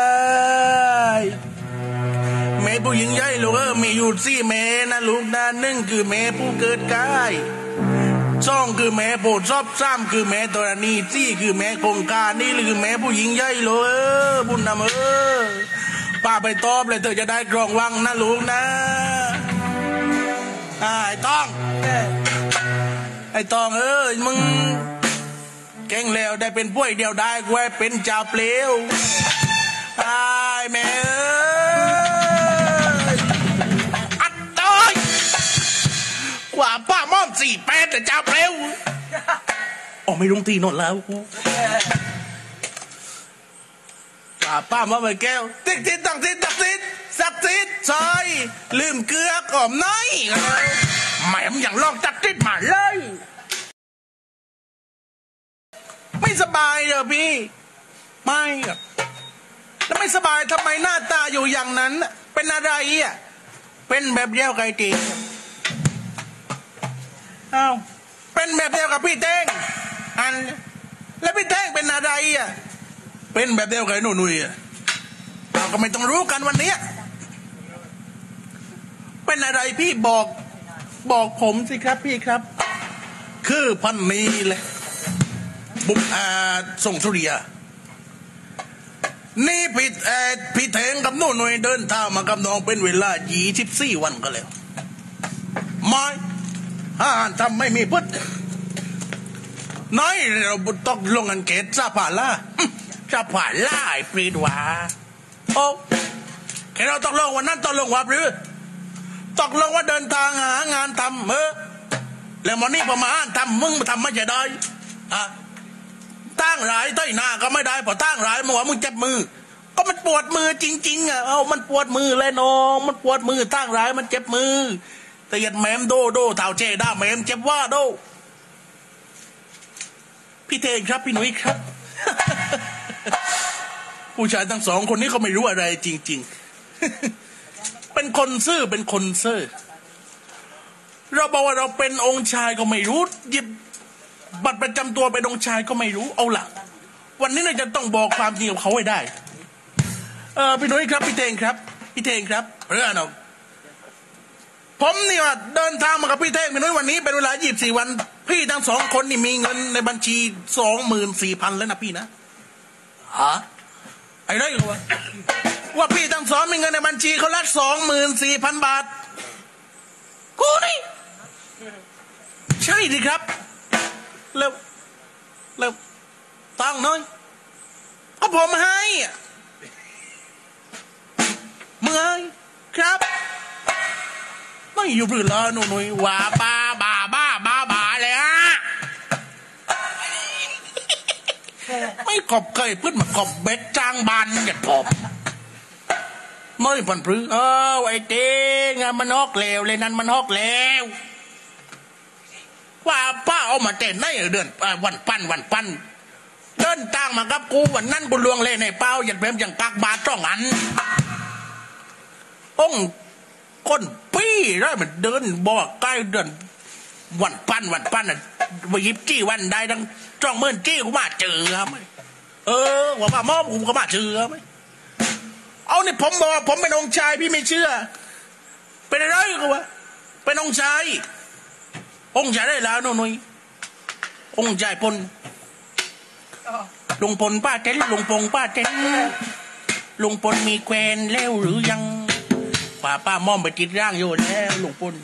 แม่ผู้หญิงย่อยลูกเออมีอยู่สี่แม่นะลูกนะหนึ่งคือแม่ผู้เกิดกายสองคือแม่โปรดชอบสามคือแม่ตรณีสี่คือแม่คงคานี่คือแม่ผู้หญิงย่อยลูกเออบุญนำเออป้าไปตอบเลยเธอจะได้กรองวังนะลูกนะไอ้ต้องไอ้ต้องเอ้ยมึงเก่งแล้วได้เป็นป่วยเดียวได้กูให้เป็นจ่าเปลวไอ้แม่เอ้ยอัดต้อยกว่าป้าม่อมสี่แปดแต่จ่าเปลวอ๋อไม่ลงตีนนแล้วกูกว่าป้าม่อมไปแก้วติ๊กติ๊กตั้งติ๊กตักติ๊กสักทิศซอยลืมเกลือก่อมน้อยแหมมอย่างลอกตักทิศมาเลยไม่สบายเหรอพี่ไม่ครับแล้วไม่สบายทำไมหน้าตาอยู่อย่างนั้นเป็นอะไรอ่ะเป็นแบบเดียวกับไอ้ตีอ้าวเป็นแบบเดียวกับพี่เต้งอันแล้วพี่เต้งเป็นอะไรอ่ะเป็นแบบเดียวกับไอ้หนุ่ยอ่ะเราก็ไม่ต้องรู้กันวันนี้เป็นอะไรพี่บอกบอกผมสิครับพี่ครับคือพันนี้เลยบุกอาส่งสุริยานี่ผิดแอดผิดแทงกับโน่นหน่วยเดินทางมากับน้องเป็นเวลายี่สิบสี่วันก็แล้วไม่อาหารทำไม่มีพุทธน้อยเราบุตกลงกันเกตซาผาล่าซาผาล่าไอ้ปรีดวาโอ้แค่เราตกลงวันนั้นตกลงว่าหรือตกลงว่าเดินทางหางานทำเออแล้ววันนี้พอมาทำมึงมาทำไม่ใช่ได้อะตั้งหลายต้อยหน้าก็ไม่ได้พอตั้งหลายมึงว่ามึงเจ็บมือก็มันปวดมือจริงๆอ่ะเอามันปวดมือเลยน้องมันปวดมือตั้งหลายมันเจ็บมือแต่ยัดแมมโดโดเท้าเจด้าแมมเจ็บว่าโดพี่เทงครับพี่หนุ่ยครับ ผู้ชายทั้งสองคนนี้เขาไม่รู้อะไรจริงๆ เป็นคนซื่อเป็นคนซื่อเราบอกว่าเราเป็นองค์ชายก็ไม่รู้หยิบบัตรประจำตัวเป็นองค์ชายก็ไม่รู้เอาล่ะวันนี้เราจะต้องบอกความจริงกับเขาให้ได้เออพี่นุ้ยครับพี่เทงครับพี่เทงครับเรื่องน้องผมนี่ว่าเดินทางมากับพี่เทงพี่นุ้ยวันนี้เป็นเวลายี่สิบสี่วันพี่ทั้งสองคนนี่มีเงินในบัญชีสองหมื่นสี่พันแล้วนะพี่นะฮะไอ้ไรกันวะว่าพี่ทั้งสองมีเงินในบัญชีเขาละสองหมื่นสี่พันบาทกูนี่ใช่ดิครับแล้วแล้วตั้งน้อยก็ผมให้เมื่อยครับไม่อยู่หรือละหนูหนุ่ยว่าบ้าบ้าบ้าบ้าบ้าเลยฮะไม่ขอบเคยพึ่งมาขอบเบ็ดจ้างบันอย่าขอบไม่ผ่อนพรื้เออไอ้เต้งมันฮอกเลวเลยนั่นมันฮอกเลวว่าป้าเอามาเต้นได้เดือนวันปั้นวันปั้นเดินทางมากับกูวันนั้นกูลวงเลยในเป้าอย่างเพิ่มอย่างปากบาจ้องอันองก้นปี้ได้มันเดินบอกใกล้เดินวันปั้นวันปั้นอ่ะไปยิบจี้วันได้ทั้งจ้องเมื่อจี้กูมาเจอครับเออว่าป้ามอบกูก็มาเจอไหมเอาเนี่ยผมบอกผมเป็นองค์ชายพี่ไม่เชื่อเป็นอะไรกูวะเป็นองค์ชายองค์ชายได้แล้วหนุ่ยองค์ชายพลลุงพลป้าเต้นลุงพงป้าเต้นลุงพลมีแควนแล้วหรือยังป้าป้ามอมไปติดร่างอยู่แล้วลุงพล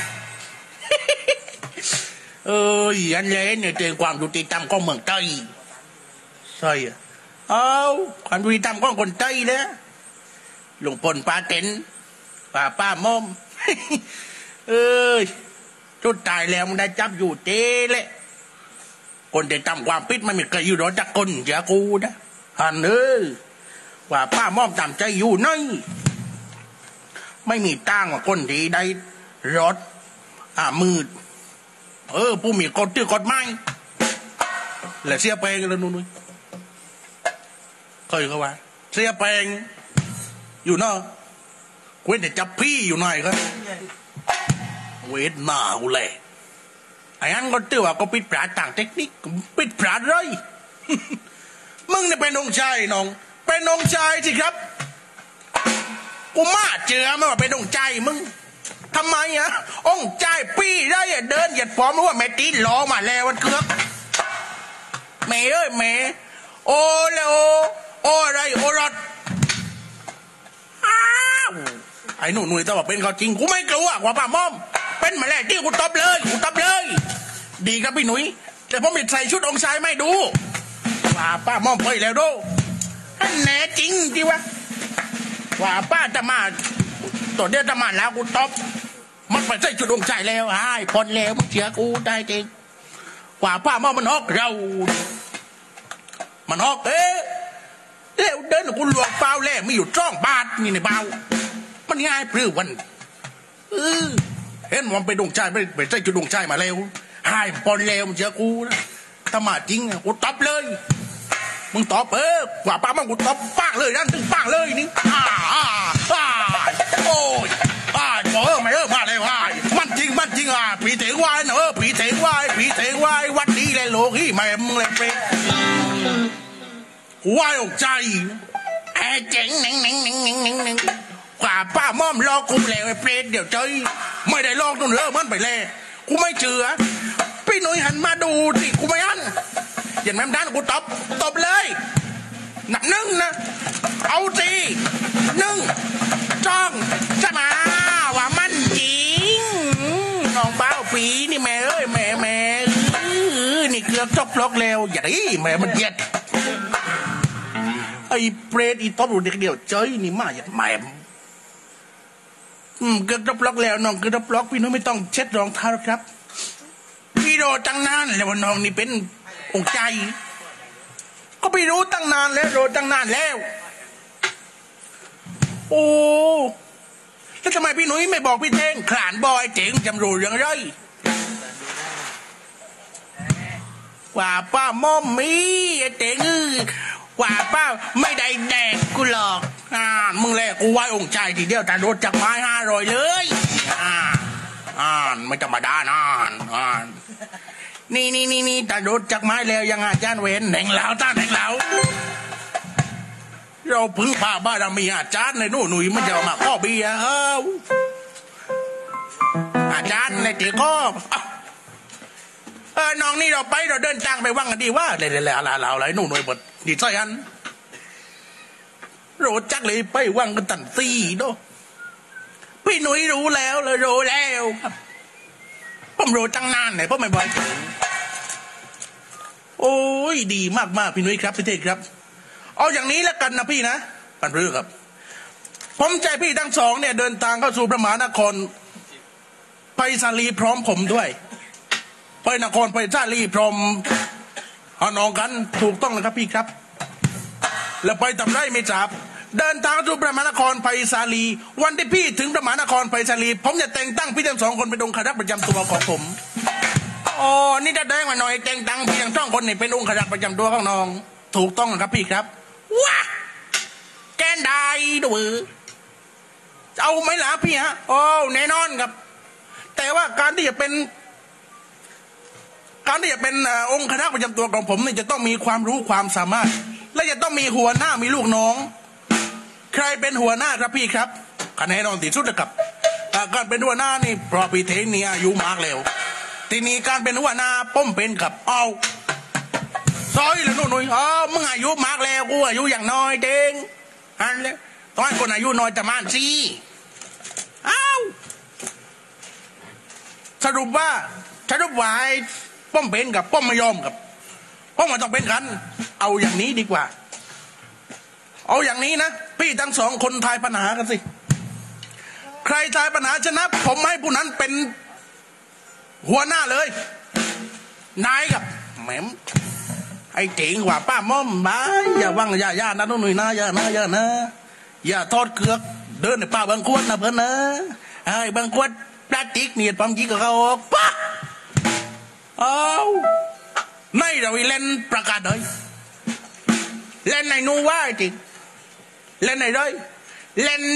เอออันเล่นเนี่ยเจอความยุติธรรมของเมืองใต้ใช่เอาความยุติธรรมของคนใต้แล้วลุงพลป้าเต้นป้าป้ามอมเอ้ยจุดตายแล้วมันได้จับอยู่เจ๊เลยคนที่ทำความผิดไม่มีใครอยู่รอจักคนอย่ากูนะฮันเอ้ยว่าป้ามอมตามใจอยู่น้อยไม่มีตั้งว่าคนที่ได้รถอ่ามืดเออผู้มีกฎที่กฎไม้และเสียแปลงแล้วนู่นเคยเขาว่าเสียแปลงอยู่นอกเว้นแต่จับพี่อยู่หน่อยครับเวทหน้ากูเลยไอ้อันก็เตือว่าก็ปิดปราดต่างเทคนิคปิดปราดเลยมึงเนี่ยเป็นองค์ชายน้องเป็นองค์ชายสิครับกูมาเจอไม่ว่าเป็นองค์ชายมึงทำไมอ่ะองค์ชายปี้ได้เดินหยัดพร้อมรู้ว่าแม่ตีนล้อมาแล้ววันเกือบแม่เอ้ยแม่โอ้แล้วโอ้โอ้อะไรโอ้รถอ้าวไอ้หนูหนุ่ยแต่ว่าเป็นเขาจริงกูไม่กลัวกว่าป้ามอมเป็นมาแล้วที่กูตบเลยกูตบเลยดีครับพี่หนุ่ยแต่ผมมีใส่ชุดองค์ชายไม่ดูว่าป้ามอมไปแล้วดูแน่จริงจีวะว่าป้าจะมาตัวเดียวจะมาแล้วกูตบมันไปใส่ชุดองค์ชายแล้วไอ้พอนแล้วมึงเชื่อกูได้จริงว่าป้ามอมมันฮอกเรามันฮอกเอ๊ะเดี๋ยวเดินกูหลวงเปล่าแล้วไม่อยู่จ้องบาทนี่ในเบามันง่ายปลื้มวันเออเห็นมันไปดงใจไปไปใส่จุดดงใจมาแล้วหายปอนแล้วมันเจอกูนะถ้ามาจริงกูตบเลยมึงตบเออกว่าป้ามันกูตบป้างเลยนั่นถึงป้างเลยนี่อ่าอ่าอ่าโอ้ยอ่าบอกเออไม่เออมาเลยว่ามันจริงมันจริงอ่ะผีเถงวายเออผีเถงวายผีเถงวายวัดนี้เลยโลกี้แม่มึงเลยเปรตวายอกใจไอ้เจ๋งหนึ่งหนึ่งหนึ่งหนึ่งหนึ่งหนึ่งกว่าป้าม่อมลอกกูแล้วไอ้เปรตเดี๋ยวเจอไม่ได้ลอกนู่นเลอะมันไปเลยกูไม่เชื่อพี่หนุ่ยหันมาดูสิกูไม่อันอย่างแม่ด้านกูตบตบเลยหนักนึ่งนะเอาสินึ่งจ้องจะมาว่ามันจริงน้องเบ้าปีนี่แม่เอ้ยแม่แม่นี่เกือบจบล็อกแล้วอย่าดิแม่มันเย็ดไอ้เปรตอีตบอยู่เด็กเดียวเจอนี่มาอย่าแม่อืมเกือบจบล็อกแล้วน้องเกือบจบล็อกพี่น้องไม่ต้องเช็ดรองเท้าครับพี่โดตั้งนานแล้วว่าน้องนี่เป็นองค์ใจก็ไปรู้ตั้งนานแล้วโดตั้งนานแล้วโอ้แล้วทำไมพี่หนุ่ยไม่บอกพี่เท่งขลานบอยเจ๋งจำรูอย่างไรว่าป้ามอมมีเจ๋งว่าป้าไม่ได้แดกกูหรอกอ่ามึงแหละกูไหวองค์ใจทีเดียวแต่โดนจากไม้ห้าร้อยเลยอ่าอ่าไม่ธรรมดานานอ่านี่นี่นี่นี่แต่โดดจากไม้แล้วยังอาจารย์เวนแหน่งเหลาต้าแหน่งเหลาเราพึ่งพาบ้านเรามีอาจารย์ในนู่นหนุ่ยมันจะมาข้อเบียเอ้าอาจารย์ในตีข้อเออน้องนี่เราไปเราเดินทางไปว่างกันดีว่าเลยเลยอะไรเราอะไรนู่นหนุ่ยบดดีใจอันโรจักเลยไปว่างกันตันตีโดพี่หนุ่ยรู้แล้วเลยรู้แล้วครับผมรู้ตั้งนานเลยเพราะไม่บ่อยโอ้ยดีมากมากพี่หนุ่ยครับพี่เทศครับเอาอย่างนี้แล้วกันนะพี่นะปันเรื่องครับผมใจพี่ทั้งสองเนี่ยเดินทางเข้าสู่พระมหานครไปสาลีพร้อมผมด้วยไปนครไปสาลีพร้อมเอาน้องกันถูกต้องนะครับพี่ครับแล้วไปทำไรไม่จับเดินทางสู่พระมหานครไปสาลีวันที่พี่ถึงพระมหานครไปสาลีผมจะแต่งตั้งพี่ทั้งสองคนเป็นองค์ข้าราชประจำตัวของผมอ๋อนี่จะแดงมาหน่อยแต่งตั้งพี่ทั้งสองคนนี่เป็นองค์ข้าราชประจำตัวของน้องถูกต้องนะครับพี่ครับว้าแกนได้ดูเอาไหมล่ะพี่ฮะโอ้แน่นอนครับแต่ว่าการที่จะเป็นการที่จะเป็นองค์คณะประจำตัวของผมนี่จะต้องมีความรู้ความสามารถและจะต้องมีหัวหน้ามีลูกน้องใครเป็นหัวหน้าครับพี่ครับคะแนนนอนติดสุดนะครับการเป็นหัวหน้านี่เพราะพี่เทงนี่อายุมากแล้วทีนี้การเป็นหัวหน้าป้มเป็นกับเอาซอยแล้วนู่นนู่นอ๋อมึงอายุมากแล้วกูอายุอย่างน้อยเด้งอันเลยตอนคนอายุน้อยแต่มานสิอ้าวสรุปว่าสรุปว่าป้อมเป็นกับป้อมไม่ยอมกับป้อมมันต้องเป็นกันเอาอย่างนี้ดีกว่าเอาอย่างนี้นะพี่ทั้งสองคนทายปัญหากันสิใครทายปัญหาชนะผมให้ผู้นั้นเป็นหัวหน้าเลยนายกับแหมไอ้เจ๋งกว่าป้าม่อมบ้าอย่าว่างอย่าอย่านะนู่นนี่นะอย่านะอย่านะอย่าทอดเกลือกเดินในป่าบางขวดนะเพื่อนนะไอ้บางขวดพลาสติกเนี่ยปั๊มจีกับเขาออกปั๊บเอาในเราเล่นประกาศเลยเล่นในนูว่าจริงเล่นในเลยเล่น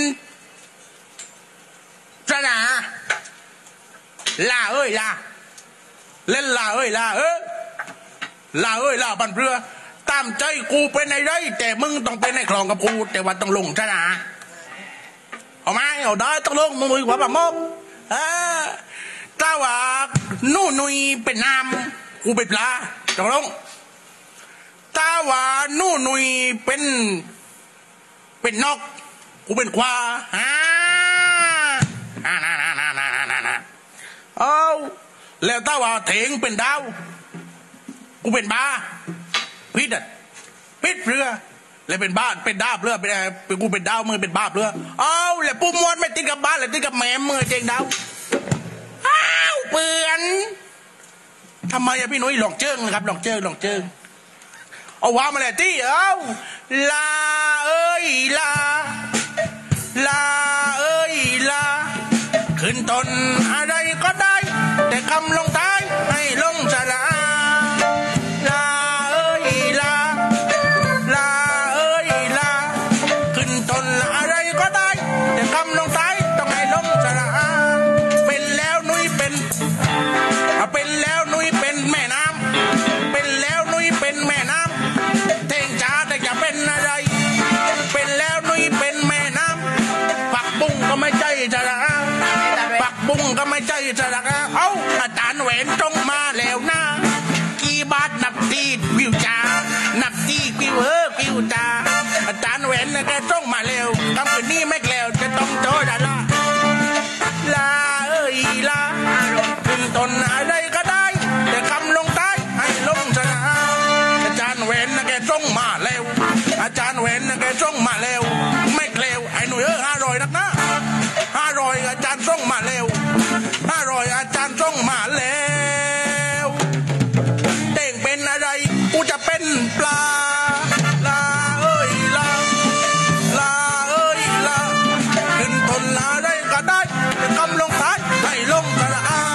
ชนะลาเอ้ยลาเล่นลาเอ้ยลาเออลาเอ้ยลาบันเรือตามใจกูเป็นในไรแต่มึงต้องเป็นในคลองกับกูแต่ว่าต้องลงชนะเอาไหมเอาได้ต้องลงมึงมือขวาปะมอบเออถ้าว่านู่นนุยเป็นน้ำกูเป็นปลาต้องลงถ้าว่านู่นนุยเป็นเป็นนกกูเป็นควาฮ่าฮ่าฮ่าฮ่าฮ่าฮ่าฮ่าเอาแล้วถ้าว่าเถงเป็นดาวกูเป็นบ้าพิษอ่ะพิษเรือแล้วเป็นบ้าเป็นดาบเรือเป็นเป็นกูเป็นดาวมึงเป็นบ้าเรือเอาแล้วปุ๊บมวนไม่ติดกับบ้านเลยติดกับแม่มึงเจงดาวอ้าวเปื่อนทำไมอะพี่นุ้ยหลอกเจิ้งนะครับหลอกเจิ้งหลอกเจิ้งเอาว่ามาเลยที่เอาลาเอ้ยลาลาเอ้ยลาขึ้นต้นอะไรก็ได้แต่คำลงท้ายให้ลงสระลาเอ้ยลาลาเอ้ยลาขึ้นต้นอะไรก็ได้แต่คำลงท้ายต้องให้ลงสระเป็นแล้วนุ้ยเป็นเป็นแล้วนุ้ยเป็นแม่น้ำเป็นแล้วนุ้ยเป็นแม่น้ำเท่งจ๋าแต่จะเป็นอะไรเป็นแล้วนุ้ยเป็นแม่น้ำปักบุ้งก็ไม่ใจจะระปักบุ้งก็ไม่ใจจะระเอาอาจารย์แหวนตรงมาแล้วนะกี่บาทนับตีวิวจ้านับตีวิวเออวิวจ้าอาจารย์แหวนแกตรงมาแล้วคำคืนนี้ไม่แล้วจะต้องโจดาละลาเอ้ยลาขึ้นต้นอะไรก็ได้แต่คำลงใต้ให้ลงชนะอาจารย์แหวนแกตรงมาแล้วอาจารย์แหวนแกตรงมาแล้วไม่แล้วไอ้หนุ่ยเออห้าร้อยนักนะห้าร้อยอาจารย์ตรงมาแล้วห้าร้อยอาจารย์ตรงมาแล้วเต่งเป็นอะไรกูจะเป็นปลาลาเอ้ยลาลาเอ้ยลาขึ้นต้นอะไรก็ได้แต่คำลงท้ายให้ลงกระอา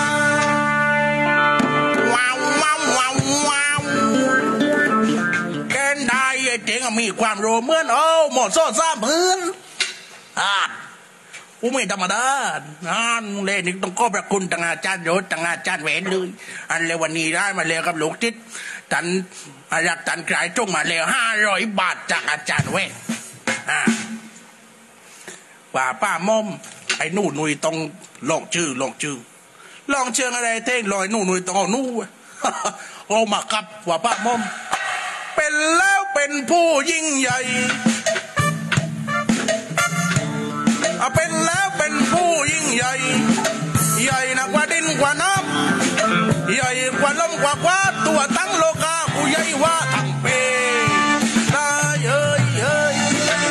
ว้าวว้าวว้าวว้าวแกนได้เจ๋งมีความโรเหมือนโอ้หมดโซ่ซ้ำพื้นอ่ากูไม่ธรรมดานั่นเลยนี่ต้องก็ประคุณทางอาจารย์โยศทางอาจารย์แหวนเลยอันเลยวันนี้ได้มาเลยกับลูกทิศตันอยากตันกลายจงมาเลยห้าร้อยบาทจากอาจารย์แหวนอ่าว่าป้าม่อมไอ้นู่นนุยต้องลองชื่อลองชื่อลองเชิงอะไรเท่งลอยนู่นนุยต้องเอานู่นเอามาครับว่าป้าม่อมเป็นแล้วเป็นผู้ยิ่งใหญ่เป็นแล้วเป็นผู้ยิ่งใหญ่ใหญ่นักกว่าดินกว่าน้ำใหญ่กว่าลมกว่าฟ้าตัวตั้งโลกากูใหญ่ว่าทั้งเปตาเอ้ยเอ้ย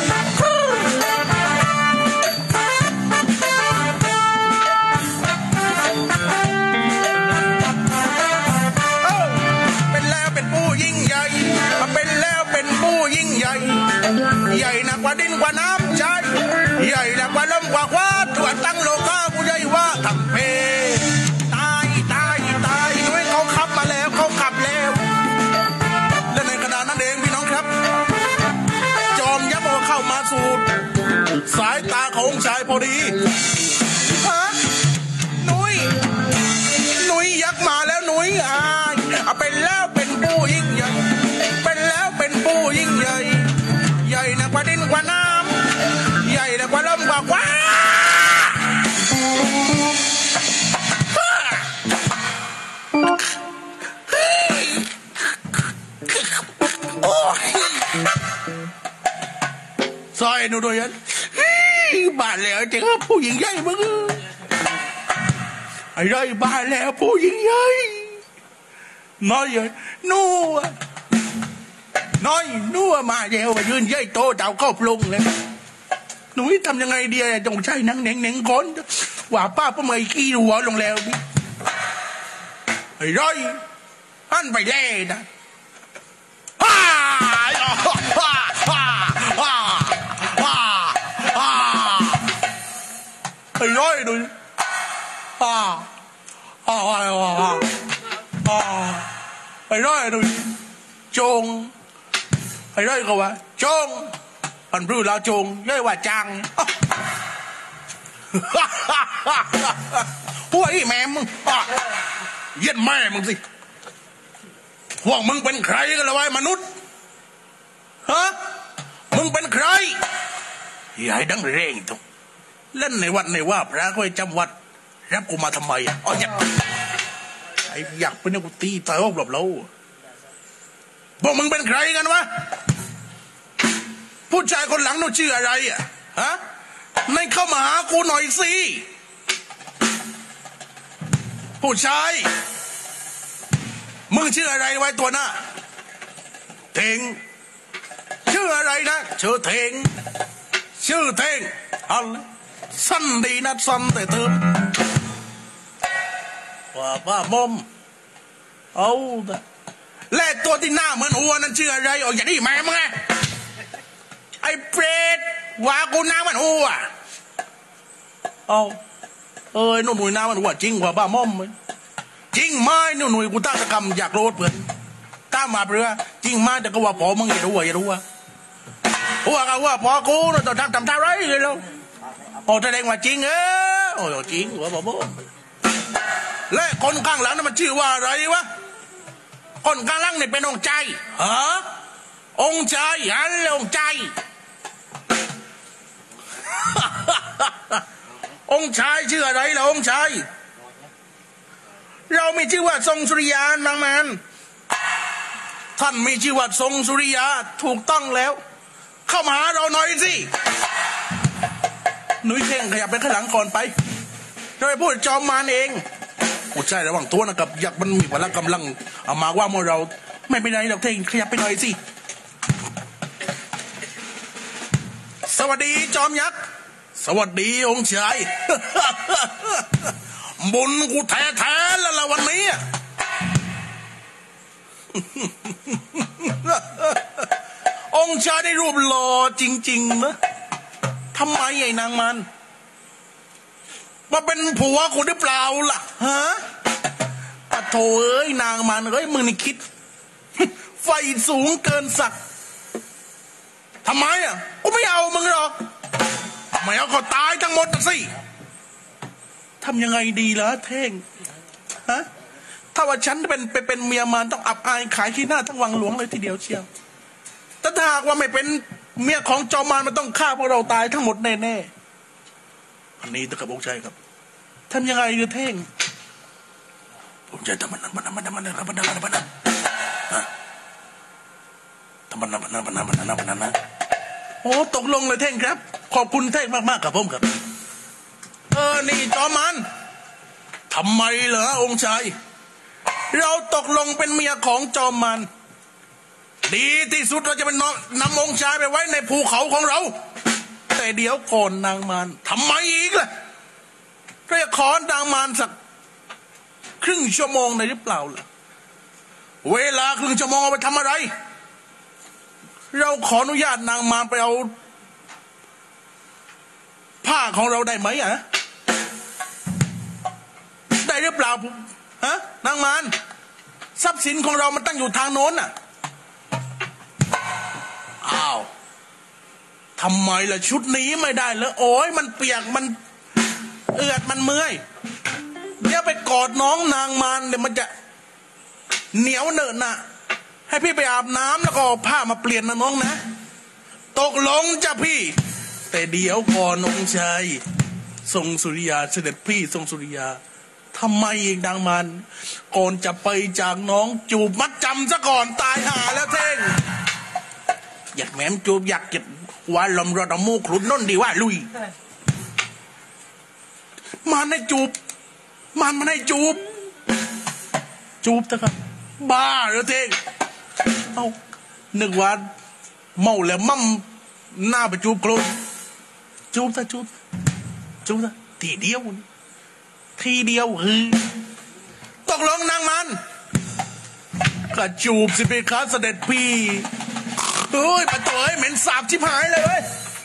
เป็นแล้วเป็นผู้ยิ่งใหญ่เป็นแล้วเป็นผู้ยิ่งใหญ่ใหญ่นักกว่าดินกว่าน้ำใจใหญ่นักกว่าลมกว่าฟ้าตัวตั้งโลกากูใหญ่ว่าทั้งเปตายตายตายด้วยเขาขับมาแล้วเขาขับแล้วและในขณะนั้นเองพี่น้องครับจอมยักษ์เข้ามาสู่สายตาของชายพอดีฮะหนุ่ยหนุ่ยยักษ์มาแล้วหนุ่ยอ่าเป็นแล้วเป็นผู้ยิ่งใหญ่เป็นแล้วเป็นผู้ยิ่งใหญ่ใหญ่นักกว่าดินกว่าน้ำใหญ่นักกว่าลมกว่าฟ้าซอยหนูด้วยยันบ้านแล้วเจอผู้หญิงใหญ่มึงไอ้ไรบ้านแล้วผู้หญิงใหญ่น้อยเลยนัวน้อยนัวมาเดี๋ยวมายืนใหญ่โตเต่าเข้าปรุงเลยหนูทำยังไงดีจงใช้นังเน่งเน่งก้นว่าป้าป้าเมย์ขี้หัวลงแล้วนี่ไอ้ไรอันไปเล่นะฮ่าฮ่าฮ่าฮ่าฮ่าฮ่าไอ้ร้อยดูฮ่าฮ่าฮ่าฮ่าฮ่าไอ้ร้อยดูจงไอ้ร้อยก็ว่าจงพันพรุ่งเราจงเรียกว่าจังหัวไอ้แม่มึงเย็ดแม่มึงสิพวกมึงเป็นใครกันละวะมนุษย์ฮะมึงเป็นใครอย่าให้ดังเร่งตุ๊กเล่นในวัดในว่าพระก็ให้จำวัดรับกูมาทำไมอ่ะอ๋ออยากไอ้อยากเป็นนักตีตายอบหลบเราพวกมึงเป็นใครกันวะผู้ชายคนหลังนู่นชื่ออะไรอ่ะฮะในเข้ามาหากูหน่อยสิผู้ชายมึงชื่ออะไรไว้ตัวหน้าเทงชื่ออะไรนะชื่อเทงชื่อเทงอันสั้นดีนะสั้นแต่เธอว่าบ้ามอมเอาและตัวที่หน้าเหมือนหัวนั้นชื่ออะไรอ๋ออย่าดิแม่มึงไงไอ้เปรตว่ากูหน้าเหมือนหัวเอาเอ้ยหนุ่มหนุ่ยหน้าเหมือนหัวจริงว่าบ้ามอมจริงไหมหนุ่มหนุ่ยกูตั้งตะกำอยากโรดเพื่อนตามมาเปล่าจริงไหมแต่ก็ว่าพอมึงอย่ารู้ว่าอย่ารู้ว่าหัวก็ว่าพอกูเราต้องทำทำท่าไรเลยแล้วโอ้แสดงว่าจริงเออโอ้จริงหัวบ้าและคนข้างหลังนั้นมันชื่อว่าอะไรวะคนข้างหลังนี่เป็นองค์ใจฮะองค์ใจอันเลยองค์ใจองค์ชายชื่ออะไรล่ะองค์ชายเรามีชื่อว่าทรงสุริยานางมันท่านมีชื่อว่าทรงสุริยาถูกต้องแล้วเข้ามาหาเราหน่อยสิหนุ่ยเท่งขยับไปข้างหลังก่อนไปเราไปพูดจอมมารเองโอ้ใช่ระหว่างตัวนะกับยักษ์มันมีพลังกำลังเอามาว่าเมื่อเราไม่เป็นไรเราเท่งขยับไปหน่อยสิสวัสดีจอมยักษ์สวัสดีองค์ชายบุญกูแท้ๆแล้วละวันนี้องค์ชายได้รูปหล่อจริงๆนะทำไมไอ้นางมันมาเป็นผัวกูหรือเปล่าล่ะฮะปะโถเอ้ยนางมันเอ้ยมึงนี่คิดไฟสูงเกินสักทำไมอ่ะกูไม่เอามึงหรอกไม่เอาก็ตายทั้งหมดสิทำยังไงดีล่ะเท่งฮะถ้าว่าฉันเป็นเป็นเป็นเมียมันต้องอับอายขายขี้หน้าทั้งวังหลวงเลยทีเดียวเชียวแต่ถ้าหากว่าไม่เป็นเมียของจอมมารมันต้องฆ่าพวกเราตายทั้งหมดแน่ๆอันนี้ตะกับองค์ชายครับทำยังไงดีเท่งองค์ชายทำมันนั่นมันนั่นมันนั่นมันนั่นมันนั่นมันนั่นทำมันนั่นมันนั่นมันนั่นมันนั่นมันนั่นนะโอ้ตกลงเลยเท่งครับขอบคุณเท่งมากๆครับผมครับเออนี่จอมมารทำไมเหรอองค์ชายเราตกลงเป็นเมียของจอมมารดีที่สุดเราจะเป็นนำองค์ชายไปไว้ในภูเขาของเราแต่เดี๋ยวก่อนนางมารทำไมอีกล่ะเรียกขอนางมารสักครึ่งชั่วโมงได้หรือเปล่าล่ะเวลาครึ่งชั่วโมงเอาไปทำอะไรเราขออนุญาตนางมารไปเอาผ้าของเราได้ไหมอ่ะได้หรือเปล่าฮะนางมารทรัพย์สินของเรามันตั้งอยู่ทางโน้นน่ะอ้าวทำไมล่ะชุดนี้ไม่ได้เลยโอ้ยมันเปียกมันเอือดมันเมื่อยเดี๋ยวไปกอดน้องนางมารเดี๋ยวมันจะเหนียวเนินน่ะให้พี่ไปอาบน้ำแล้วก็เอาผ้ามาเปลี่ยนนะน้องนะตกลงจ้ะพี่แต่เดี๋ยวก่อนองค์ชายทรงสุริยาเสด็จพี่ทรงสุริยาทำไมอีกนางมารก่อนจะไปจากน้องจูบมัดจำซะก่อนตายหาแล้วเท่งอยากแหมมจูบอยากเก็บว่าลมรอดมูกหลุดน้นดีว่าลุยมันให้จูบมันมันให้จูบจูบเถอะครับบ้าเหรอเท่งเอานึกว่าเมาแล้วมั่มหน้าไปจูบโคลนจูบซะจูบจูบซะทีเดียวทีเดียวคือตกลงนางมันก็จูบสิไปค้าเสด็จพี่เฮ้ยมาต่อยเหม็นสาบชิบหายเลยเว้ย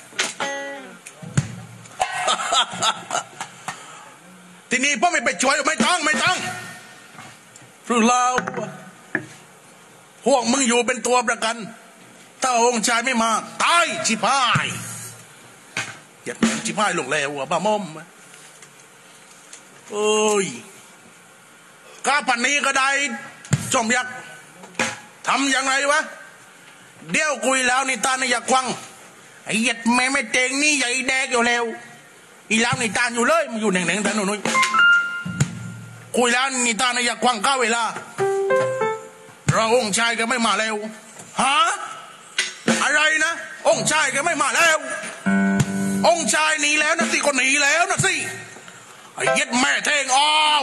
ทีนี้พ่อไม่ไปช่วยไม่ต้องไม่ต้องพวกเราพวกมึงอยู่เป็นตัวประกันถ้าองค์ชายไม่มาตายชิบหายอย่าชิบหายลงแล้วอ่ะบ้ามอมเอ้ยก้าปันนี้ก็ได้จอมยักษ์ทำอย่างไรวะเดี๋ยวคุยแล้วนี่ตาในอยากควังไอ้ยัดแม่ไม่เตงนี่ใหญ่แดกอยู่แล้วอีแล้วนี่ตาอยู่เลยมันอยู่หนึ่งหนึ่งแต่หนุ่ยคุยแล้วนี่ตาในอยากควังก้าเวลาเราองค์ชายก็ไม่มาแล้วฮะอะไรนะองค์ชายก็ไม่มาแล้วองค์ชายหนีแล้วนะสิคนหนีแล้วนะสิไอ้ยัดแม่เท่งออก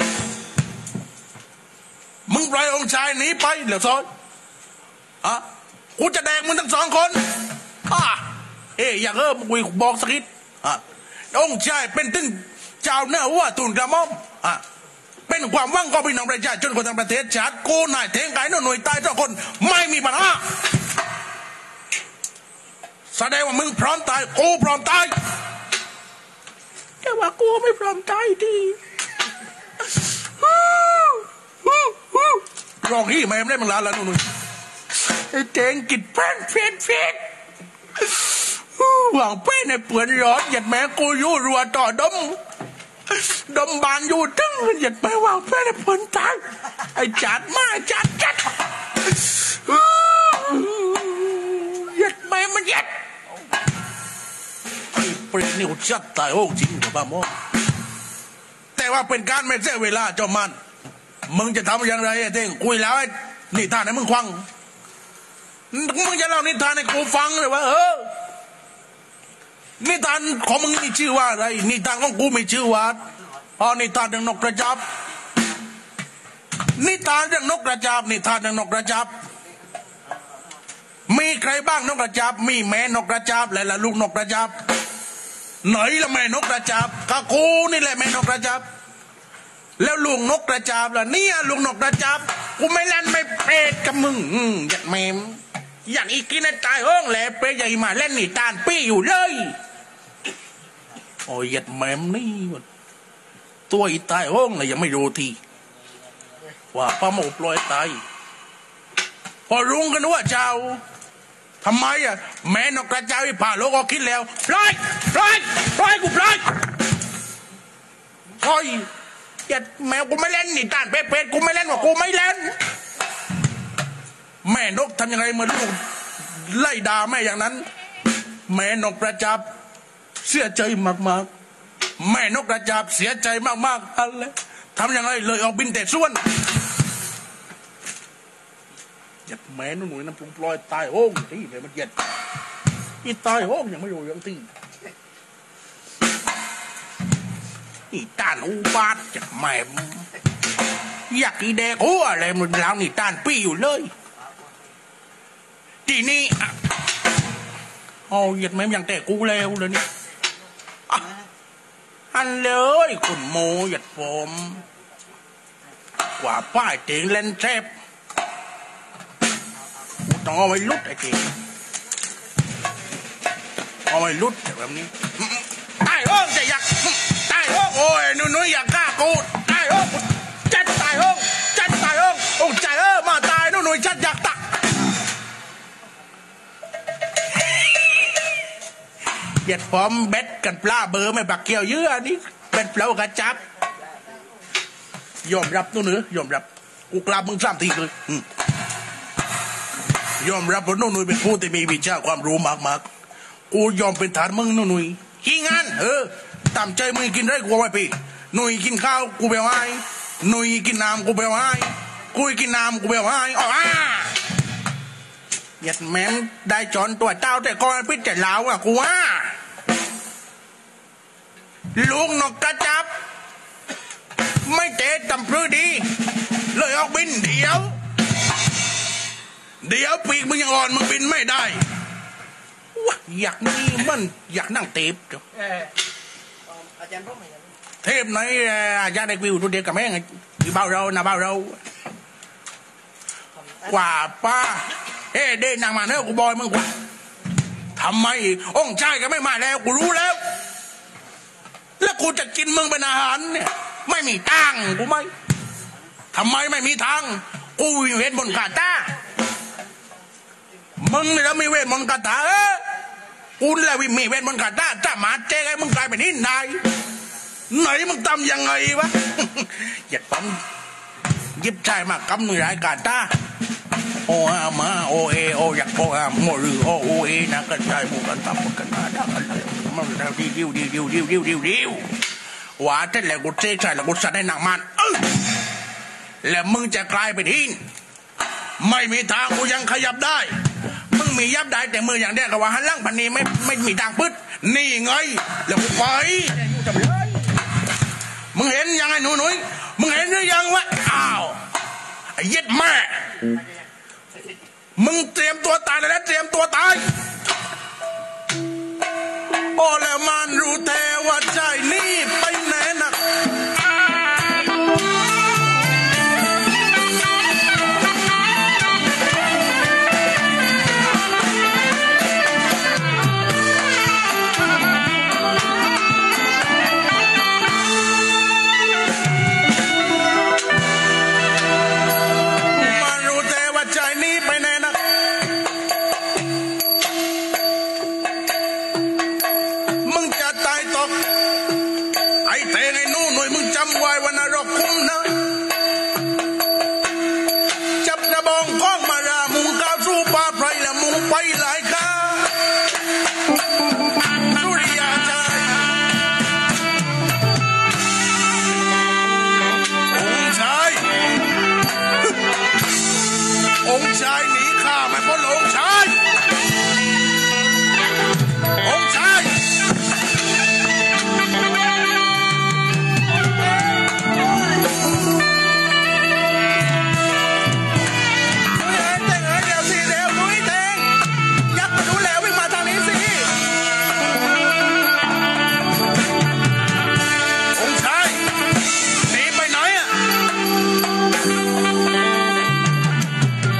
มึงปล่อยองค์ชายหนีไปเหลือซอยอ่ะกูจะแดงมึงทั้งสองคนอ่ะเอ๊ยอยากเออมึงบอกสักนิดอ่ะองค์ชายเป็นตึงเจ้าเนื้อวัวตุนกระหม่อมอ่ะเป็นความหวังของพี่น้องประชาชนคนทั้งประเทศชาติกูนายเท่งไก่หน่วยตายทุกคนไม่มีปัญหาแสดงว่ามึงพร้อมตายกูพร้อมตายแต่ว่ากูไม่พร้อมตายดีร้องที่แม่ไม่ได้มึงลาแล้วนุ่นไอ้เจงกิดแป้นเฟียนเฟียนหวังเป้ในเปื่อนร้อนหยัดแม่กูอยู่รัวต่อดมดมบานอยู่ตึ้งหยัดแม่หวังเป้ในเปื่อนตายไอ้จัดมาจัดจัดหยัดแม่มันหยัดไอ้เปรตนี่กูจัดตายโอ้จริงกับบ้าโมแต่ว่าเป็นการไม่เสียเวลาจอมมันมึงจะทำอย่างไรไอ้เท่งคุยแล้วไอ้นิทานให้มึงฟังมึงจะเล่านิทานให้กูฟังเลยว่าเออนิทานของมึงมีชื่อว่าอะไรนิทานของกูมีชื่อว่าอ๋อนิทานเรื่องนกกระจาบนิทานเรื่องนกกระจาบนิทานเรื่องนกกระจาบมีใครบ้างนกกระจาบมีแม่นกกระจาบและละลูกนกกระจาบไหนละแม่นกกระจาบกะกูนี่แหละแม่นกกระจาบแล้วลุงนกกระจาบล่ะเนี่ยลุงนกกระจาบกูไม่เล่นไม่เปรตกับมึงอยากแมมอยากอีกินในตายห้องแหละเปรตใหญ่มาเล่นนี่ตานปี้อยู่เลยโอ้ยอยากแมมนี่ตัวอีตายห้องเลยยังไม่รู้ทีว่าป้าหมูปล่อยตายพอรุงกันว่าเจ้าทำไมอ่ะแม่นกกระจาวิผ่าโลกก็คิดแล้วปล่อยปล่อยปล่อยกูปล่อยปล่อยอย่าแมวกูไม่เล่นนี่ต้านเป็ดเป็ดกูไม่เล่นว่ากูไม่เล่นแม่นกทำยังไงเมื่อลูกไล่ด่าแม่อย่างนั้นแม่นกกระจาบเสียใจมากๆแม่นกกระจาบเสียใจมากๆอะไรทำยังไงเลยออกบินแต่ส่วนหยัดแม่นุ่นหนุ่ยน้ำปรุงปลอยตายโอ้งที่เดี๋ยวมันหยัดนี่ตายโอ้งยังไม่อยู่ยังที่นี่ต้านอุบาทจากแม่อยากอีเด็กหัวอะไรมันแล้วนี่ต้านปี้อยู่เลยทีนี้โอ้หยัดแม่ยังแต่กูแล้วเลยนี่อันเลยคุณโมหยัดผมกว่าป้ายเตียงเล่นเทปต้องเอาไว้ลุดไอ้เตียงเอาไว้ลุดแบบนี้ตายโอ้จะอยากตายโอ้โอ้ยนุ่นนุ่ยอยากฆ่ากูตายโอ้จัดตายโอ้จัดตายโอ้โอ้ใจเออมาตายนุ่นนุ่ยจัดอยากตักเหยียดพร้อมเบ็ดกันปลาเบอร์ไม่บักเกี่ยวเยอะนี่เป็นเปล่ากระจับยอมรับนู่นเนื้อยอมรับกูกราบมึงสามทีเลยยอมรับว่านู่นนุ่ยเป็นผู้ที่มีวิชาความรู้มากๆกูยอมเป็นฐานมึงนู่นนุ่ยขี้งานเออตามใจมึงกินได้กูไว้ปีนุ่ยกินข้าวกูไปไว้นุ่ยกินน้ำกูไปไว้กูกินน้ำกูไปไว้อ๋อเหยียดแม่งได้จอนตัวเต้าแต่ก้อนพิษแต่ลาวอ่ะกูว่าลูกนกกระจับไม่เตะตำพรือดีเลยออกบินเดี๋ยวเดี๋ยวปีกมึงยังอ่อนมึงบินไม่ได้วะอยากนี่มันอยากนั่งเทปจ้ะอาจารย์พ่อเทปไหนอาจารย์ได้วิวตัวเดียวกับแม่งอยู่เบ้าเราหน้าเบ้าเรากว่าป้าเฮ้เด่นนางมาเนอะกูบอยมึงกว่าทำไมองค์ชายก็ไม่มาแล้วกูรู้แล้วแล้วกูจะกินมึงเป็นอาหารเนี่ยไม่มีตังกูไม่ทำไมไม่มีทางกูมีเวทมนต์คาถามึงเนี่ยแล้วมีเวทมนต์คาถาเออกูแล้วมีเวทมนต์คาถาถ้ามาเจ๊ไอ้มึงกลายเป็นนินนายไหนมึงทำยังไงวะอย่าปั๊มยิบใจมากกำหนุ่ยรายการตาโออามาโอเอโออยากโออาโมหรือโอโอเอนะกระจายหมู่กันปั๊บกันมาดักกันเลยมันจะดิวดิวดิวดิวดิวดิวดิวดิวว่าแต่แล้วกูเจ๊ใจแล้วกูสั่งให้หนักมันเออแล้วมึงจะกลายเป็นหินไม่มีทางกูยังขยับได้มึงมียับได้แต่มืออย่างเดียวกับว่าหันหลังพันนี้ไม่ไม่มีทางพึ่นี่ไงแล้วกูไปมึงเห็นยังไงหนูหนุ่ยมึงเห็นหรือยังวะอ้าวไอ้เย็ดแม่มึงเตรียมตัวตายแล้วเตรียมตัวตายโอ้แล้วมันรู้แต่ว่าใจนี่ไปไหนนัก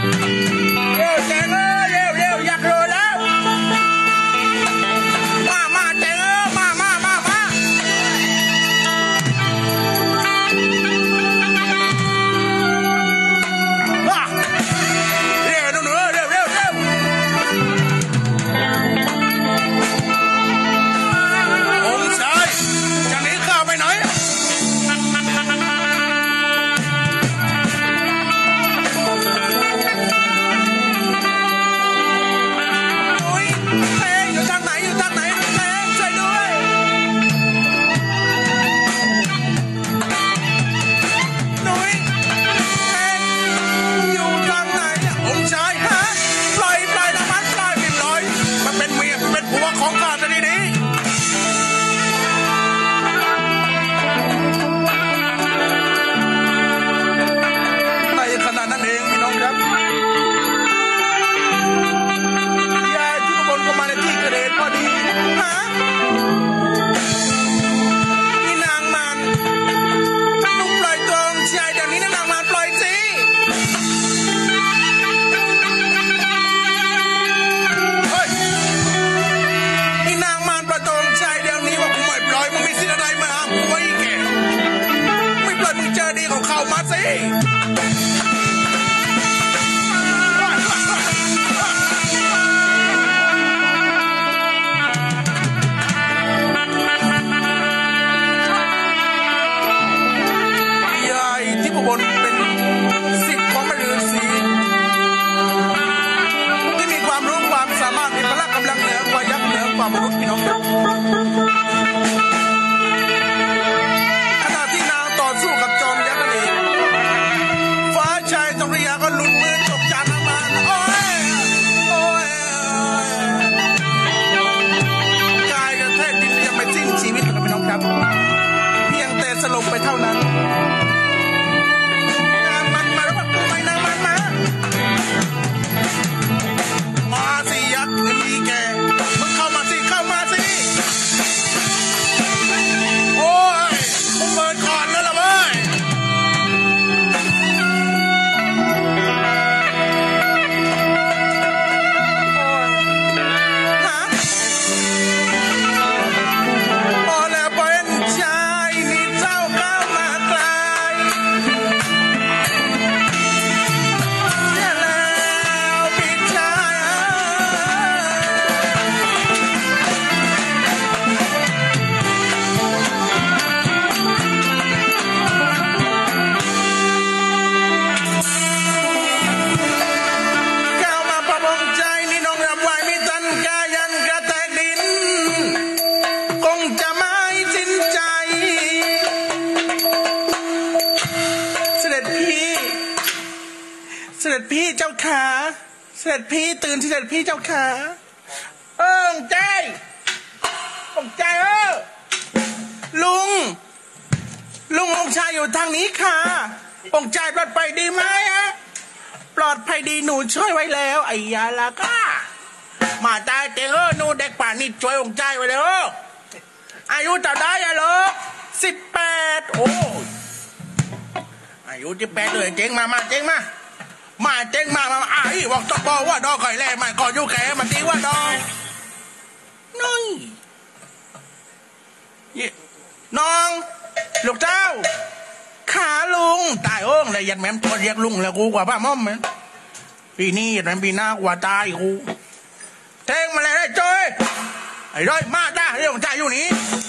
มขณะที่นางต่อสู้กับจอมยักษ์นั่นเองฟ้าชายตรงระยะก็หลุดมือจบจานมาโอ้ยโอ้ยกายกระแทกดินยังไม่สิ้นชีวิตครับพี่น้องครับเพียงแต่สลบไปเท่านั้นมันมาแล้วไปนางมันมามาสิยักษ์นี่แกมึงเข้ามาสิเข้ามาสิโอ้ยมึงเปิดก่อนแล้วล่ะเว้ยฮะพอแล้วเป็นชายนี่เจ้าก้าวมาไกลเสียแล้วพี่ชายก้าวมาประบงใจนี่น้องรับไว้ไม่ทันกายันกระแทกดินคงจะไม่สิ้นใจเสด็จพี่เสด็จพี่เจ้าขาเสด็จพี่ตื่นเสด็จพี่เจ้าขาเออใจองใจเออลุงลุงองค์ชายอยู่ทางนี้ค่ะองค์ชายปลอดภัยดีไหมฮะปลอดภัยดีหนูช่วยไว้แล้วไอ้ยาละก้ามาตายเต๋อหนูเด็กป่านนี่ช่วยองค์ชายไว้แล้วอายุเท่าได้อะลูกสิบแปดโอ้อายุสิบแปดเลยเจ๊งมามาเจ๊งมามาเจ๊งมามาอ่ะอีบอกตบว่าดอกไก่แล่มาก่อนอยู่แก่มาตีว่าดอกน้อยน้องลูกเจ้าขาลุงตายโอ้งเลยยันแม่มตัวเรียกลุงแล้วกูกว่าป้าม่อมมันปีนี้ยันแม่มปีหน้ากว่าตายกูเท่งมาเลยได้จ้อยไอ้ร้อยมาจ้าเรื่องจ่ายอยู่นี้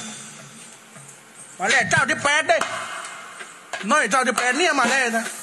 มาเลยเจ้าที่แปดได้น้อยเจ้าที่แปดเนี่ยมาเลยนะ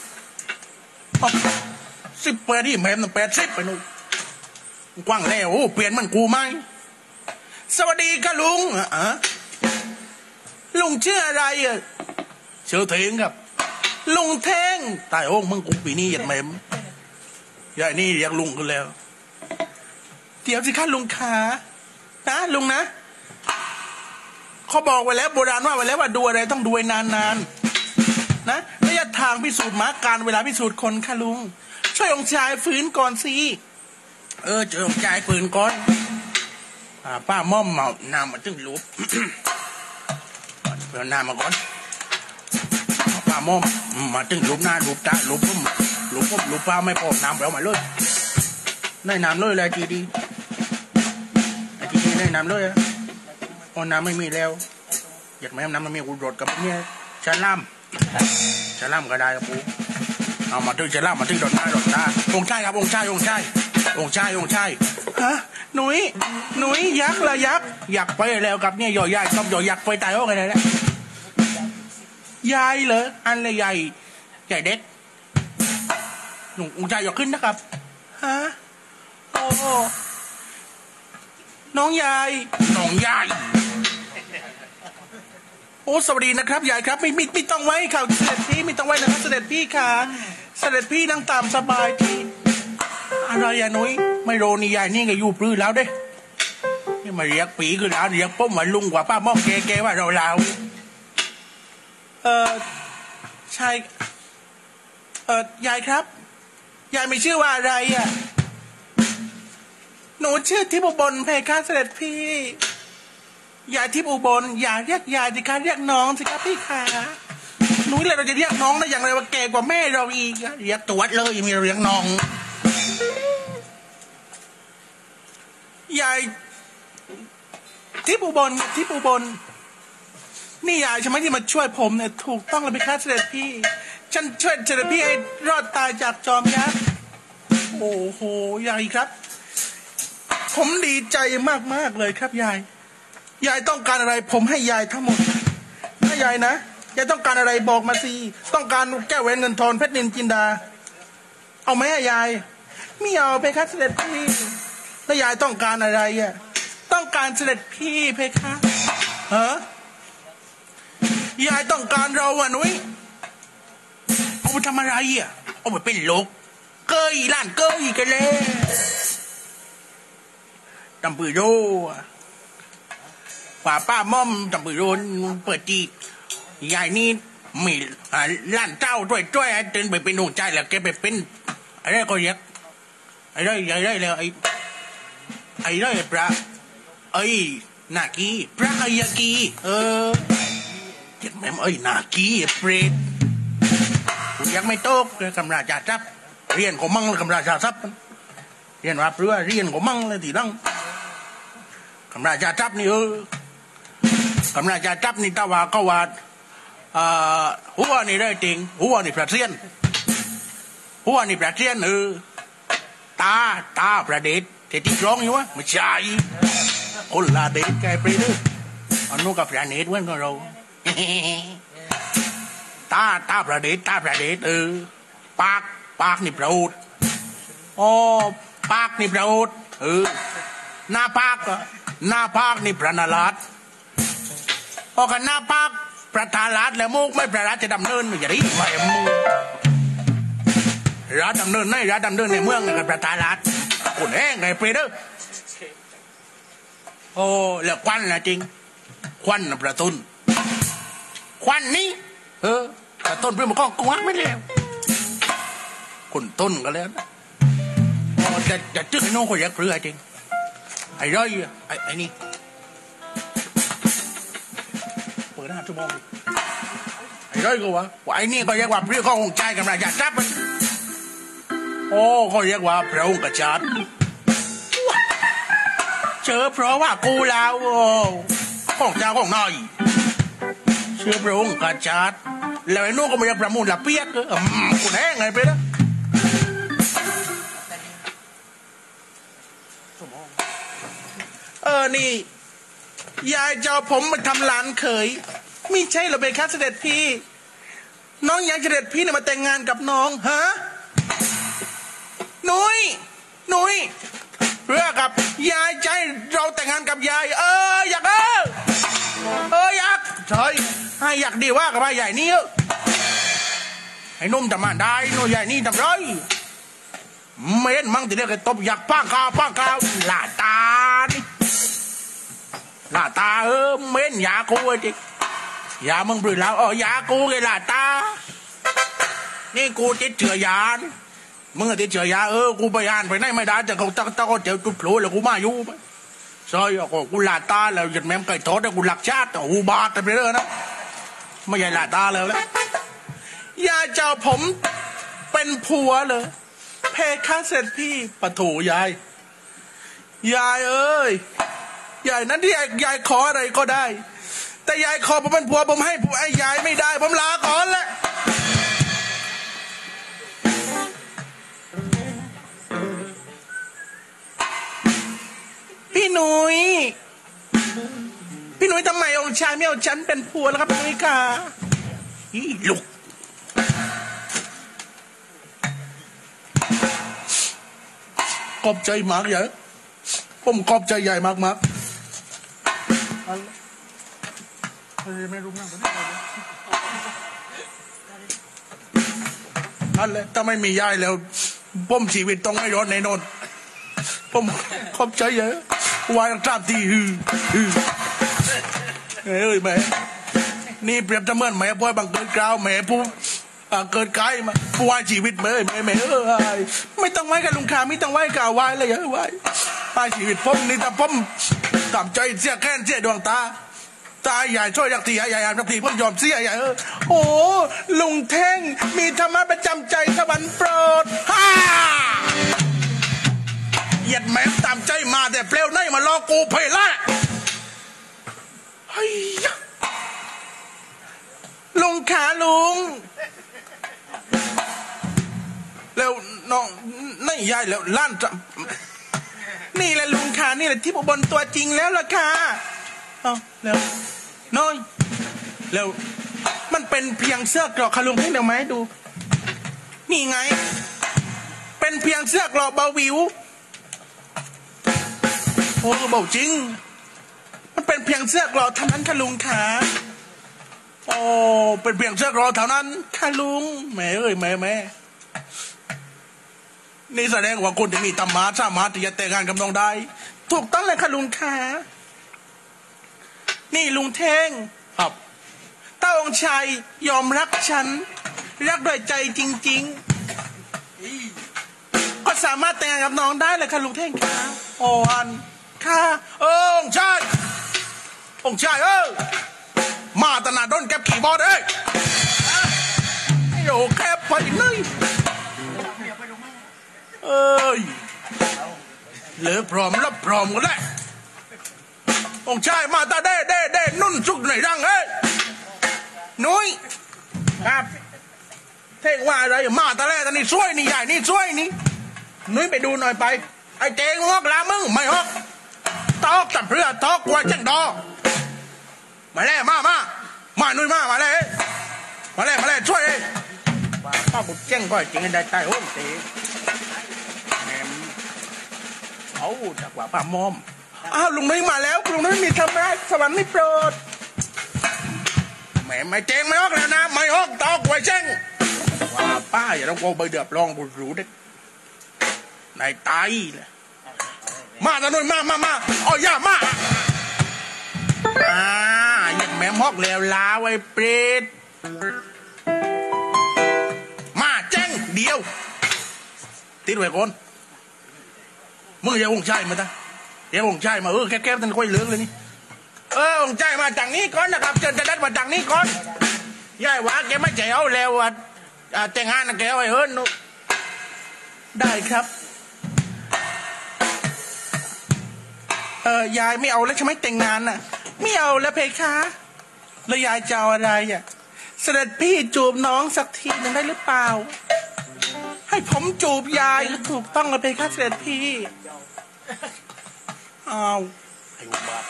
สิบแปดที่แม่มแปดสิบไปนู่นกว้างแล้วโอ้เปลี่ยนมันกูไหมสวัสดีค่ะลุงอ่ะลุงชื่ออะไรอ่ะชื่อเทงครับลุงเทงตายโอ้มึงกูปีนี้ยันแม่มยายนี่เรียกลุงกันแล้วเดี๋ยวสิค่ะลุงขานะลุงนะเขาบอกไว้แล้วโบราณว่าไว้แล้วว่าดูอะไรต้องดูนานๆนะระยะทางพิสูจน์มาการเวลาพิสูจน์คนค่ะลุงช่วยองค์ชายฟื้นก่อนสิเออเจอองค์ชายฟื้นก่อนอ่าป้าม่อมเมาน้ำมาตึ้งลุบเดี๋ยวน้ำมาก่อนป้าม่อมมาตึ้งลุบหน้าลุบตาลุบปุ๊บลุบปุ๊บลุบป้าไม่พอน้ำแล้วมาเลยได้น้ำเลยเลยจีดีจีดีได้น้ำเลยพอน้ำไม่มีแล้วอยากแม่น้ำมันมีกุหลาบกับเนี่ยชะล่ำชะล่ำก็ได้ครับปูเอามาตึ้งชะล่ำมาตึ้งดอกหน้าดอกตาองค์ชายครับองค์ชายองค์ชายองค์ชายองค์ชายฮะหนุ่ยหนุ่ยยักษ์ละยักษ์ยักษ์ไปแล้วกับเนี่ยย่อยยักษ์ต้องย่อยยักษ์ไปตายว่าไงเนี่ยยายเหรออันเลยใหญ่ใหญ่เด็กหนุ่มองค์ชายอยากขึ้นนะครับฮะโอ้น้องยายน้องยายโอ้สวัสดีนะครับยายครับไม่ไม่ไม่ต้องไว้ค่ะเสด็จพี่ไม่ต้องไว้นะครับเสด็จพี่ค่ะเสด็จพี่นั่งตามสบายที่อะไรยายนุ้ยไม่โรนี่ยายนี่ก็อยู่ปลื้มแล้วเด้นี่มาเรียกปีคือแล้วเรียกป้อมว่าลุงกว่าป้าม่อมเกเกว่าเราเราเออใช่เออยายครับยายไม่ชื่อว่าอะไรอ่ะหนูชื่อทิพย์อุบลเพคะเสด็จพี่ยายทิพย์อุบลอย่าเรียกยายสิคะเรียกน้องสิครับพี่ขาหนูเลยเราจะเรียกน้องได้อย่างไรว่าแก่กว่าแม่เราอีกเรียกตัวเลยมีเรียกน้องยายทิพย์อุบลทิพย์อุบลนี่ยายใช่ไหมที่มาช่วยผมเนี่ยถูกต้องเลยพี่คะเสด็จพี่ฉันช่วยเสด็จพี่ให้รอดตายจากจอมยักษ์โอ้โหยายครับผมดีใจมากๆเลยครับยายยายต้องการอะไรผมให้ยายทั้งหมดถ้ายายนะยายต้องการอะไรบอกมาสิต้องการแก้วแหวนเงินทองเพชรนินจินดาเอาไหมยายไม่เอาไปครับเสด็จพี่แล้วยายต้องการอะไรอ่ะต้องการการเสด็จพี่เพคะฮะยายต้องการเราอ่ะนุ้ยเอาไปทำอะไรอ่ะเอาไปเป็นโลกเกยล้านเกยกันเลยตำปือโรป่าป้าม่อมตำปือโรเปิดจียายนี่มีล้านเจ้าด้วยด้วยเดินไปเป็นดวงใจแล้วแกไปเป็นอะไรก็เรียกไอ้ไรไอ้ไรแล้วไอ้ไอ้ไรพระไอ้นากีพระไอ้ยากีเออเจ็ดแม่ไอ้นากีเปรตยังไม่โตกกำราชาทรัพย์เรียนของมั่งเลยกำราชาทรัพย์เรียนว่าเพื่อเรียนของมั่งเลยทีนั่งกำราชาทรัพย์นี่เออกำราชาทรัพย์นี่ตาว่าก็ว่าหัวนี่ได้จริงหัวนี่ประเทียนหัวนี่ประเทียนเออตาตาประเด็ดเทติร้องอยู่วะไม่ใช่คนละเด็ดแกไปเลยอันนู้นกับประเด็ดเว้นของเราตาตาประเด็ดตาประเด็ดเออปากปากนี่ประอุดอ๋อปากนี่ประอุดเออหน้าปากหน้าปากนี่ประนาลัดพอกันหน้าปากประธานรัฐแล้วมุกไม่ประรัฐจะดำเนินอย่าดิไม่มูรัฐดำเนินในรัฐดำเนินในเมืองกับประธานรัฐคนแห้งไงเปรตโอ้แล้วควันนะจริงควันนะประตุนควันนี้เออประตุนเพื่อนมันก็กวาดไม่แล้วคนต้นก็แล้วจะจะจึ๊กน้องคนอยากเปลือยจริงไอ้ร้อยไอ้ไอ้นี่เปิดหน้าชั่วโมงไอ้ร้อยก็ว่าไอ้นี่ก็เรียกว่าเปลือยก็คงใจกันมาอยากจับมันโอ้ก็เรียกว่าพระองค์กษัตริย์เชื่อเพราะว่ากูแล้วโอ้ของเจ้าของน้อยเชื่อพระองค์กษัตริย์แล้วไอ้นู้นก็ไม่ได้ประมูลละเปียกเออกูแห้งไงไปนะเออนี่ยายเจ้าผมมาทำหลานเขยไม่ใช่เหรอเบคะเสด็จพี่น้องอยากเสด็จพี่เนี่ยมาแต่งงานกับน้องฮะนุ้ยนุ้ยเพื่อกับยายใจเราแต่งงานกับยายเอออยากเออเอออยากใช่ให้อยากดีว่ากับใหญ่นี่ไอ้นุ่มจะมาได้นุ่มใหญ่นี่ทำไรเม้นมั่งที่เรียกไอ้ตบอยากป้างกาวป้างกาวหลาตานี่หลาตาเออเม้นยากูไอ้จิยามึงปลื้มแล้วเออยากูไงหลาตานี่กูติดเชื้อยามึงติดเชื้อยาเออกูไปอ่านไปไหนไม่ได้แต่เขาตะตะก็เจ้าจุดโผล่แล้วกูมาอยู่ไปซอยก็กูหลาตาแล้วหยุดแม่มไก่ทอดแล้วกูหลักชาติอูบาดแต่ไปเรื่อยนะไม่ใช่หลาตาแล้วแล้วยาเจ้าผมเป็นผัวเลยเพคะเสร็จพี่ปะโถยายยายเอ้ยยายนั้นที่ยายขออะไรก็ได้แต่ยายขอผมเป็นผัวผมให้ผัวไอ้ยายไม่ได้ผมลาก่อนแหละพี่หนุ่ยพี่หนุ่ยทำไมองค์ชายไม่เอาฉันเป็นผัวแล้วครับพี่หนุ่ยค่ะอีลูกขอบใจมากใหญ่ผมขอบใจใหญ่มากมากไม่รู้นั่งอันเลยถ้าไม่มียายแล้วผมชีวิตต้องไม่รอดในนนผมขอบใจเยอะวายตราบที่ฮือฮือเอ้ยแม่นี่เปรียบเสมือนแม่พ่อบังเกิดกล่าวแม่ผู้เกิดกายมาผู้วายชีวิตแม่แม่แม่เอ้ยไม่ต้องไว้กับลุงขาไม่ต้องไว้กับวายเลยเอ้ยวายวายชีวิตผมนี่แต่ผมตามใจเสียแค้นเสียดวงตาตาใหญ่ช่วยอยากตีใหญ่ใหญ่อยากตีผมยอมเสียใหญ่เออโอ้ลุงเท่งมีธรรมะประจำใจสวรรค์โปรดฮ่าเหยียดแม่ตามใจมาแต่เปลวในมาล้อกูเพล่าเฮ้ยลุงขาลุงแล้วน้องนี่ยายแล้วล้านจำนี่แหละลุงขานี่แหละที่บนตัวจริงแล้วล่ะค่ะเอาแล้วน้อยแล้วมันเป็นเพียงเสื้อกรอกค่ะลุงให้เดี๋ยวไหมดูนี่ไงเป็นเพียงเสื้อกรอกเบาวิวโอ้เบาจริงเป็นเพียงเสื้อกรอเท่านั้นค่ะลุงขาโอ้เป็นเพียงเสื้อกรอเท่านั้นค่ะลุงแม่เอ้ยแม่แม่นี่แสดงว่าคนที่มีธรรมะสามารถที่จะแต่งงานกับน้องได้ถูกต้องเลยค่ะลุงขานี่ลุงเท่งครับถ้าองค์ชายยอมรักฉันรักด้วยใจจริงๆก็สามารถแต่งงานกับน้องได้เลยค่ะลุงเท่งค่ะโอ้อันค่ะเออองค์ชายองค์ชายเออมาตนาดนแก็บขี่บอลเอ้ยโยแคบไปเลยเอ้ยเหลือพร้อมรับพร้อมกันแล้วองค์ชายมาตาเด้เด้เด้นุ่นสุกในรังเอ้ยนุ้ยครับเท่งว่าอะไรมาตาแรกตอนนี้ช่วยนี่ใหญ่นี่ช่วยนี่นุ้ยไปดูหน่อยไปไอ้เจงฮอกลามึงไม่ฮอกตอกจับเรือตอกกว่าจังดอมาแล้วมามามานุ้ยมามาเลยมาเลยมาเลยช่วยเลยว่าป้าบุญแจ้งก็จริงได้ใจโอ้ยเต๋แหมเอาจากว่าป้ามอมอ้าวลุงนุ้ยมาแล้วลุงนุ้ยมีทำไรสวรรค์ไม่โปรดแหมไม่เจงไม่ฮอกแล้วนะไม่ฮอกตอกไว้เจ้งว่าป้าอย่าต้องโกงใบเดือบรองบุญรู้เด็กนายตายเลยมาตะนุ้ยมามามาอ๋อย่ามาอ่าอย่างแม่ฮอกแล้วลาไว้เปรตมาเจ้งเดียวติดไว้ก่อนมึงอย่าองค์ชายมาตาเดี๋ยวองค์ชายมาเออแคบๆท่านค่อยเลื้องเลยนี่เออองค์ชายมาจากนี้ก่อนนะครับเชิญจะดัดมาจากนี้ก่อนยายว่าแกไม่ใจเอาแล้วอ่ะแต่งงานนะแกเอาไว้เฮิร์นได้ครับเออยายไม่เอาแล้วใช่ไหมแต่งงานน่ะไม่เอาแล้วเพคะแล้วยายจะเอาอะไรอ่ะเสด็จพี่จูบน้องสักทีนึงได้หรือเปล่าให้ผมจูบยายก็ถูกต้องแล้วเพคะเสด็จพี่เอาให้อุบาท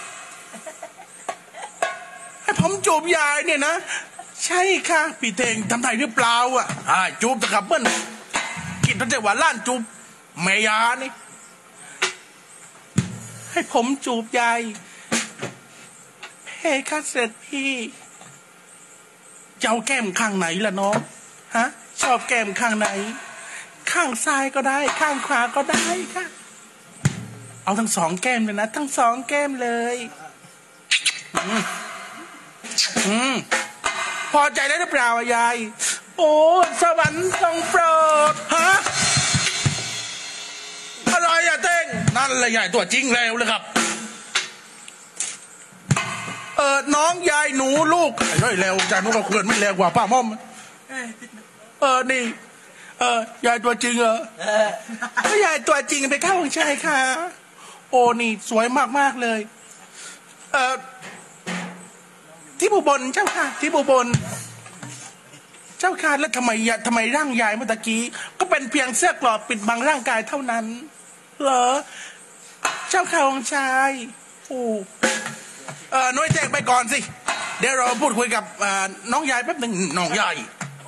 ให้ผมจูบยายเนี่ยนะใช่ค่ะพี่เทงทำไทยหรือเปล่าอ่ะอ่าจูบจะขับเบิ้ลกินตั้งแต่ว่าล้านจูบแม่ยานี่ให้ผมจูบยายเพคะเสร็จพี่เจ้าแก้มข้างไหนล่ะน้องฮะชอบแก้มข้างไหนข้างซ้ายก็ได้ข้างขวาก็ได้ค่ะเอาทั้งสองแก้มเลยนะทั้งสองแก้มเลยอืมอืมพอใจได้หรือเปล่ายายโอ้สวรรค์ทรงโปรดฮะอะไรอะเต้งนั่นแหละยายตัวจริงแล้วเลยครับเออน้องยายหนูลูกไอ้ด้วยแล้วจานุก็เคลื่อนไม่แรงกว่าป้าม่อมเออนี่เออยายตัวจริงเหรอก็ยายตัวจริงไปเข้าของชายค่ะโอ้นี่สวยมากๆเลยเออที่บุบลเจ้าค่ะที่บุบลเจ้าค่ะแล้วทำไมทำไมร่างยายเมื่อตะกี้ก็เป็นเพียงเสื้อกรอบปิดบังร่างกายเท่านั้นเหรอเจ้าค่ะองค์ชายโอ้เออน้อยแจ้งไปก่อนสิเดี๋ยวเราพูดคุยกับน้องยายแป๊บหนึ่งน้องยาย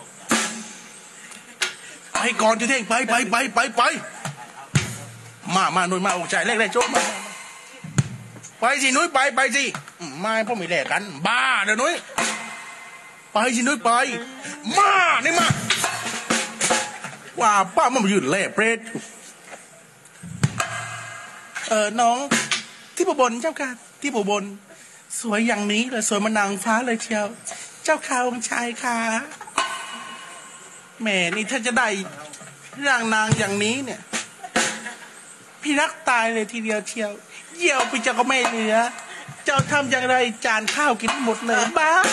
ไปก่อนที่เท่งไปไปไปไปไปมามาหนุ่ยมาองค์ชายแรกแรกโจ๊กมาไปสินุ้ยไปไปสิไม่พ่อไม่แลกกันบ้าเดี๋ยวนุ้ยไปสินุ้ยไปมานี่มาว่าป้ามันมายืนแล่เปรตเออน้องที่บุบลเจ้าค่ะที่บุบลสวยอย่างนี้เลยสวยมานางฟ้าเลยเชียวเจ้าค่ะองค์ชายค่ะแหมนี่ถ้าจะได้ร่างนางอย่างนี้เนี่ยพี่รักตายเลยทีเดียวเชียวเยี่ยวไปเจ้าก็ไม่เหลือเจ้าทำอย่างไรจานข้าวกินหมดเลยบ้า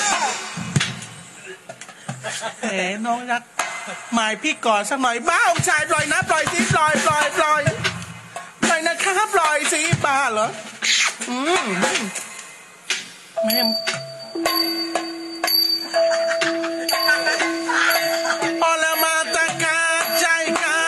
แหมน้องรักหมายพี่ก่อนสักหน่อยบ้าองค์ชายปล่อยนะปล่อยสิปล่อยปล่อยปล่อยปล่อยนะครับปล่อยสิบ้าเหรออืมแม่พอแล้วมาตะกาใจกา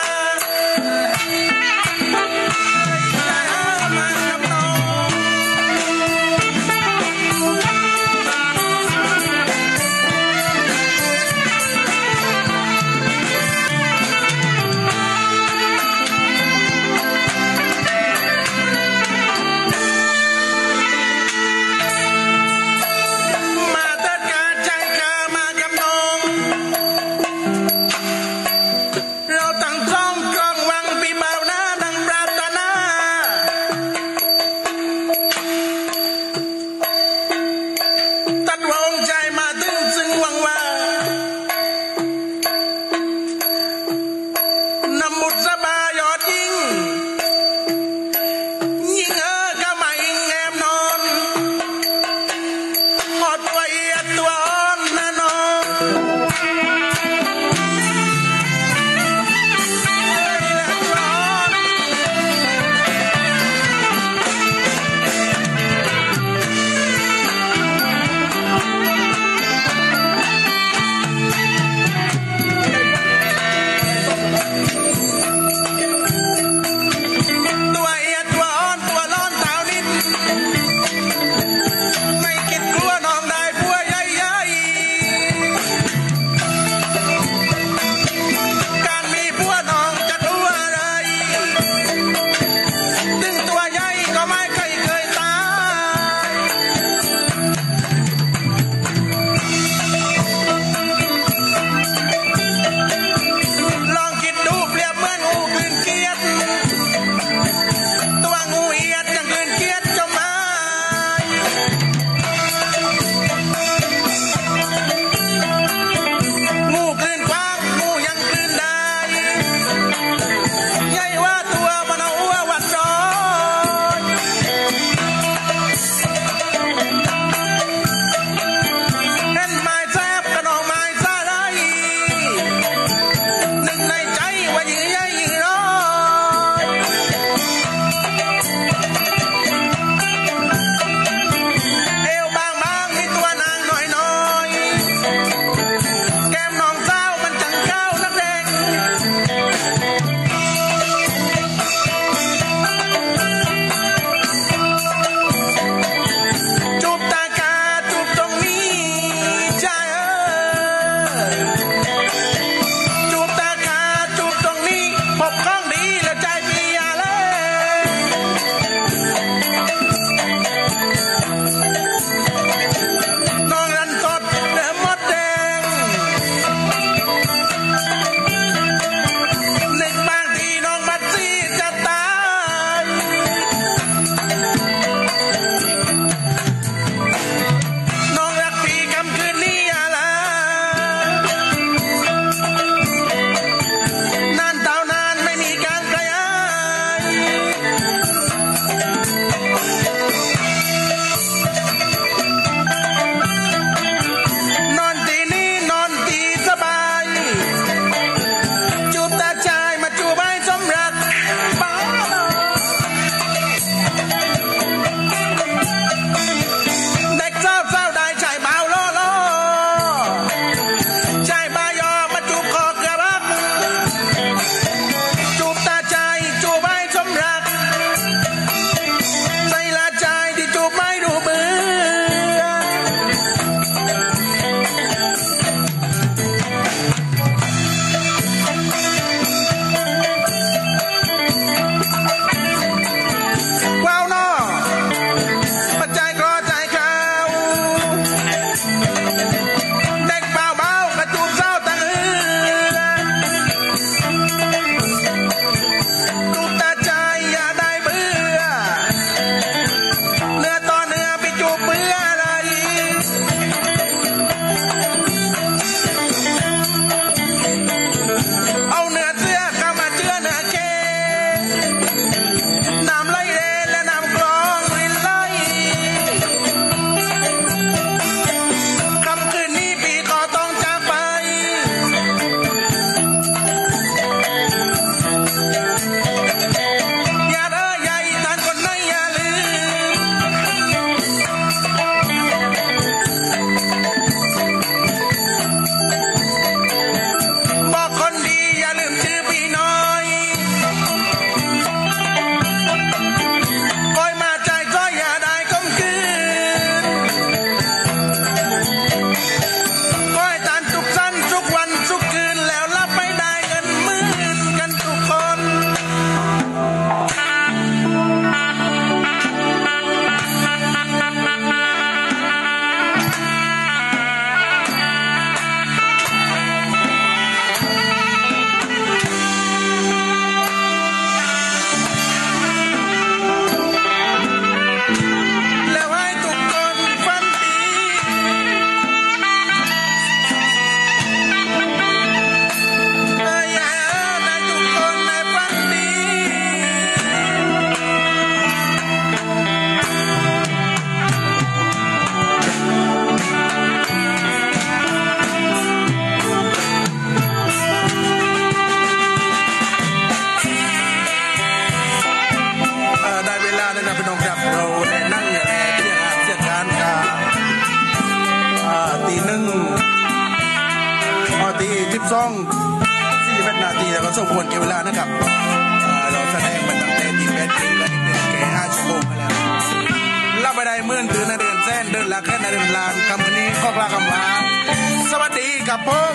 สองสี่สิบเอ็ดนาทีแล้วก็สมควรเก็บเวลานะครับเราแสดงมาตั้งแต่ที่แปดปีแล้วเดินแค่ห้าชั่วโมงแล้วรับไปได้เมื่อเดือนเดือนแสนเดินละแค่เดินลานคำนี้ข้อกลาคำว่าสวัสดีกับผม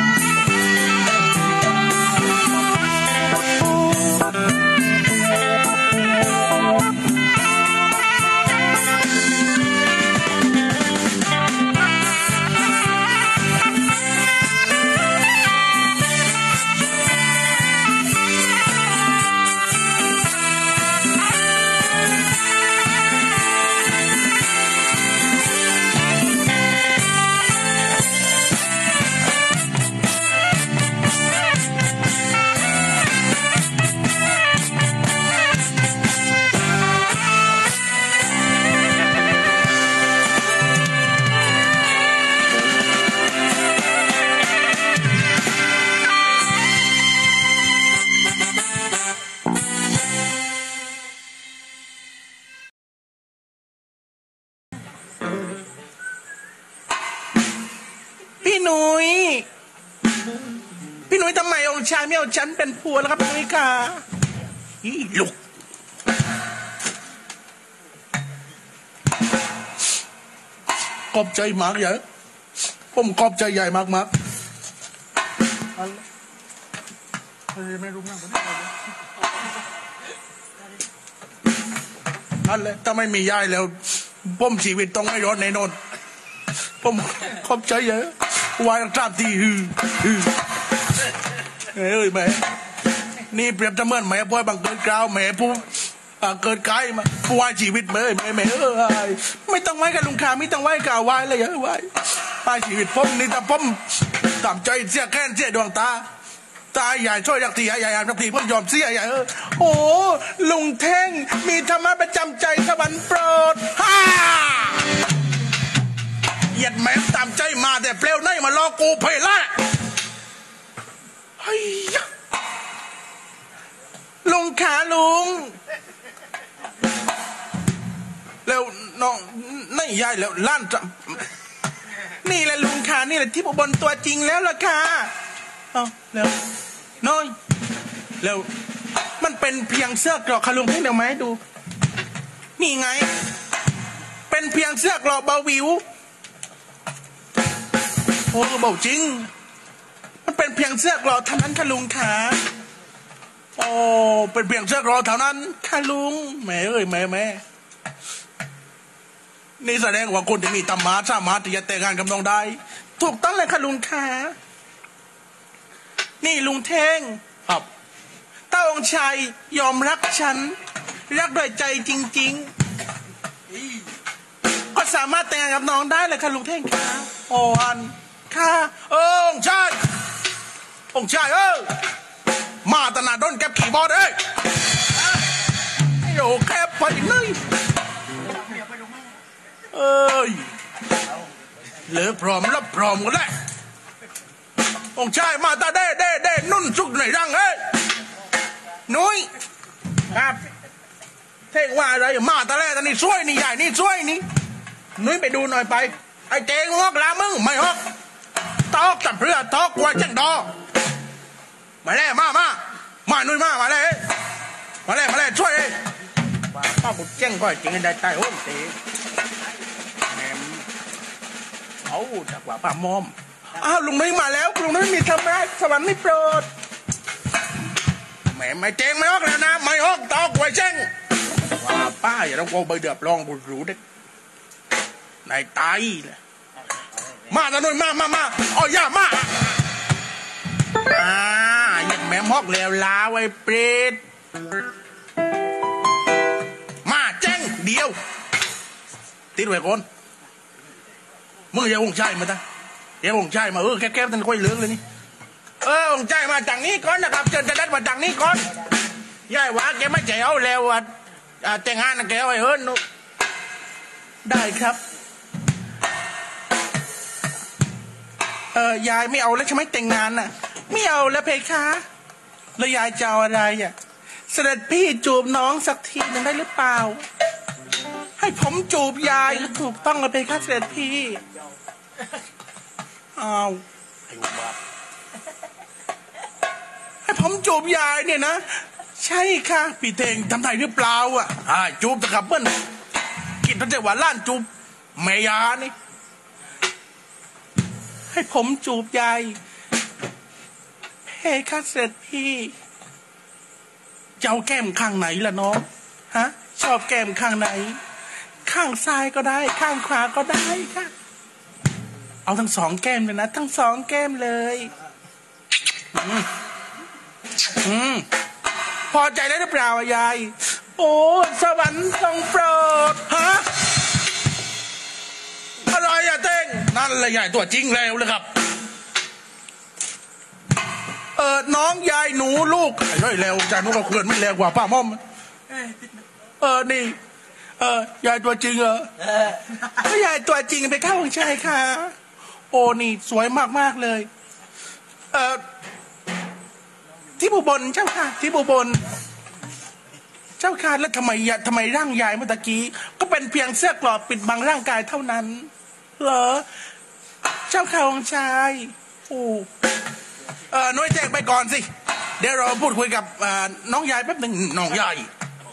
พี่หนุ่ยพี่หนุ่ยทำไมองค์ชายไม่เอาฉันเป็นผัวแล้วครับพี่หนุ่ยค่ะอีลูกขอบใจมากใหญ่ผมขอบใจใหญ่มากมากไม่รู้มากนั่นแหละถ้าไม่มียายแล้วผมชีวิตต้องไม่รอดในนนผมขอบใจเยอะวายตราบที่ฮือฮือเอ้ยแม่นี่เปรียบเสมือนแม่พ่อยบังเกิดกล่าวแม่ผู้เกิดไกลมาผู้วายชีวิตแม่แม่แม่เอ้ยไม่ต้องไว้กับลุงขาไม่ต้องไว้กับวายเลยเยอะวายวายชีวิตผมนี่แต่ผมตามใจเสียแค้นเสียดวงตาตาใหญ่ช่วยอยากตีใหญ่ใหญ่ทักทีผมยอมเสียใหญ่เออโอ้ลุงเท่งมีธรรมะประจำใจสวรรค์โปรดฮ่าเหยียดแม่ตามใจมาแต่เปลวในมาล้อกูเพล่ะเฮ้ยลุงขาลุงแล้วน้องนี่ยายแล้วล้านจำนี่แหละลุงขานี่แหละที่บนตัวจริงแล้วล่ะค่ะเอาแล้วน้อยแล้วมันเป็นเพียงเสื้อกรอกค่ะลุงให้เดี๋ยวมาให้ดูนี่ไงเป็นเพียงเสื้อกรอกเบาวิวโอ้เบาจริงมันเป็นเพียงเสื้อกรอกเท่านั้นค่ะลุงขาโอ้เป็นเพียงเสื้อกรอกเท่านั้นค่ะลุงแม่เอ้ยแม่แม่นี่แสดงว่าคนที่มีธรรมะสามารถที่จะแต่งงานกับน้องได้ถูกต้องเลยค่ะลุงขานี่ลุงเท่งครับถ้าองค์ชายยอมรักฉันรักด้วยใจจริงๆก็สามารถแต่งงานกับน้องได้เลยค่ะลุงเท่งค่ะโอ้อันค่ะเออองค์ชายองค์ชายเออมาตนาดนแก็บขี่บอลเอ้ยโอ้แคบไปเลยเอ้ยเหลือพร้อมรับพร้อมกันแล้วองค์ชายมาตาเด้เด้เด้นุ่นสุกในรังเอ้ยนุ้ยครับเท่งว่าอะไรมาตาแรกตานี่ช่วยนี่ใหญ่นี่ช่วยนี่นุ้ยไปดูหน่อยไปไอ้เจงงอกลามึงไม่ฮอกตอกจับเรือตอกกว่าจังดอมาแล้วมามามานุ้ยมามาเลยมาเลยมาเลยช่วยเลยว่าป้าบุญแจ้งก็จริงได้ใจโอ้ยเต๋แหมเอาจากว่าป้ามอมอ้าวลุงนุ้ยมาแล้วลุงนุ้ยมีธรรมะสวรรค์ไม่โปรดแหมไม่เจงไม่ฮอกแล้วนะไม่ฮอกตอกไว้เจ้งว่าป้าอย่าต้องโกงไปเดือบรองบุญรู้เด็กนายตายเลยมาตานุ้ยมามามาอ๋อย่ามาอ่าอย่างแม่ฮอกแล้วลาไว้เปรตมาเจ้งเดียวติดไว้ก่อนมึงอย่าองค์ชายมาตั้งอย่าองค์ชายมาเออแคบๆท่านค่อยเลื้องเลยนี่เออองค์ชายมาจากนี้ก่อนนะครับเชิญจะได้มาจากนี้ก่อนยายว่าแกไม่ใจเอาแล้วอ่ะแต่งงานนะแกเอาไว้เฮิร์นนุได้ครับเออยายไม่เอาแล้วใช่ไหมแต่งงานน่ะไม่เอาแล้วเพคะแล้วยายจะเอาอะไรอ่ะเสด็จพี่จูบน้องสักทีนึงได้หรือเปล่าให้ผมจูบยายถูกต้องแล้วเพคะเสด็จพี่อ้าวไอ้บ้าผมจูบยายเนี่ยนะใช่ค่ะพี่เทงทำไทยหรือเปล่าอ่ะอ่าจูบตะขับเบิ้ลกินตั้งแต่ว่าล้านจูบแม่ยานี่ให้ผมจูบยายเฮ้ค่ะเสร็จพี่เจ้าแก้มข้างไหนล่ะน้องฮะชอบแก้มข้างไหนข้างซ้ายก็ได้ข้างขวาก็ได้ค่ะเอาทั้งสองแก้มเลยนะทั้งสองแก้มเลยอืมอืมพอใจได้หรือเปล่ายายโอ้สวรรค์ทรงโปรดฮะอะไรอะเต้งนั่นเลยยายตัวจริงแล้วเลยครับเออน้องยายหนูลูกไอ้เร็วจานุก็เขื่อนไม่แรงกว่าป้าม่อมเออนี่เออยายตัวจริงเหรอก็ยายตัวจริงไปเข้าของชายค่ะโอ้นี่สวยมากๆเลยเออที่บุบลเจ้าค่ะที่บุบลเจ้าค่ะแล้วทำไมทำไมร่างยายเมื่อตะกี้ก็เป็นเพียงเสื้อกรอบปิดบังร่างกายเท่านั้นเหรอเจ้าค่ะของชายโอ้เออน้อยแจ้งไปก่อนสิเดี๋ยวเราพูดคุยกับน้องยายแป๊บหนึ่งน้องยาย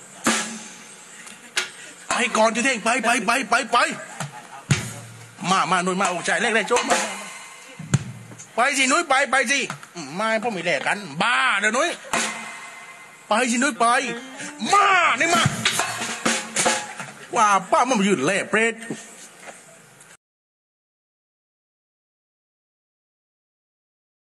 ไปก่อนที่เท่งไปไปไปไปไปมามาหนุ่ยมาอกใจแรกแรกโจ๊กมาไปสินุ้ยไปไปสิไม่พ่อไม่แลกกันบ้าเดี๋ยวนุ้ยไปสินุ้ยไปมานี่มาว่าป้ามันมายืนแล่เปรต